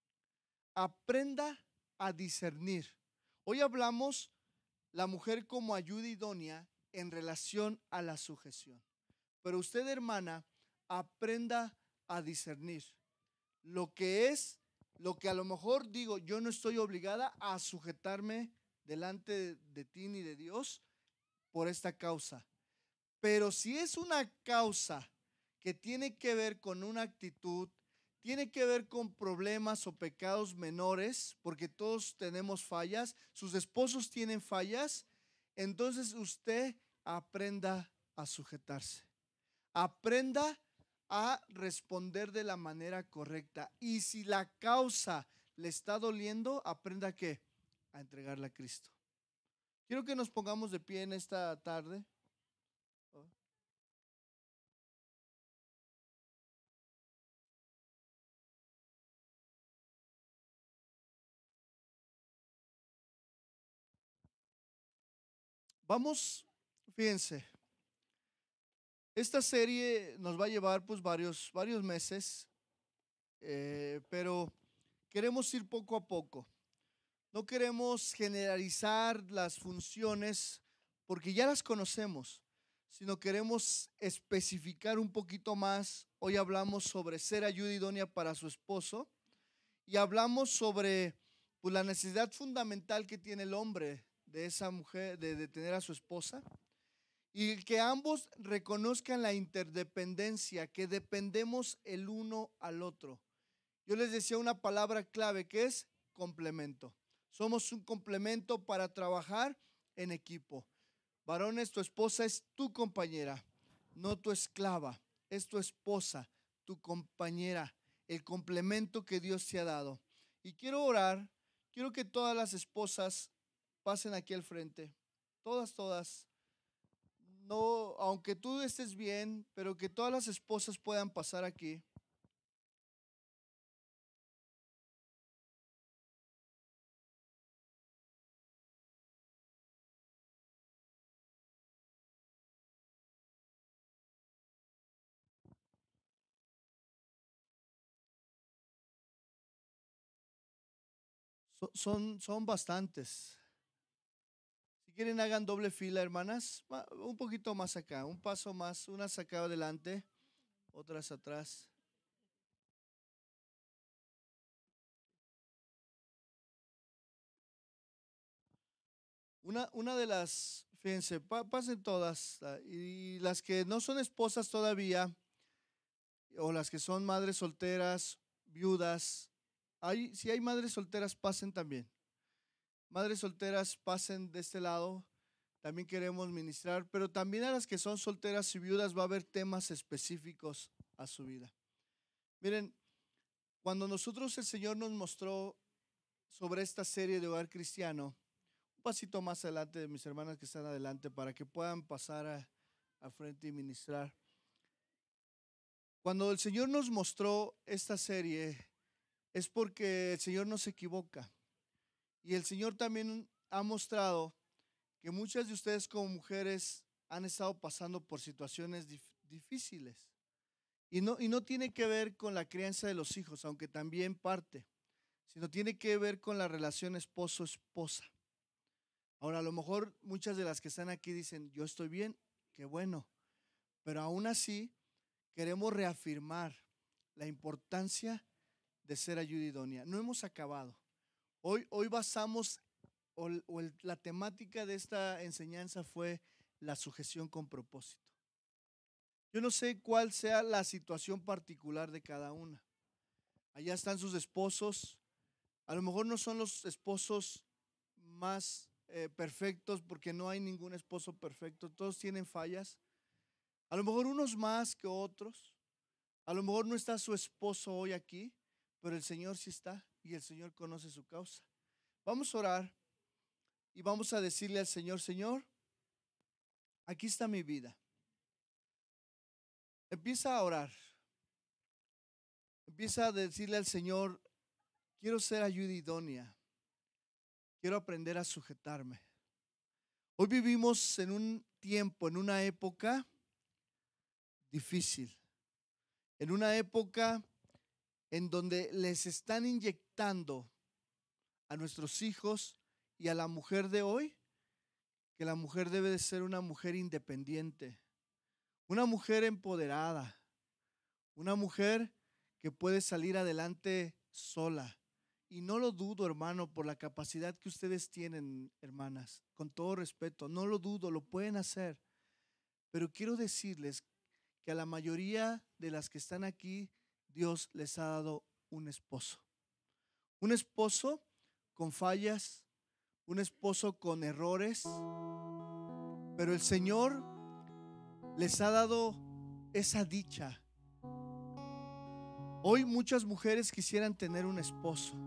Aprenda a discernir. Hoy hablamos la mujer como ayuda idónea en relación a la sujeción. Pero usted, hermana, aprenda a discernir lo que es, lo que a lo mejor digo, yo no estoy obligada a sujetarme delante de, de ti ni de Dios por esta causa. Pero si es una causa que tiene que ver con una actitud, tiene que ver con problemas o pecados menores, porque todos tenemos fallas, sus esposos tienen fallas, entonces usted aprenda a sujetarse. Aprenda a responder de la manera correcta. Y si la causa le está doliendo, aprenda a ¿qué? A entregarla a Cristo. Quiero que nos pongamos de pie en esta tarde. Vamos, fíjense, esta serie nos va a llevar pues varios, varios meses, eh, pero queremos ir poco a poco. No queremos generalizar las funciones porque ya las conocemos, sino queremos especificar un poquito más. Hoy hablamos sobre ser ayuda idónea para su esposo y hablamos sobre pues, la necesidad fundamental que tiene el hombre de esa mujer, de, de tener a su esposa, y que ambos reconozcan la interdependencia, que dependemos el uno al otro. Yo les decía una palabra clave que es complemento. Somos un complemento para trabajar en equipo. Varones, tu esposa es tu compañera, no tu esclava, es tu esposa, tu compañera, el complemento que Dios te ha dado. Y quiero orar, quiero que todas las esposas pasen aquí al frente, todas, todas. no, aunque tú estés bien, pero que todas las esposas puedan pasar aquí. So- Son, son bastantes. Si quieren, hagan doble fila, hermanas. Ma- Un poquito más acá, un paso más, unas acá adelante, otras atrás. Una, una de las, fíjense, pa- pasen todas, ah, y las que no son esposas todavía, o las que son madres solteras, viudas, hay, si hay madres solteras, pasen también. Madres solteras, pasen de este lado. También queremos ministrar, pero también a las que son solteras y viudas va a haber temas específicos a su vida. Miren, cuando nosotros el Señor nos mostró sobre esta serie de Hogar Cristiano, un pasito más adelante de mis hermanas que están adelante para que puedan pasar a, a frente y ministrar. Cuando el Señor nos mostró esta serie es porque el Señor no se equivoca. Y el Señor también ha mostrado que muchas de ustedes como mujeres han estado pasando por situaciones dif- difíciles. Y no, y no tiene que ver con la crianza de los hijos, aunque también parte, sino tiene que ver con la relación esposo-esposa. Ahora, a lo mejor muchas de las que están aquí dicen, yo estoy bien, qué bueno, pero aún así queremos reafirmar la importancia de ser ayuda idónea. No hemos acabado. Hoy, hoy basamos, o, o el- la temática de esta enseñanza fue la sujeción con propósito. Yo no sé cuál sea la situación particular de cada una. Allá están sus esposos. A lo mejor no son los esposos más eh, perfectos, porque no hay ningún esposo perfecto. Todos tienen fallas. A lo mejor unos más que otros. A lo mejor no está su esposo hoy aquí, pero el Señor sí está y el Señor conoce su causa. Vamos a orar y vamos a decirle al Señor, Señor, aquí está mi vida. Empieza a orar. Empieza a decirle al Señor, quiero ser ayuda idónea. Quiero aprender a sujetarme. Hoy vivimos en un tiempo, en una época difícil. En una época en donde les están inyectando a nuestros hijos y a la mujer de hoy que la mujer debe de ser una mujer independiente, una mujer empoderada, una mujer que puede salir adelante sola. Y no lo dudo, hermano, por la capacidad que ustedes tienen, hermanas, con todo respeto, no lo dudo, lo pueden hacer. Pero quiero decirles que a la mayoría de las que están aquí, Dios les ha dado un esposo. Un esposo con fallas, un esposo con errores, pero el Señor les ha dado esa dicha. Hoy muchas mujeres quisieran tener un esposo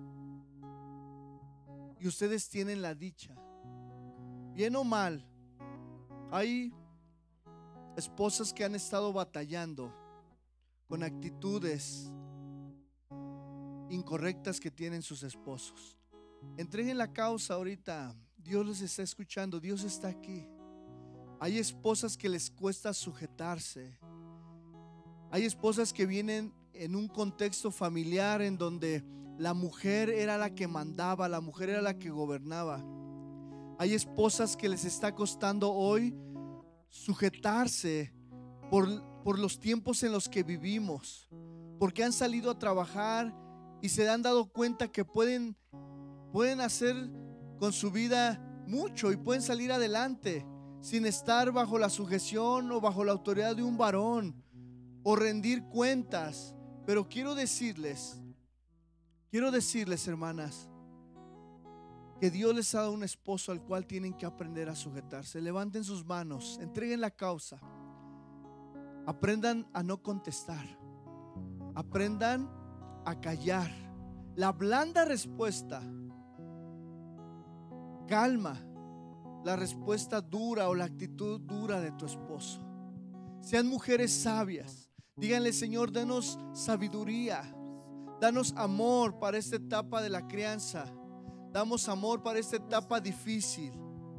y ustedes tienen la dicha. Bien o mal, hay esposas que han estado batallando con actitudes incorrectas que tienen sus esposos. Entreguen la causa ahorita. Dios les está escuchando, Dios está aquí. Hay esposas que les cuesta sujetarse. Hay esposas que vienen en un contexto familiar en donde la mujer era la que mandaba, la mujer era la que gobernaba. Hay esposas que les está costando hoy sujetarse por, por los tiempos en los que vivimos, porque han salido a trabajar y se han dado cuenta que pueden, pueden hacer con su vida mucho y pueden salir adelante sin estar bajo la sujeción o bajo la autoridad de un varón o rendir cuentas. Pero quiero decirles, quiero decirles, hermanas, que Dios les ha dado un esposo al cual tienen que aprender a sujetarse. Levanten sus manos, entreguen la causa, aprendan a no contestar, aprendan a callar. La blanda respuesta calma, la respuesta dura o la actitud dura de tu esposo. Sean mujeres sabias. Díganle: Señor, danos sabiduría, danos amor para esta etapa de la crianza, damos amor para esta etapa difícil.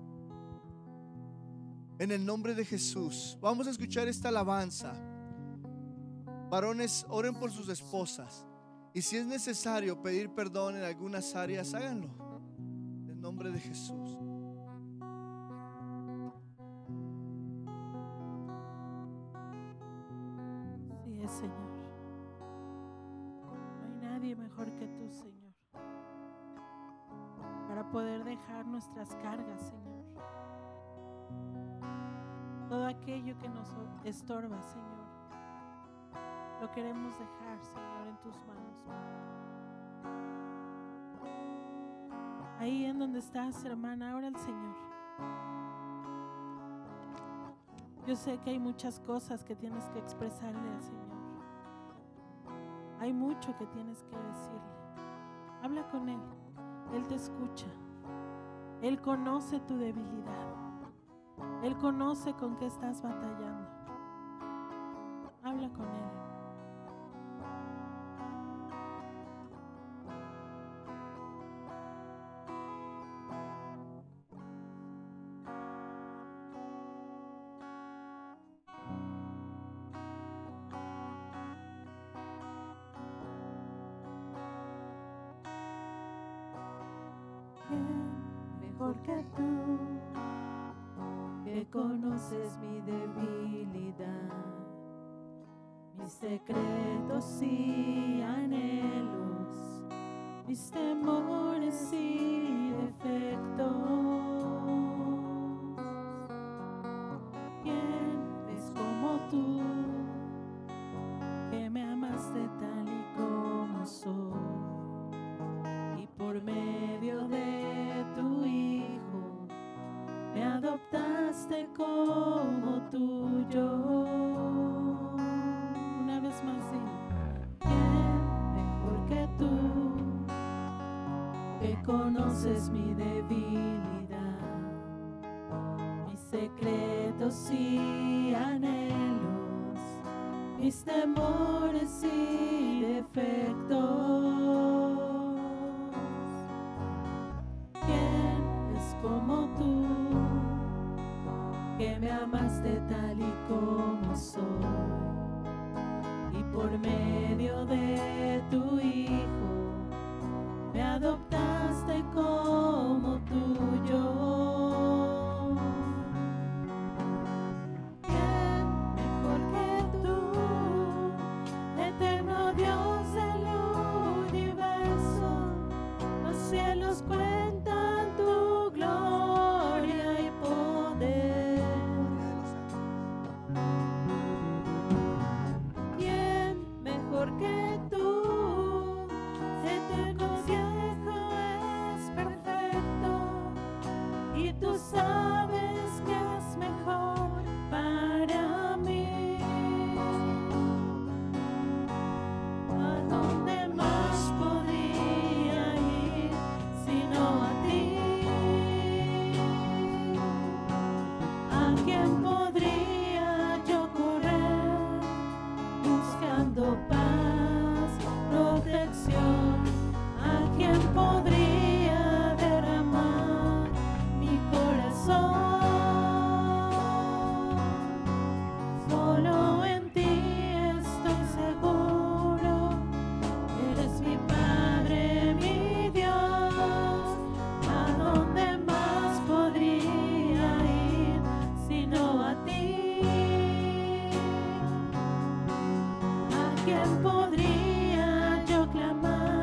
En el nombre de Jesús, vamos a escuchar esta alabanza. Varones, oren por sus esposas, y si es necesario pedir perdón en algunas áreas, háganlo. En el nombre de Jesús. Sí es, Señor. No hay nadie mejor que tú, Señor, para poder dejar nuestras cargas, Señor. Todo aquello que nos estorba, Señor, lo queremos dejar, Señor, en tus manos. Ahí en donde estás, hermana, ora al Señor. Yo sé que hay muchas cosas que tienes que expresarle al Señor. Hay mucho que tienes que decirle. Habla con Él. Él te escucha. Él conoce tu debilidad. Él conoce con qué estás batallando. Habla con Él. Mejor que tú, que conoces mi debilidad, mis secretos y anhelos, mis temores y defectos. ¿Quién es como tú, que me amaste tal y como soy? Y por medio de tu Hijo me adoptaste como tuyo. Una vez más, dile: ¿quién mejor que tú, que conoces mi debilidad, mis secretos y anhelos, mis temores y defectos? Como tú, que me amaste tal y como soy, y por medio de tu Hijo me adoptaste como tuyo. ¿Quién mejor que tú, eterno Dios del universo? Los cielos cuentan tu gloria y poder. ¿Quién mejor que tú? Eterno viejo es perfecto, y tú sabes que es mejor para mí. ¿A dónde más podría ir sino a ti? ¿A quién podría yo correr buscando paz, protección? ¿A quién podría derramar mi corazón? Solo en ti estoy seguro, eres mi Padre, mi Dios. ¿A dónde más podría ir sino a ti? ¿A quién podría yo clamar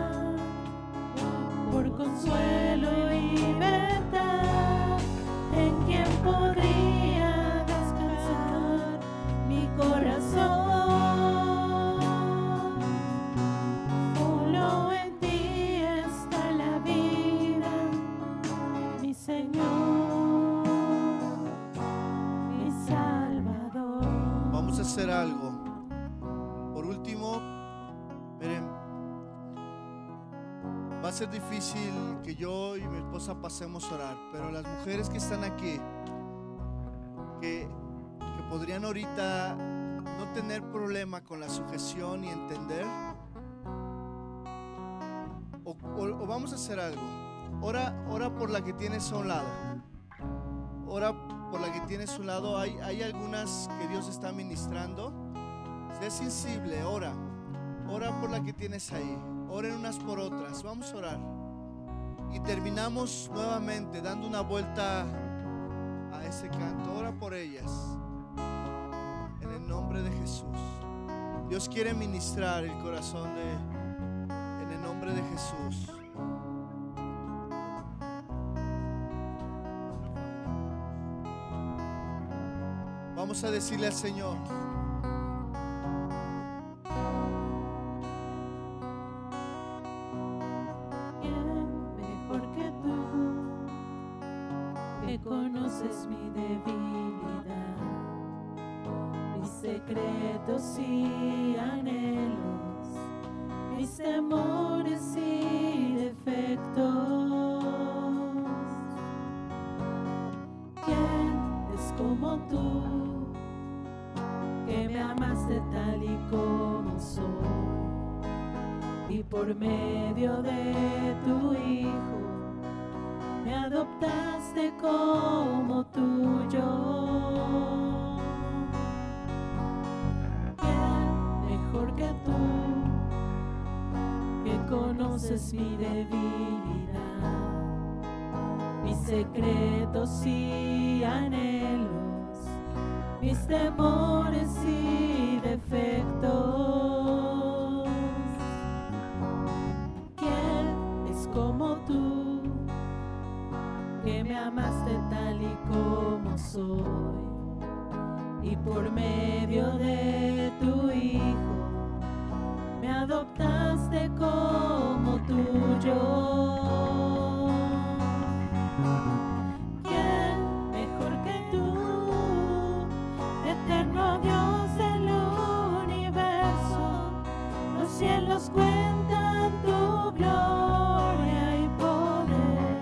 Va a ser difícil que yo y mi esposa pasemos a orar, pero las mujeres que están aquí, que, que podrían ahorita no tener problema con la sujeción y entender, o, o, o vamos a hacer algo. Ora, ora por la que tienes a un lado. Ora por la que tienes a un lado. Hay, hay algunas que Dios está ministrando. Sé sensible, ora. Ora por la que tienes ahí. Oren unas por otras. Vamos a orar. Y terminamos nuevamente dando una vuelta a ese canto. Ora por ellas. En el nombre de Jesús. Dios quiere ministrar el corazón de, en el nombre de Jesús. Vamos a decirle al Señor: conoces mi debilidad, mis secretos y anhelos, mis temores y defectos. ¿Quién es como tú, que me amaste tal y como soy, y por medio de tu Hijo me adoptaste como tuyo? ¿Quién mejor que tú, que conoces mi debilidad, mis secretos y anhelos, mis temores y defectos? ¿Quién es como tú, que me amaste tal y como soy, y por medio de tu Hijo me adoptaste como tuyo? ¿Quién mejor que tú, eterno Dios del universo? Los cielos cuentan tu gloria y poder.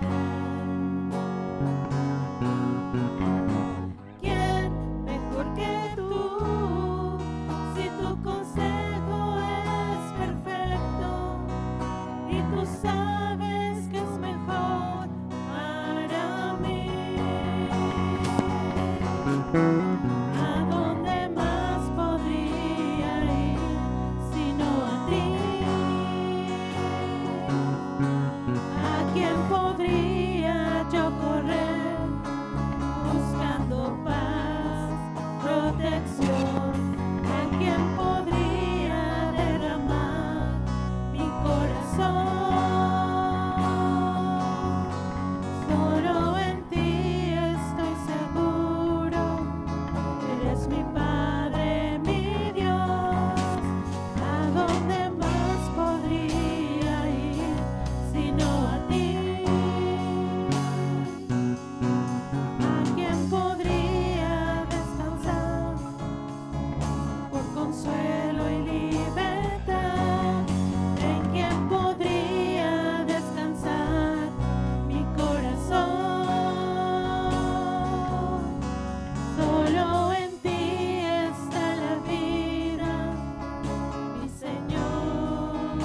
¿Quién mejor que tú, si tu consejo es perfecto y tú sabes que es mejor para mí? ¿A dónde más podría ir sino a ti? ¿A quién podría yo correr buscando paz, protección? ¿A quién podría derramar mi corazón? Solo en ti estoy seguro, eres mi Padre, mi Dios. ¿A dónde más podría ir sino a ti? ¿A quién podría descansar por consuelo y libertad? ¿En quién podría descansar mi corazón? Solo en ti está la vida, mi Señor,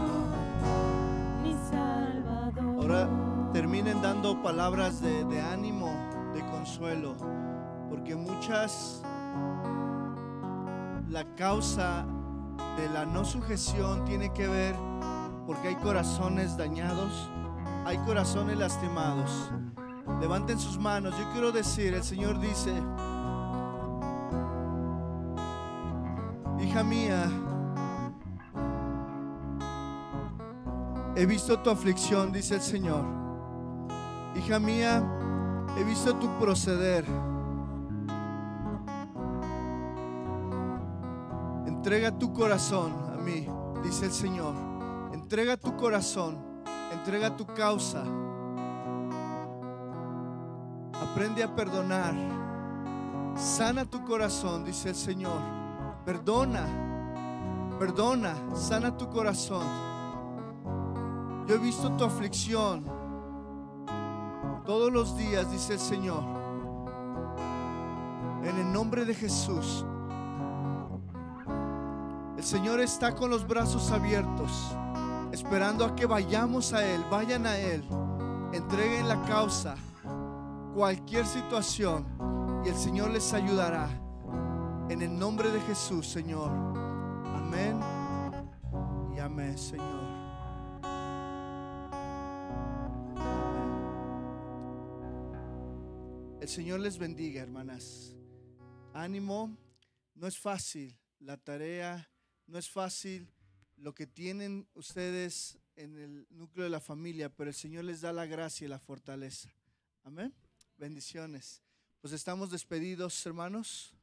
mi Salvador. ahora terminen dando palabras de, de ánimo, de consuelo, porque muchas, la causa de la no sujeción tiene que ver porque hay corazones dañados, hay corazones lastimados. Levanten sus manos. Yo quiero decir, el Señor dice: hija mía, he visto tu aflicción, dice el Señor. Hija mía, he visto tu proceder. Entrega tu corazón a mí, dice el Señor. Entrega tu corazón, entrega tu causa. Aprende a perdonar. Sana tu corazón, dice el Señor. Perdona, perdona, sana tu corazón. Yo he visto tu aflicción todos los días, dice el Señor. En el nombre de Jesús, el Señor está con los brazos abiertos, esperando a que vayamos a Él. Vayan a Él, entreguen la causa, cualquier situación, y el Señor les ayudará. En el nombre de Jesús, Señor. Amén y amén, Señor. El Señor les bendiga, hermanas. Ánimo, no es fácil la tarea, no es fácil lo que tienen ustedes en el núcleo de la familia, pero el Señor les da la gracia y la fortaleza. Amén. Bendiciones. Pues estamos despedidos, hermanos.